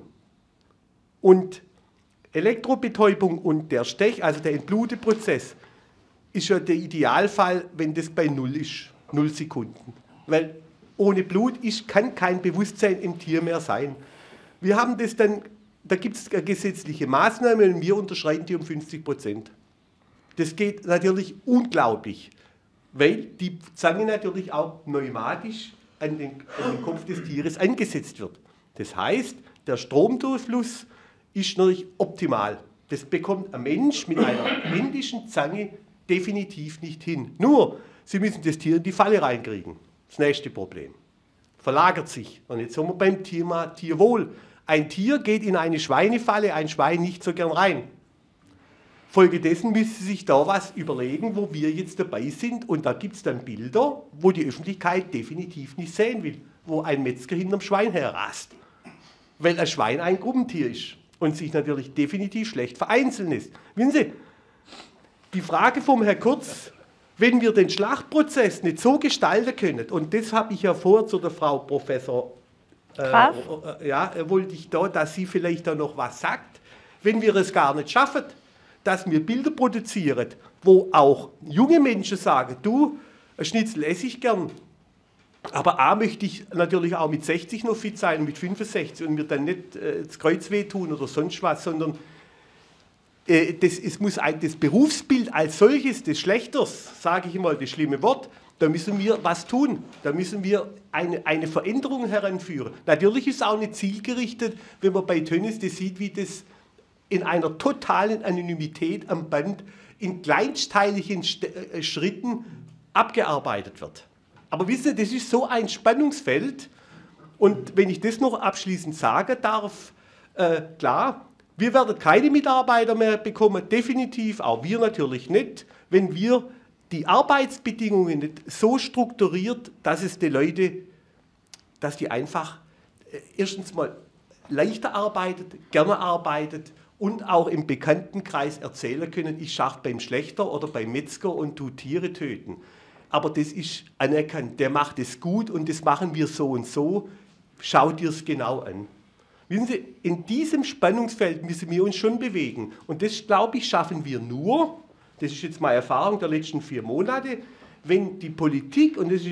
und Elektrobetäubung und der Stech, also der Entbluteprozess, ist ja der Idealfall, wenn das bei Null ist, Null Sekunden. Weil ohne Blut ist, kann kein Bewusstsein im Tier mehr sein. Wir haben das dann, da gibt es gesetzliche Maßnahmen und wir unterschreiten die um fünfzig Prozent. Das geht natürlich unglaublich, weil die Zange natürlich auch pneumatisch an den, an den Kopf des Tieres angesetzt wird. Das heißt, der Stromdurchfluss ist natürlich optimal. Das bekommt ein Mensch mit einer händischen Zange definitiv nicht hin. Nur, Sie müssen das Tier in die Falle reinkriegen. Das nächste Problem. Verlagert sich. Und jetzt sind wir beim Thema Tierwohl. Ein Tier geht in eine Schweinefalle, ein Schwein nicht so gern rein. Folgedessen müssen Sie sich da was überlegen, wo wir jetzt dabei sind. Und da gibt es dann Bilder, wo die Öffentlichkeit definitiv nicht sehen will. Wo ein Metzger hinterm Schwein herrast. Weil ein Schwein ein Gruppentier ist. Und sich natürlich definitiv schlecht vereinzeln ist. Wissen Sie, die Frage vom Herrn Kurz, wenn wir den Schlachtprozess nicht so gestalten können, und das habe ich ja vorher zu der Frau Professor, äh, äh, ja, wollte ich da, dass sie vielleicht da noch was sagt, wenn wir es gar nicht schaffen, dass wir Bilder produzieren, wo auch junge Menschen sagen, du, ein Schnitzel esse ich gern, aber A möchte ich natürlich auch mit sechzig noch fit sein, mit fünfundsechzig und mir dann nicht äh, das Kreuz wehtun oder sonst was, sondern äh, das, es muss ein, das Berufsbild als solches, des Schlechters, sage ich mal, das schlimme Wort, da müssen wir was tun. Da müssen wir eine, eine Veränderung heranführen. Natürlich ist es auch nicht zielgerichtet, wenn man bei Tönnies das sieht, wie das in einer totalen Anonymität am Band in kleinsteiligen St- Schritten abgearbeitet wird. Aber wissen Sie, das ist so ein Spannungsfeld. Und wenn ich das noch abschließend sagen darf, äh, klar, wir werden keine Mitarbeiter mehr bekommen, definitiv, auch wir natürlich nicht, wenn wir die Arbeitsbedingungen nicht so strukturiert, dass es die Leute, dass die einfach äh, erstens mal leichter arbeitet, gerne arbeitet und auch im Bekanntenkreis erzählen können, ich schaffe beim Schlächter oder beim Metzger und tu Tiere töten. Aber das ist anerkannt, der macht es gut und das machen wir so und so, schaut dir es genau an. Wissen Sie, in diesem Spannungsfeld müssen wir uns schon bewegen und das, glaube ich, schaffen wir nur, das ist jetzt meine Erfahrung der letzten vier Monate, wenn die Politik, und das ist jetzt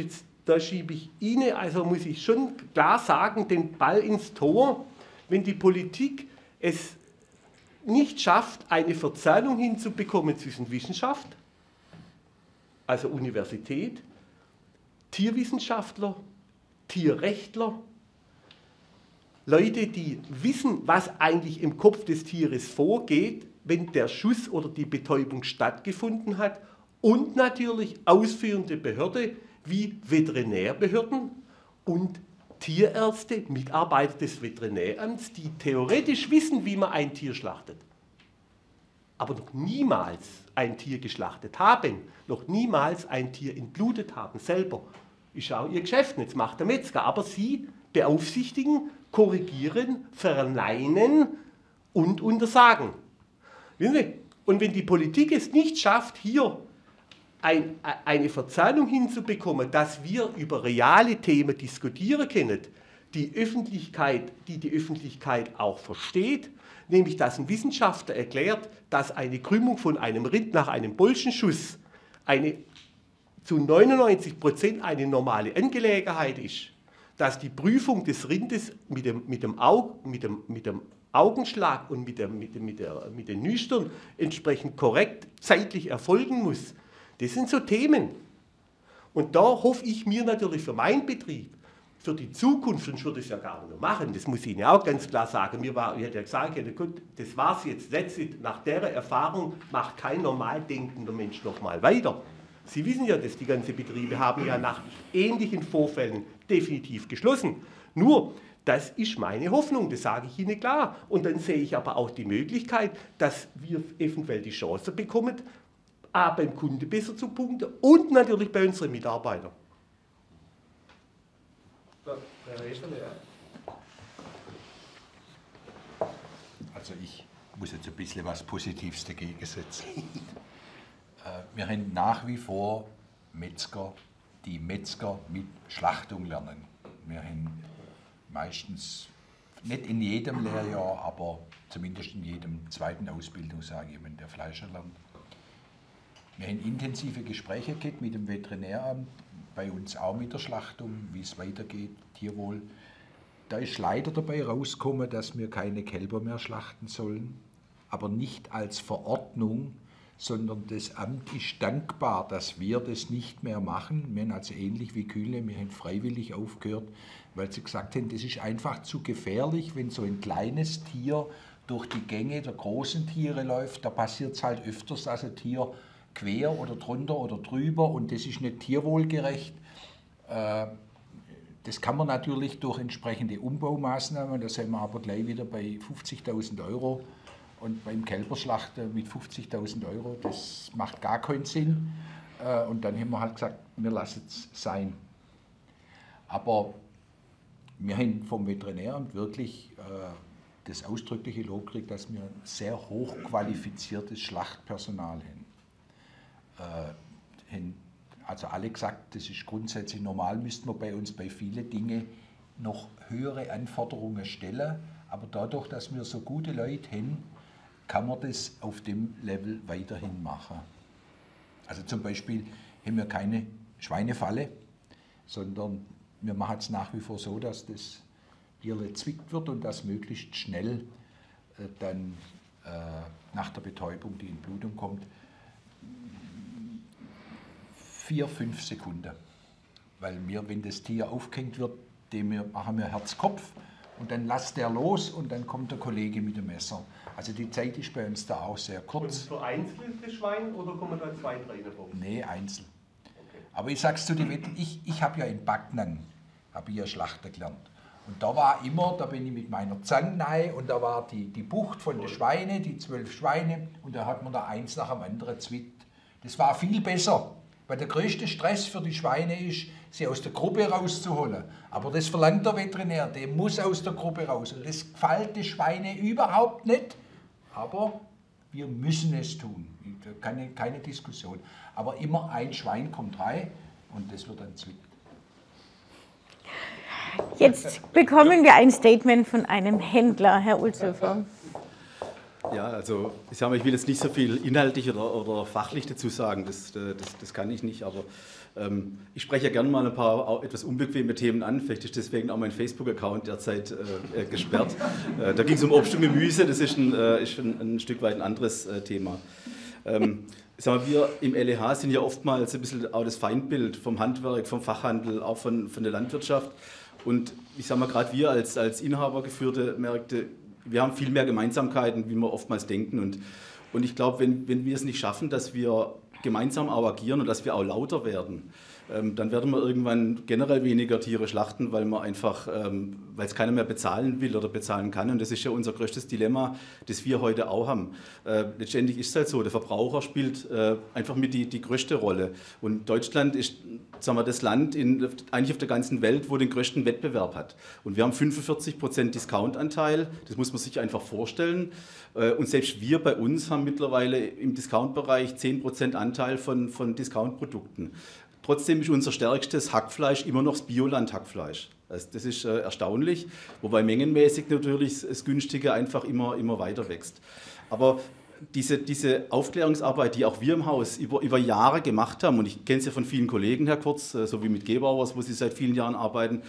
da schiebe ich Ihnen, also muss ich schon klar sagen, den Ball ins Tor, wenn die Politik es nicht schafft, eine Verzahnung hinzubekommen zwischen Wissenschaft, also Universität, Tierwissenschaftler, Tierrechtler, Leute, die wissen, was eigentlich im Kopf des Tieres vorgeht, wenn der Schuss oder die Betäubung stattgefunden hat, und natürlich ausführende Behörde wie Veterinärbehörden und Tierärzte, Mitarbeiter des Veterinäramts, die theoretisch wissen, wie man ein Tier schlachtet, aber noch niemals ein Tier geschlachtet haben, noch niemals ein Tier entblutet haben selber. Ist auch ihr Geschäft, jetzt macht der Metzger, aber sie beaufsichtigen, korrigieren, verneinen und untersagen. Wissen Sie? Und wenn die Politik es nicht schafft, hier ein, eine Verzahnung hinzubekommen, dass wir über reale Themen diskutieren können, die Öffentlichkeit, die die Öffentlichkeit auch versteht, nämlich dass ein Wissenschaftler erklärt, dass eine Krümmung von einem Rind nach einem Bolzenschuss eine, zu neunundneunzig Prozent eine normale Angelegenheit ist, dass die Prüfung des Rindes mit dem, mit dem, Aug, mit dem, mit dem Augenschlag und mit, der, mit, der, mit, der, mit den Nüstern entsprechend korrekt zeitlich erfolgen muss. Das sind so Themen. Und da hoffe ich mir natürlich für meinen Betrieb, für die Zukunft, sonst würde ich es ja gar nicht mehr machen, das muss ich Ihnen auch ganz klar sagen. Mir war, ich hätte ja gesagt, das war es jetzt, that's it. Nach der Erfahrung macht kein normal denkender Mensch nochmal weiter. Sie wissen ja, dass die ganzen Betriebe haben ja nach ähnlichen Vorfällen definitiv geschlossen. Nur, das ist meine Hoffnung, das sage ich Ihnen klar. Und dann sehe ich aber auch die Möglichkeit, dass wir eventuell die Chance bekommen, A, beim Kunde besser zu punkten und natürlich bei unseren Mitarbeitern. Also ich muss jetzt ein bisschen was Positives dagegen setzen. Wir haben nach wie vor Metzger, die Metzger mit Schlachtung lernen. Wir haben meistens, nicht in jedem Lehrjahr, aber zumindest in jedem zweiten Ausbildungsjahr jemand, der Fleischer lernt. Wir haben intensive Gespräche gehabt mit dem Veterinäramt, bei uns auch mit der Schlachtung, wie es weitergeht, Tierwohl. Da ist leider dabei rausgekommen, dass wir keine Kälber mehr schlachten sollen, aber nicht als Verordnung, sondern das Amt ist dankbar, dass wir das nicht mehr machen. Wir haben also ähnlich wie Kühle, wir haben freiwillig aufgehört, weil sie gesagt haben, das ist einfach zu gefährlich, wenn so ein kleines Tier durch die Gänge der großen Tiere läuft. Da passiert es halt öfters, dass ein Tier quer oder drunter oder drüber und das ist nicht tierwohlgerecht. Das kann man natürlich durch entsprechende Umbaumaßnahmen, da sind wir aber gleich wieder bei fünfzigtausend Euro. Und beim Kälberschlachten mit fünfzigtausend Euro, das macht gar keinen Sinn. Und dann haben wir halt gesagt, wir lassen es sein. Aber wir haben vom Veterinäramt wirklich das ausdrückliche Lob gekriegt, dass wir ein sehr hochqualifiziertes Schlachtpersonal haben. Also alle gesagt, das ist grundsätzlich normal, müssten wir bei uns bei vielen Dingen noch höhere Anforderungen stellen. Aber dadurch, dass wir so gute Leute haben, kann man das auf dem Level weiterhin machen. Also zum Beispiel haben wir keine Schweinefalle, sondern wir machen es nach wie vor so, dass das Bierle zwickt wird und dass möglichst schnell äh, dann äh, nach der Betäubung die Entblutung kommt. Vier, fünf Sekunden. Weil wir, wenn das Tier aufgehängt wird, dem wir, machen wir Herz-Kopf und dann lasst der los und dann kommt der Kollege mit dem Messer. Also die Zeit ist bei uns da auch sehr kurz. Und für einzelne Schwein oder kommen da zwei, drei davon? Nee, einzeln. Okay. Aber ich sag's zu dir, ich, ich habe ja in Backnang, habe ich ja Schlachter gelernt. Und da war immer, da bin ich mit meiner Zange und da war die, die Bucht von den Schweinen, die zwölf Schweine und da hat man da eins nach dem anderen zwickt. Das war viel besser, weil der größte Stress für die Schweine ist, sie aus der Gruppe rauszuholen. Aber das verlangt der Veterinär, der muss aus der Gruppe raus. Und das gefällt den Schweinen überhaupt nicht. Aber wir müssen es tun. Keine, keine Diskussion. Aber immer ein Schwein kommt rein und das wird dann zwickt. Jetzt bekommen wir ein Statement von einem Händler, Herr Ulzhofer. Ja, also ich, sag mal, ich will jetzt nicht so viel inhaltlich oder, oder fachlich dazu sagen, das, das, das kann ich nicht, aber ähm, ich spreche ja gerne mal ein paar etwas unbequeme Themen an, vielleicht ist deswegen auch mein Facebook-Account derzeit äh, gesperrt. äh, da ging es um Obst und Gemüse, das ist ein, äh, ist ein, ein Stück weit ein anderes äh, Thema. Ähm, ich sag mal, wir im L E H sind ja oftmals ein bisschen auch das Feindbild vom Handwerk, vom Fachhandel, auch von, von der Landwirtschaft. Und ich sage mal, gerade wir als, als inhabergeführte Märkte, wir haben viel mehr Gemeinsamkeiten, wie wir oftmals denken. Und, und ich glaube, wenn, wenn wir es nicht schaffen, dass wir gemeinsam auch agieren und dass wir auch lauter werden, ähm, dann werden wir irgendwann generell weniger Tiere schlachten, weil man einfach, ähm, weil es keiner mehr bezahlen will oder bezahlen kann. Und das ist ja unser größtes Dilemma, das wir heute auch haben. Äh, letztendlich ist es halt so, der Verbraucher spielt äh, einfach mit die, die größte Rolle. Und Deutschland ist, sagen wir, das Land in, eigentlich auf der ganzen Welt, wo den größten Wettbewerb hat. Und wir haben fünfundvierzig Prozent Discountanteil, das muss man sich einfach vorstellen. Und selbst wir bei uns haben mittlerweile im Discount-Bereich zehn Prozent Anteil von, von Discount-Produkten. Trotzdem ist unser stärkstes Hackfleisch immer noch das Bioland-Hackfleisch. Also das ist äh, erstaunlich, wobei mengenmäßig natürlich das Günstige einfach immer, immer weiter wächst. Aber diese, diese Aufklärungsarbeit, die auch wir im Haus über, über Jahre gemacht haben, und ich kenne es ja von vielen Kollegen, Herr Kurz, so wie mit Gebauers, wo Sie seit vielen Jahren arbeiten,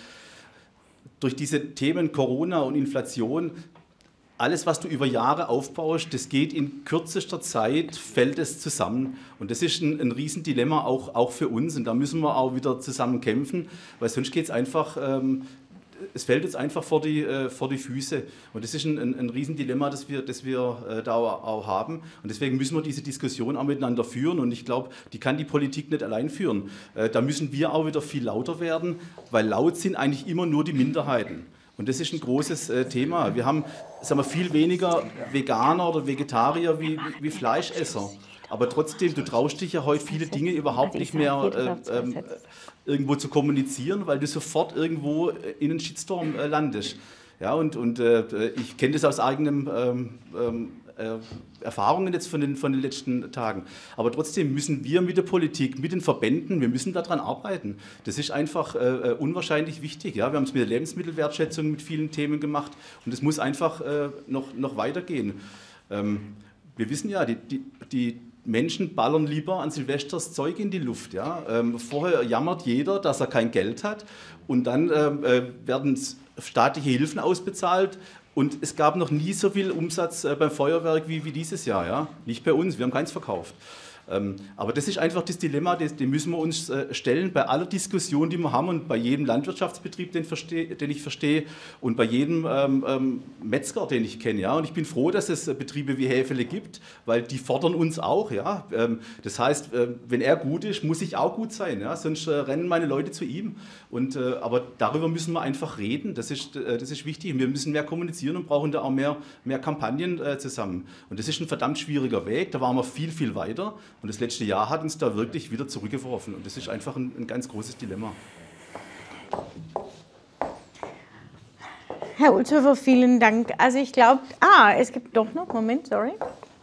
durch diese Themen Corona und Inflation, alles, was du über Jahre aufbaust, das geht in kürzester Zeit, fällt es zusammen. Und das ist ein, ein Riesendilemma auch, auch für uns. Und da müssen wir auch wieder zusammen kämpfen, weil sonst geht es einfach, ähm, es fällt uns einfach vor die, äh, vor die Füße. Und das ist ein, ein, ein Riesendilemma, das wir, das wir äh, da auch haben. Und deswegen müssen wir diese Diskussion auch miteinander führen. Und ich glaube, die kann die Politik nicht allein führen. Äh, da müssen wir auch wieder viel lauter werden, weil laut sind eigentlich immer nur die Minderheiten. Und das ist ein großes äh, Thema. Wir haben, sagen wir, viel weniger Veganer oder Vegetarier wie, wie Fleischesser. Aber trotzdem, du traust dich ja heute viele Dinge überhaupt nicht mehr äh, äh, irgendwo zu kommunizieren, weil du sofort irgendwo in einen Shitstorm äh, landest. Ja, und und äh, ich kenne das aus eigenem ähm, ähm, äh, Erfahrungen jetzt von den, von den letzten Tagen. Aber trotzdem müssen wir mit der Politik, mit den Verbänden, wir müssen daran arbeiten. Das ist einfach äh, unwahrscheinlich wichtig. Ja? Wir haben es mit der Lebensmittelwertschätzung mit vielen Themen gemacht und es muss einfach äh, noch, noch weitergehen. Ähm, wir wissen ja, die, die, die Menschen ballern lieber an Silvester das Zeug in die Luft. Ja? Ähm, vorher jammert jeder, dass er kein Geld hat und dann äh, werden staatliche Hilfen ausbezahlt. Und es gab noch nie so viel Umsatz äh, beim Feuerwerk wie, wie dieses Jahr. Ja? Nicht bei uns, wir haben keins verkauft. Ähm, aber das ist einfach das Dilemma, das, dem müssen wir uns äh, stellen bei aller Diskussion, die wir haben und bei jedem Landwirtschaftsbetrieb, den, versteh, den ich verstehe und bei jedem ähm, ähm, Metzger, den ich kenne. Ja? Und ich bin froh, dass es äh, Betriebe wie Häfele gibt, weil die fordern uns auch. Ja? Ähm, das heißt, äh, wenn er gut ist, muss ich auch gut sein. Ja? Sonst äh, rennen meine Leute zu ihm. Und, äh, aber darüber müssen wir einfach reden. Das ist, äh, das ist wichtig. Wir müssen mehr kommunizieren und brauchen da auch mehr, mehr Kampagnen äh, zusammen. Und das ist ein verdammt schwieriger Weg. Da waren wir viel, viel weiter. Und das letzte Jahr hat uns da wirklich wieder zurückgeworfen. Und das ist einfach ein, ein ganz großes Dilemma. Herr Ulzhofer, vielen Dank. Also ich glaube, ah, es gibt doch noch, Moment, sorry.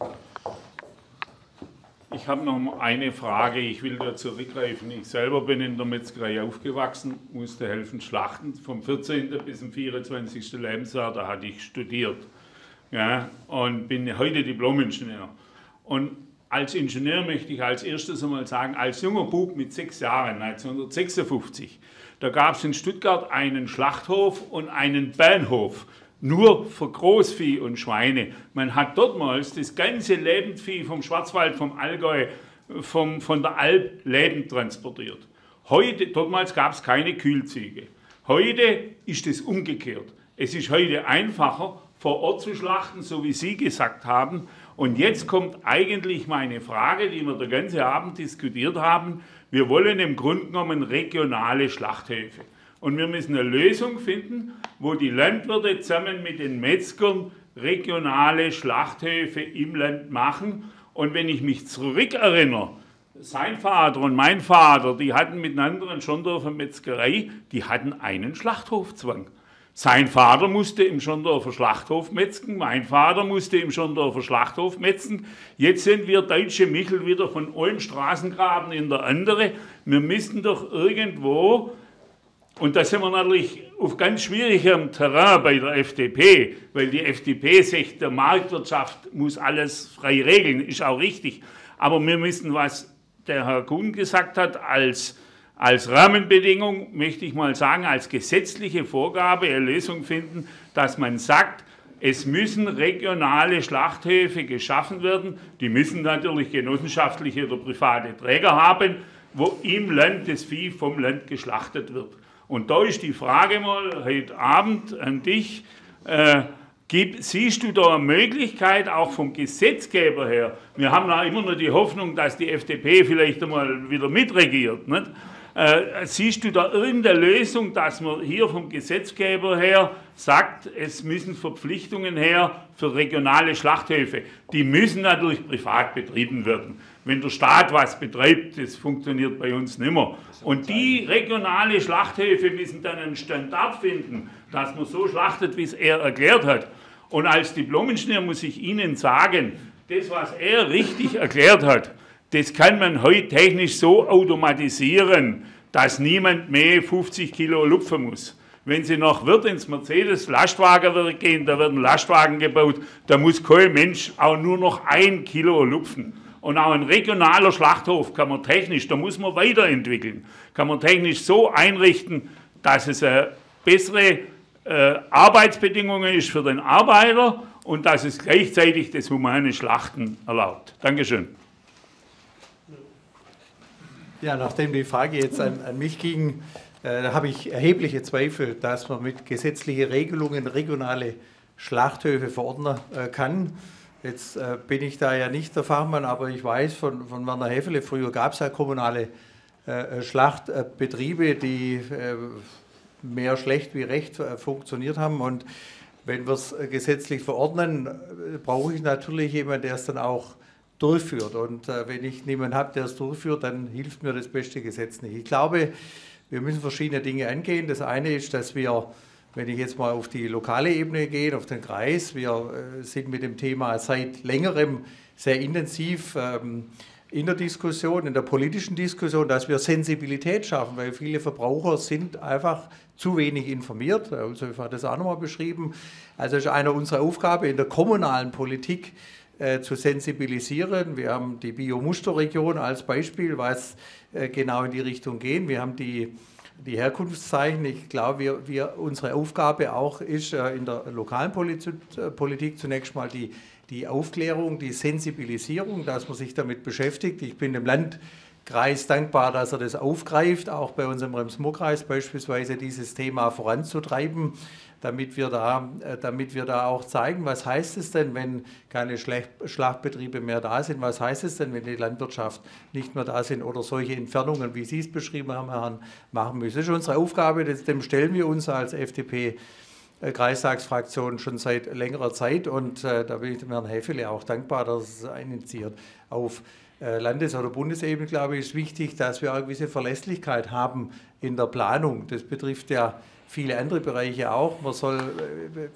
Ich habe noch eine Frage, ich will da zurückgreifen. Ich selber bin in der Metzgerei aufgewachsen, musste helfen schlachten. Vom vierzehnten bis zum vierundzwanzigsten Lebensjahr, da hatte ich studiert. Ja, und bin heute Diplom-Ingenieur. Und als Ingenieur möchte ich als erstes einmal sagen, als junger Bub mit sechs Jahren, neunzehnhundertsechsundfünfzig, da gab es in Stuttgart einen Schlachthof und einen Bärenhof, nur für Großvieh und Schweine. Man hat dortmals das ganze Lebendvieh vom Schwarzwald, vom Allgäu, vom, von der Alp lebend transportiert. Heute, dortmals gab es keine Kühlzüge. Heute ist es umgekehrt. Es ist heute einfacher, vor Ort zu schlachten, so wie Sie gesagt haben. Und jetzt kommt eigentlich meine Frage, die wir den ganzen Abend diskutiert haben. Wir wollen im Grunde genommen regionale Schlachthöfe. Und wir müssen eine Lösung finden, wo die Landwirte zusammen mit den Metzgern regionale Schlachthöfe im Land machen. Und wenn ich mich zurückerinnere, sein Vater und mein Vater, die hatten miteinander in Schondorfer Metzgerei, die hatten einen Schlachthofzwang. Sein Vater musste im Schondorfer Schlachthof metzgen, mein Vater musste im Schondorfer Schlachthof metzgen. Jetzt sind wir deutsche Michel wieder von einem Straßengraben in der andere. Wir müssen doch irgendwo Und da sind wir natürlich auf ganz schwierigem Terrain bei der F D P, weil die F D P sagt, der Marktwirtschaft muss alles frei regeln, ist auch richtig. Aber wir müssen, was der Herr Kuhn gesagt hat, als, als Rahmenbedingung, möchte ich mal sagen, als gesetzliche Vorgabe eine Lösung finden, dass man sagt, es müssen regionale Schlachthöfe geschaffen werden, die müssen natürlich genossenschaftliche oder private Träger haben, wo im Land das Vieh vom Land geschlachtet wird. Und da ist die Frage mal heute Abend an dich, äh, gibt, siehst du da eine Möglichkeit, auch vom Gesetzgeber her, wir haben da immer noch die Hoffnung, dass die F D P vielleicht einmal wieder mitregiert, nicht? Äh, siehst du da irgendeine Lösung, dass man hier vom Gesetzgeber her sagt, es müssen Verpflichtungen her für regionale Schlachthöfe. Die müssen natürlich privat betrieben werden. Wenn der Staat was betreibt, das funktioniert bei uns nicht mehr. Und die regionale Schlachthöfe müssen dann einen Standard finden, dass man so schlachtet, wie es er erklärt hat. Und als Diplom-Ingenieur muss ich Ihnen sagen, das, was er richtig erklärt hat, das kann man heute technisch so automatisieren, dass niemand mehr fünfzig Kilo lupfen muss. Wenn Sie nach Wirth ins Mercedes-Lastwagenwerk gehen, da werden Lastwagen gebaut, da muss kein Mensch auch nur noch ein Kilo lupfen. Und auch ein regionaler Schlachthof kann man technisch, da muss man weiterentwickeln, kann man technisch so einrichten, dass es eine bessere äh, Arbeitsbedingungen ist für den Arbeiter und dass es gleichzeitig das humane Schlachten erlaubt. Dankeschön. Ja, nachdem die Frage jetzt an, an mich ging, äh, habe ich erhebliche Zweifel, dass man mit gesetzlichen Regelungen regionale Schlachthöfe verordnen äh, kann. Jetzt äh, bin ich da ja nicht der Fachmann, aber ich weiß von, von Werner Häfele, früher gab es ja kommunale äh, Schlachtbetriebe, die äh, mehr schlecht wie recht äh, funktioniert haben. Und wenn wir es gesetzlich verordnen, äh, brauche ich natürlich jemanden, der es dann auch durchführt. Und äh, wenn ich niemanden habe, der es durchführt, dann hilft mir das beste Gesetz nicht. Ich glaube, wir müssen verschiedene Dinge angehen. Das eine ist, dass wir, wenn ich jetzt mal auf die lokale Ebene gehe, auf den Kreis, wir äh, sind mit dem Thema seit längerem sehr intensiv ähm, in der Diskussion, in der politischen Diskussion, dass wir Sensibilität schaffen, weil viele Verbraucher sind einfach zu wenig informiert. Herr Ulshoff hat das auch nochmal beschrieben. Also ist eine unserer Aufgaben in der kommunalen Politik, äh, zu sensibilisieren. Wir haben die Bio-Musterregion als Beispiel, was äh, genau in die Richtung geht. Wir haben die Die Herkunftszeichen, ich glaube, wir, wir, unsere Aufgabe auch ist äh, in der lokalen Politik, äh, Politik zunächst mal die, die Aufklärung, die Sensibilisierung, dass man sich damit beschäftigt. Ich bin dem Landkreis dankbar, dass er das aufgreift, auch bei uns im Rems-Murr-Kreis beispielsweise dieses Thema voranzutreiben, damit wir, da, äh, damit wir da auch zeigen, was heißt es denn, wenn keine Schlachtbetriebe mehr da sind, was heißt es denn, wenn die Landwirtschaft nicht mehr da sind oder solche Entfernungen, wie Sie es beschrieben haben, Herr Hahn, machen müssen. Das ist unsere Aufgabe, das, dem stellen wir uns als F D P-Kreistagsfraktion schon seit längerer Zeit und äh, da bin ich dem Herrn Häfele auch dankbar, dass er es initiiert. Auf äh, Landes- oder Bundesebene, glaube ich, ist wichtig, dass wir eine gewisse Verlässlichkeit haben in der Planung. Das betrifft ja viele andere Bereiche auch. Man soll, äh,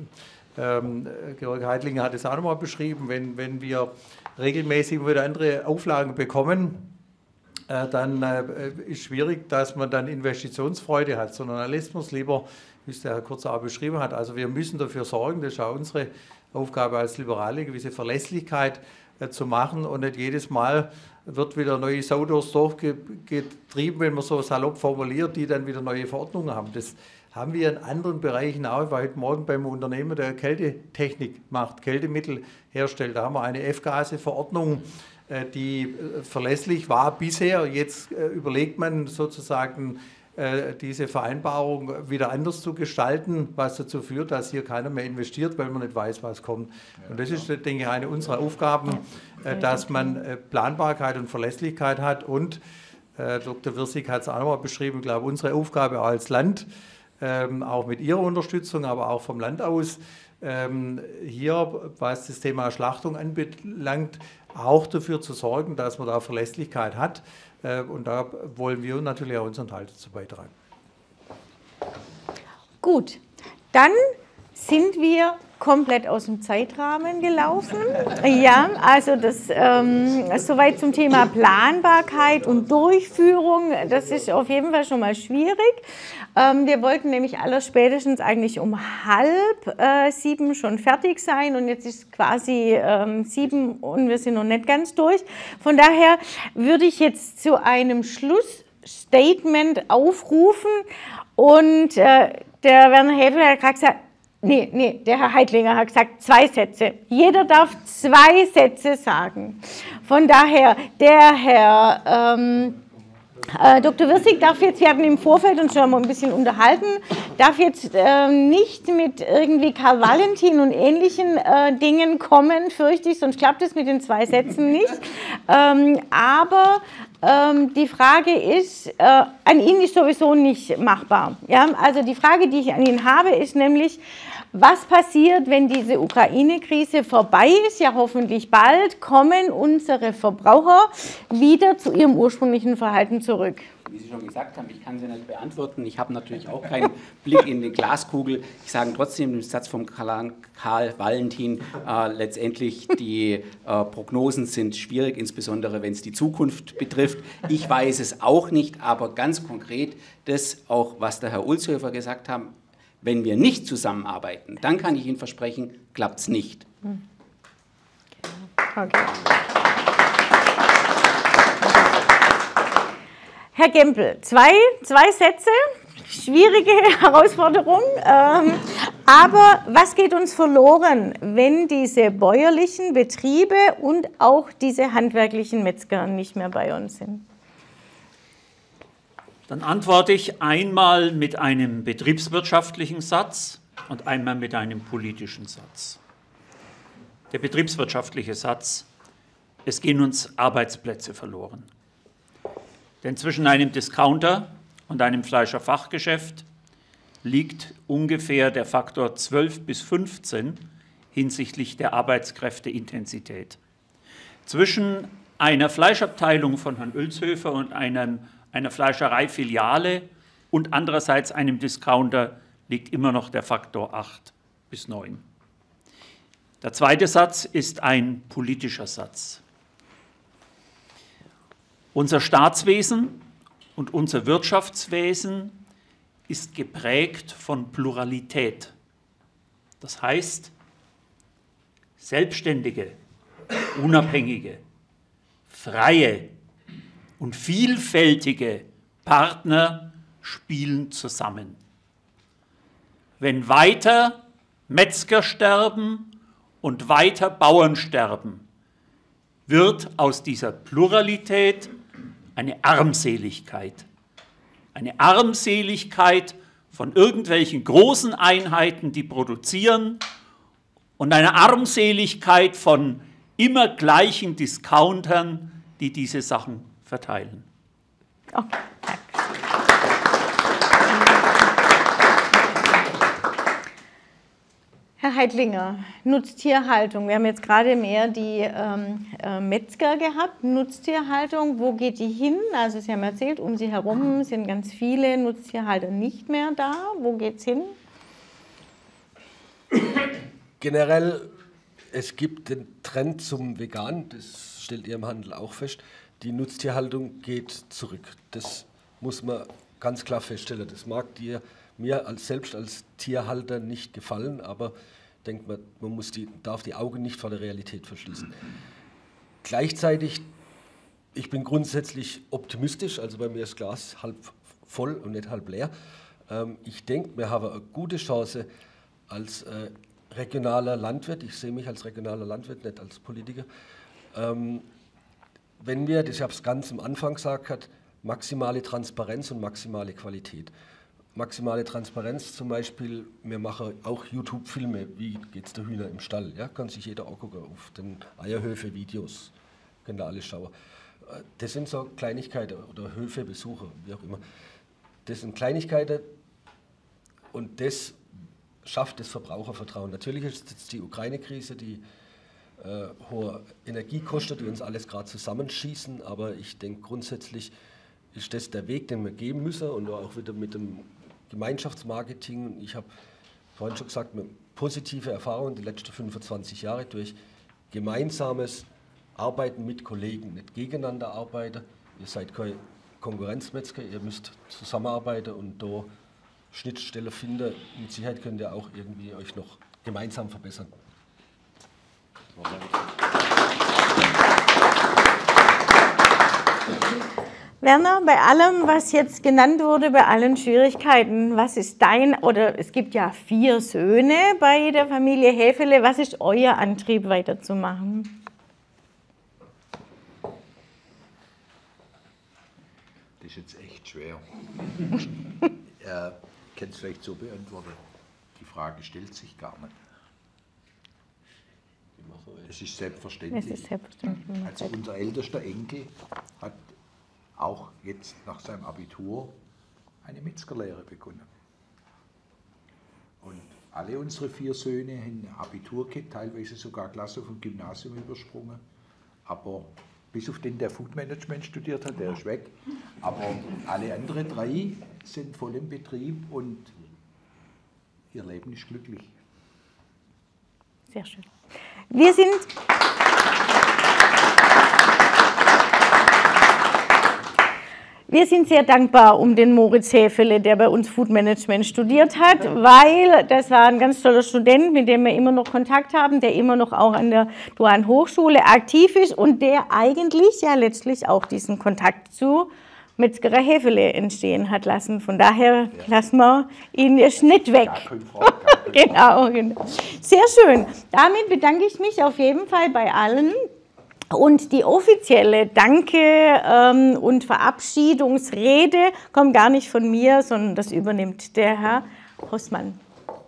ähm, Georg Heidlinger hat es auch nochmal beschrieben, wenn, wenn wir regelmäßig wieder andere Auflagen bekommen, äh, dann äh, ist schwierig, dass man dann Investitionsfreude hat, sondern dann lässt man es lieber, wie es der Herr Kurz auch beschrieben hat. Also wir müssen dafür sorgen, das ist auch unsere Aufgabe als Liberale, eine gewisse Verlässlichkeit äh, zu machen und nicht jedes Mal wird wieder neue Sau durchs Dorf getrieben, wenn man so salopp formuliert, die dann wieder neue Verordnungen haben. Das haben wir in anderen Bereichen auch. Ich war heute Morgen beim Unternehmer, der Kältetechnik macht, Kältemittel herstellt. Da haben wir eine F-Gase-Verordnung, die verlässlich war bisher. Jetzt überlegt man sozusagen, diese Vereinbarung wieder anders zu gestalten, was dazu führt, dass hier keiner mehr investiert, weil man nicht weiß, was kommt. Und das ist, denke ich, eine unserer Aufgaben, dass man Planbarkeit und Verlässlichkeit hat. Und äh, Doktor Wirsig hat es auch nochmal beschrieben, ich glaube, unsere Aufgabe auch als Land, ähm, auch mit Ihrer Unterstützung, aber auch vom Land aus, ähm, hier, was das Thema Schlachtung anbelangt, auch dafür zu sorgen, dass man da Verlässlichkeit hat. Und da wollen wir natürlich auch unseren Teil dazu beitragen. Gut, dann sind wir komplett aus dem Zeitrahmen gelaufen. Ja, also das ähm, soweit zum Thema Planbarkeit und Durchführung, das ist auf jeden Fall schon mal schwierig. Ähm, wir wollten nämlich allerspätestens eigentlich um halb äh, sieben schon fertig sein und jetzt ist quasi ähm, sieben und wir sind noch nicht ganz durch. Von daher würde ich jetzt zu einem Schlussstatement aufrufen und äh, der Werner Häfele hat gerade gesagt, Nee, nee, der Herr Heitlinger hat gesagt, zwei Sätze. Jeder darf zwei Sätze sagen. Von daher, der Herr ähm, äh, Doktor Wirsig darf jetzt, wir hatten im Vorfeld uns schon mal ein bisschen unterhalten, darf jetzt äh, nicht mit irgendwie Karl Valentin und ähnlichen äh, Dingen kommen, fürchte ich, sonst klappt es mit den zwei Sätzen nicht. Ähm, aber ähm, die Frage ist, äh, an ihn ist sowieso nicht machbar. Ja? Also die Frage, die ich an ihn habe, ist nämlich, was passiert, wenn diese Ukraine-Krise vorbei ist? Ja, hoffentlich bald kommen unsere Verbraucher wieder zu ihrem ursprünglichen Verhalten zurück. Wie Sie schon gesagt haben, ich kann sie nicht beantworten. Ich habe natürlich auch keinen Blick in die Glaskugel. Ich sage trotzdem den Satz von Karl, Karl Valentin, äh, letztendlich die äh, Prognosen sind schwierig, insbesondere wenn es die Zukunft betrifft. Ich weiß es auch nicht, aber ganz konkret das auch, was der Herr Ulshöfer gesagt hat, wenn wir nicht zusammenarbeiten, dann kann ich Ihnen versprechen, klappt es nicht. Okay. Herr Gempel, zwei, zwei Sätze, schwierige Herausforderung, ähm, aber was geht uns verloren, wenn diese bäuerlichen Betriebe und auch diese handwerklichen Metzger nicht mehr bei uns sind? Dann antworte ich einmal mit einem betriebswirtschaftlichen Satz und einmal mit einem politischen Satz. Der betriebswirtschaftliche Satz: Es gehen uns Arbeitsplätze verloren. Denn zwischen einem Discounter und einem Fleischerfachgeschäft liegt ungefähr der Faktor zwölf bis fünfzehn hinsichtlich der Arbeitskräfteintensität. Zwischen einer Fleischabteilung von Herrn Ulshöfer und einem einer Fleischereifiliale und andererseits einem Discounter liegt immer noch der Faktor acht bis neun. Der zweite Satz ist ein politischer Satz. Unser Staatswesen und unser Wirtschaftswesen ist geprägt von Pluralität. Das heißt, selbstständige, unabhängige, freie und vielfältige Partner spielen zusammen. Wenn weiter Metzger sterben und weiter Bauern sterben, wird aus dieser Pluralität eine Armseligkeit. Eine Armseligkeit von irgendwelchen großen Einheiten, die produzieren, und eine Armseligkeit von immer gleichen Discountern, die diese Sachen verteilen. Oh, Herr Heitlinger, Nutztierhaltung. Wir haben jetzt gerade mehr die ähm, äh, Metzger gehabt. Nutztierhaltung, wo geht die hin? Also Sie haben erzählt, um Sie herum sind ganz viele Nutztierhalter nicht mehr da. Wo geht es hin? Generell, es gibt den Trend zum Vegan, das stellt ihr im Handel auch fest. Die Nutztierhaltung geht zurück. Das muss man ganz klar feststellen. Das mag dir, mir als, selbst als Tierhalter nicht gefallen, aber denkt man, man muss die, darf die Augen nicht vor der Realität verschließen. Gleichzeitig, ich bin grundsätzlich optimistisch, also bei mir ist das Glas halb voll und nicht halb leer. Ähm, ich denke, wir haben eine gute Chance als äh, regionaler Landwirt, ich sehe mich als regionaler Landwirt, nicht als Politiker, ähm, wenn wir, ich habe es ganz am Anfang gesagt, maximale Transparenz und maximale Qualität. Maximale Transparenz zum Beispiel, wir machen auch YouTube-Filme, wie geht es der Hühner im Stall, ja, kann sich jeder auch gucken, auf den Eierhöfe-Videos, können da alle schauen. Das sind so Kleinigkeiten, oder Höfe-Besucher, wie auch immer. Das sind Kleinigkeiten und das schafft das Verbrauchervertrauen. Natürlich ist jetzt die Ukraine-Krise, die äh, hohe Energiekosten, die uns alles gerade zusammenschießen, aber ich denke grundsätzlich ist das der Weg, den wir gehen müssen und auch wieder mit dem Gemeinschaftsmarketing. Ich habe vorhin schon gesagt, eine positive Erfahrung die letzten fünfundzwanzig Jahre durch gemeinsames Arbeiten mit Kollegen, nicht gegeneinander arbeiten. Ihr seid kein Konkurrenzmetzger, ihr müsst zusammenarbeiten und da Schnittstelle finden. Mit Sicherheit könnt ihr auch irgendwie euch noch gemeinsam verbessern. Werner, bei allem, was jetzt genannt wurde, bei allen Schwierigkeiten, was ist dein, oder es gibt ja vier Söhne bei der Familie Häfele, was ist euer Antrieb, weiterzumachen? Das ist jetzt echt schwer. Ich äh, kann es vielleicht so beantworten. Die Frage stellt sich gar nicht. Das ist selbstverständlich. Es ist selbstverständlich. Also unser ältester Enkel hat auch jetzt nach seinem Abitur eine Metzgerlehre begonnen. Und alle unsere vier Söhne haben ein Abitur gehabt, teilweise sogar Klasse vom Gymnasium übersprungen. Aber bis auf den, der Food Management studiert hat, der ist weg. Aber alle anderen drei sind voll im Betrieb und ihr Leben ist glücklich. Sehr schön. Wir sind... Wir sind sehr dankbar um den Moritz Häfele, der bei uns Food Management studiert hat, weil das war ein ganz toller Student, mit dem wir immer noch Kontakt haben, der immer noch auch an der Dualen Hochschule aktiv ist und der eigentlich ja letztlich auch diesen Kontakt zu Metzgerei Häfele entstehen hat lassen. Von daher ja. lassen wir ihn jetzt nicht weg. Genau, genau. Sehr schön. Damit bedanke ich mich auf jeden Fall bei allen. Und die offizielle Danke ähm, und Verabschiedungsrede kommt gar nicht von mir, sondern das übernimmt der Herr Hossmann.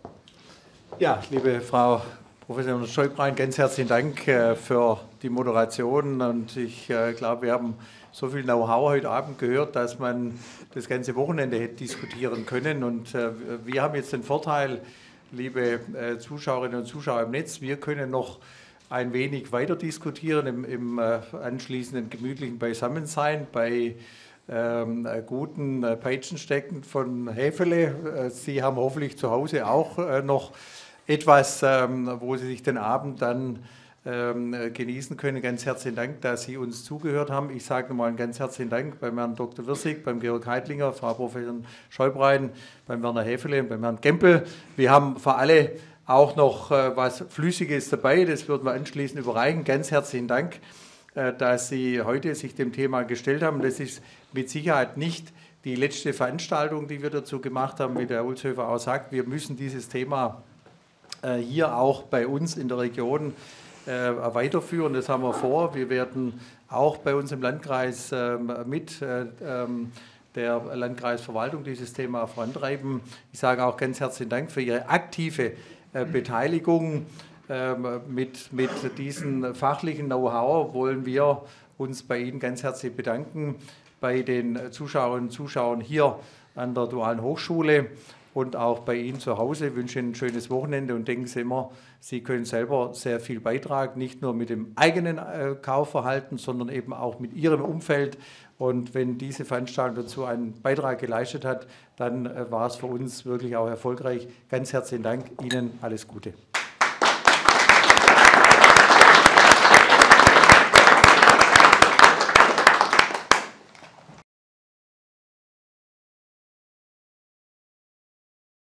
Ja, liebe Frau Professorin Schäubrein, ganz herzlichen Dank äh, für die Moderation. Und ich äh, glaube, wir haben so viel Know-how heute Abend gehört, dass man das ganze Wochenende hätte diskutieren können. Und äh, wir haben jetzt den Vorteil, liebe äh, Zuschauerinnen und Zuschauer im Netz, wir können noch ein wenig weiter diskutieren im, im äh, anschließenden gemütlichen Beisammensein bei ähm, äh, guten äh, Peitschenstecken von Häfele. Äh, Sie haben hoffentlich zu Hause auch äh, noch etwas, ähm, wo Sie sich den Abend dann ähm, genießen können. Ganz herzlichen Dank, dass Sie uns zugehört haben. Ich sage nochmal einen ganz herzlichen Dank beim Herrn Doktor Wirsig, beim Georg Heidlinger, Frau Professorin Schäubrein, beim Werner Häfele und beim Herrn Gempel. Wir haben für alle auch noch äh, was Flüssiges dabei, das würden wir anschließend überreichen. Ganz herzlichen Dank, äh, dass Sie heute sich dem Thema gestellt haben. Das ist mit Sicherheit nicht die letzte Veranstaltung, die wir dazu gemacht haben, wie der Herr Ulshöfer auch sagt. Wir müssen dieses Thema äh, hier auch bei uns in der Region äh, weiterführen. Das haben wir vor. Wir werden auch bei uns im Landkreis äh, mit äh, ähm, der Landkreisverwaltung dieses Thema vorantreiben. Ich sage auch ganz herzlichen Dank für Ihre aktive Beteiligung. Mit, mit diesem fachlichen Know-how wollen wir uns bei Ihnen ganz herzlich bedanken, bei den Zuschauerinnen und Zuschauern hier an der Dualen Hochschule und auch bei Ihnen zu Hause. Ich wünsche Ihnen ein schönes Wochenende und denken Sie immer, Sie können selber sehr viel beitragen, nicht nur mit dem eigenen Kaufverhalten, sondern eben auch mit Ihrem Umfeld. Und wenn diese Veranstaltung dazu einen Beitrag geleistet hat, dann war es für uns wirklich auch erfolgreich. Ganz herzlichen Dank, Ihnen alles Gute.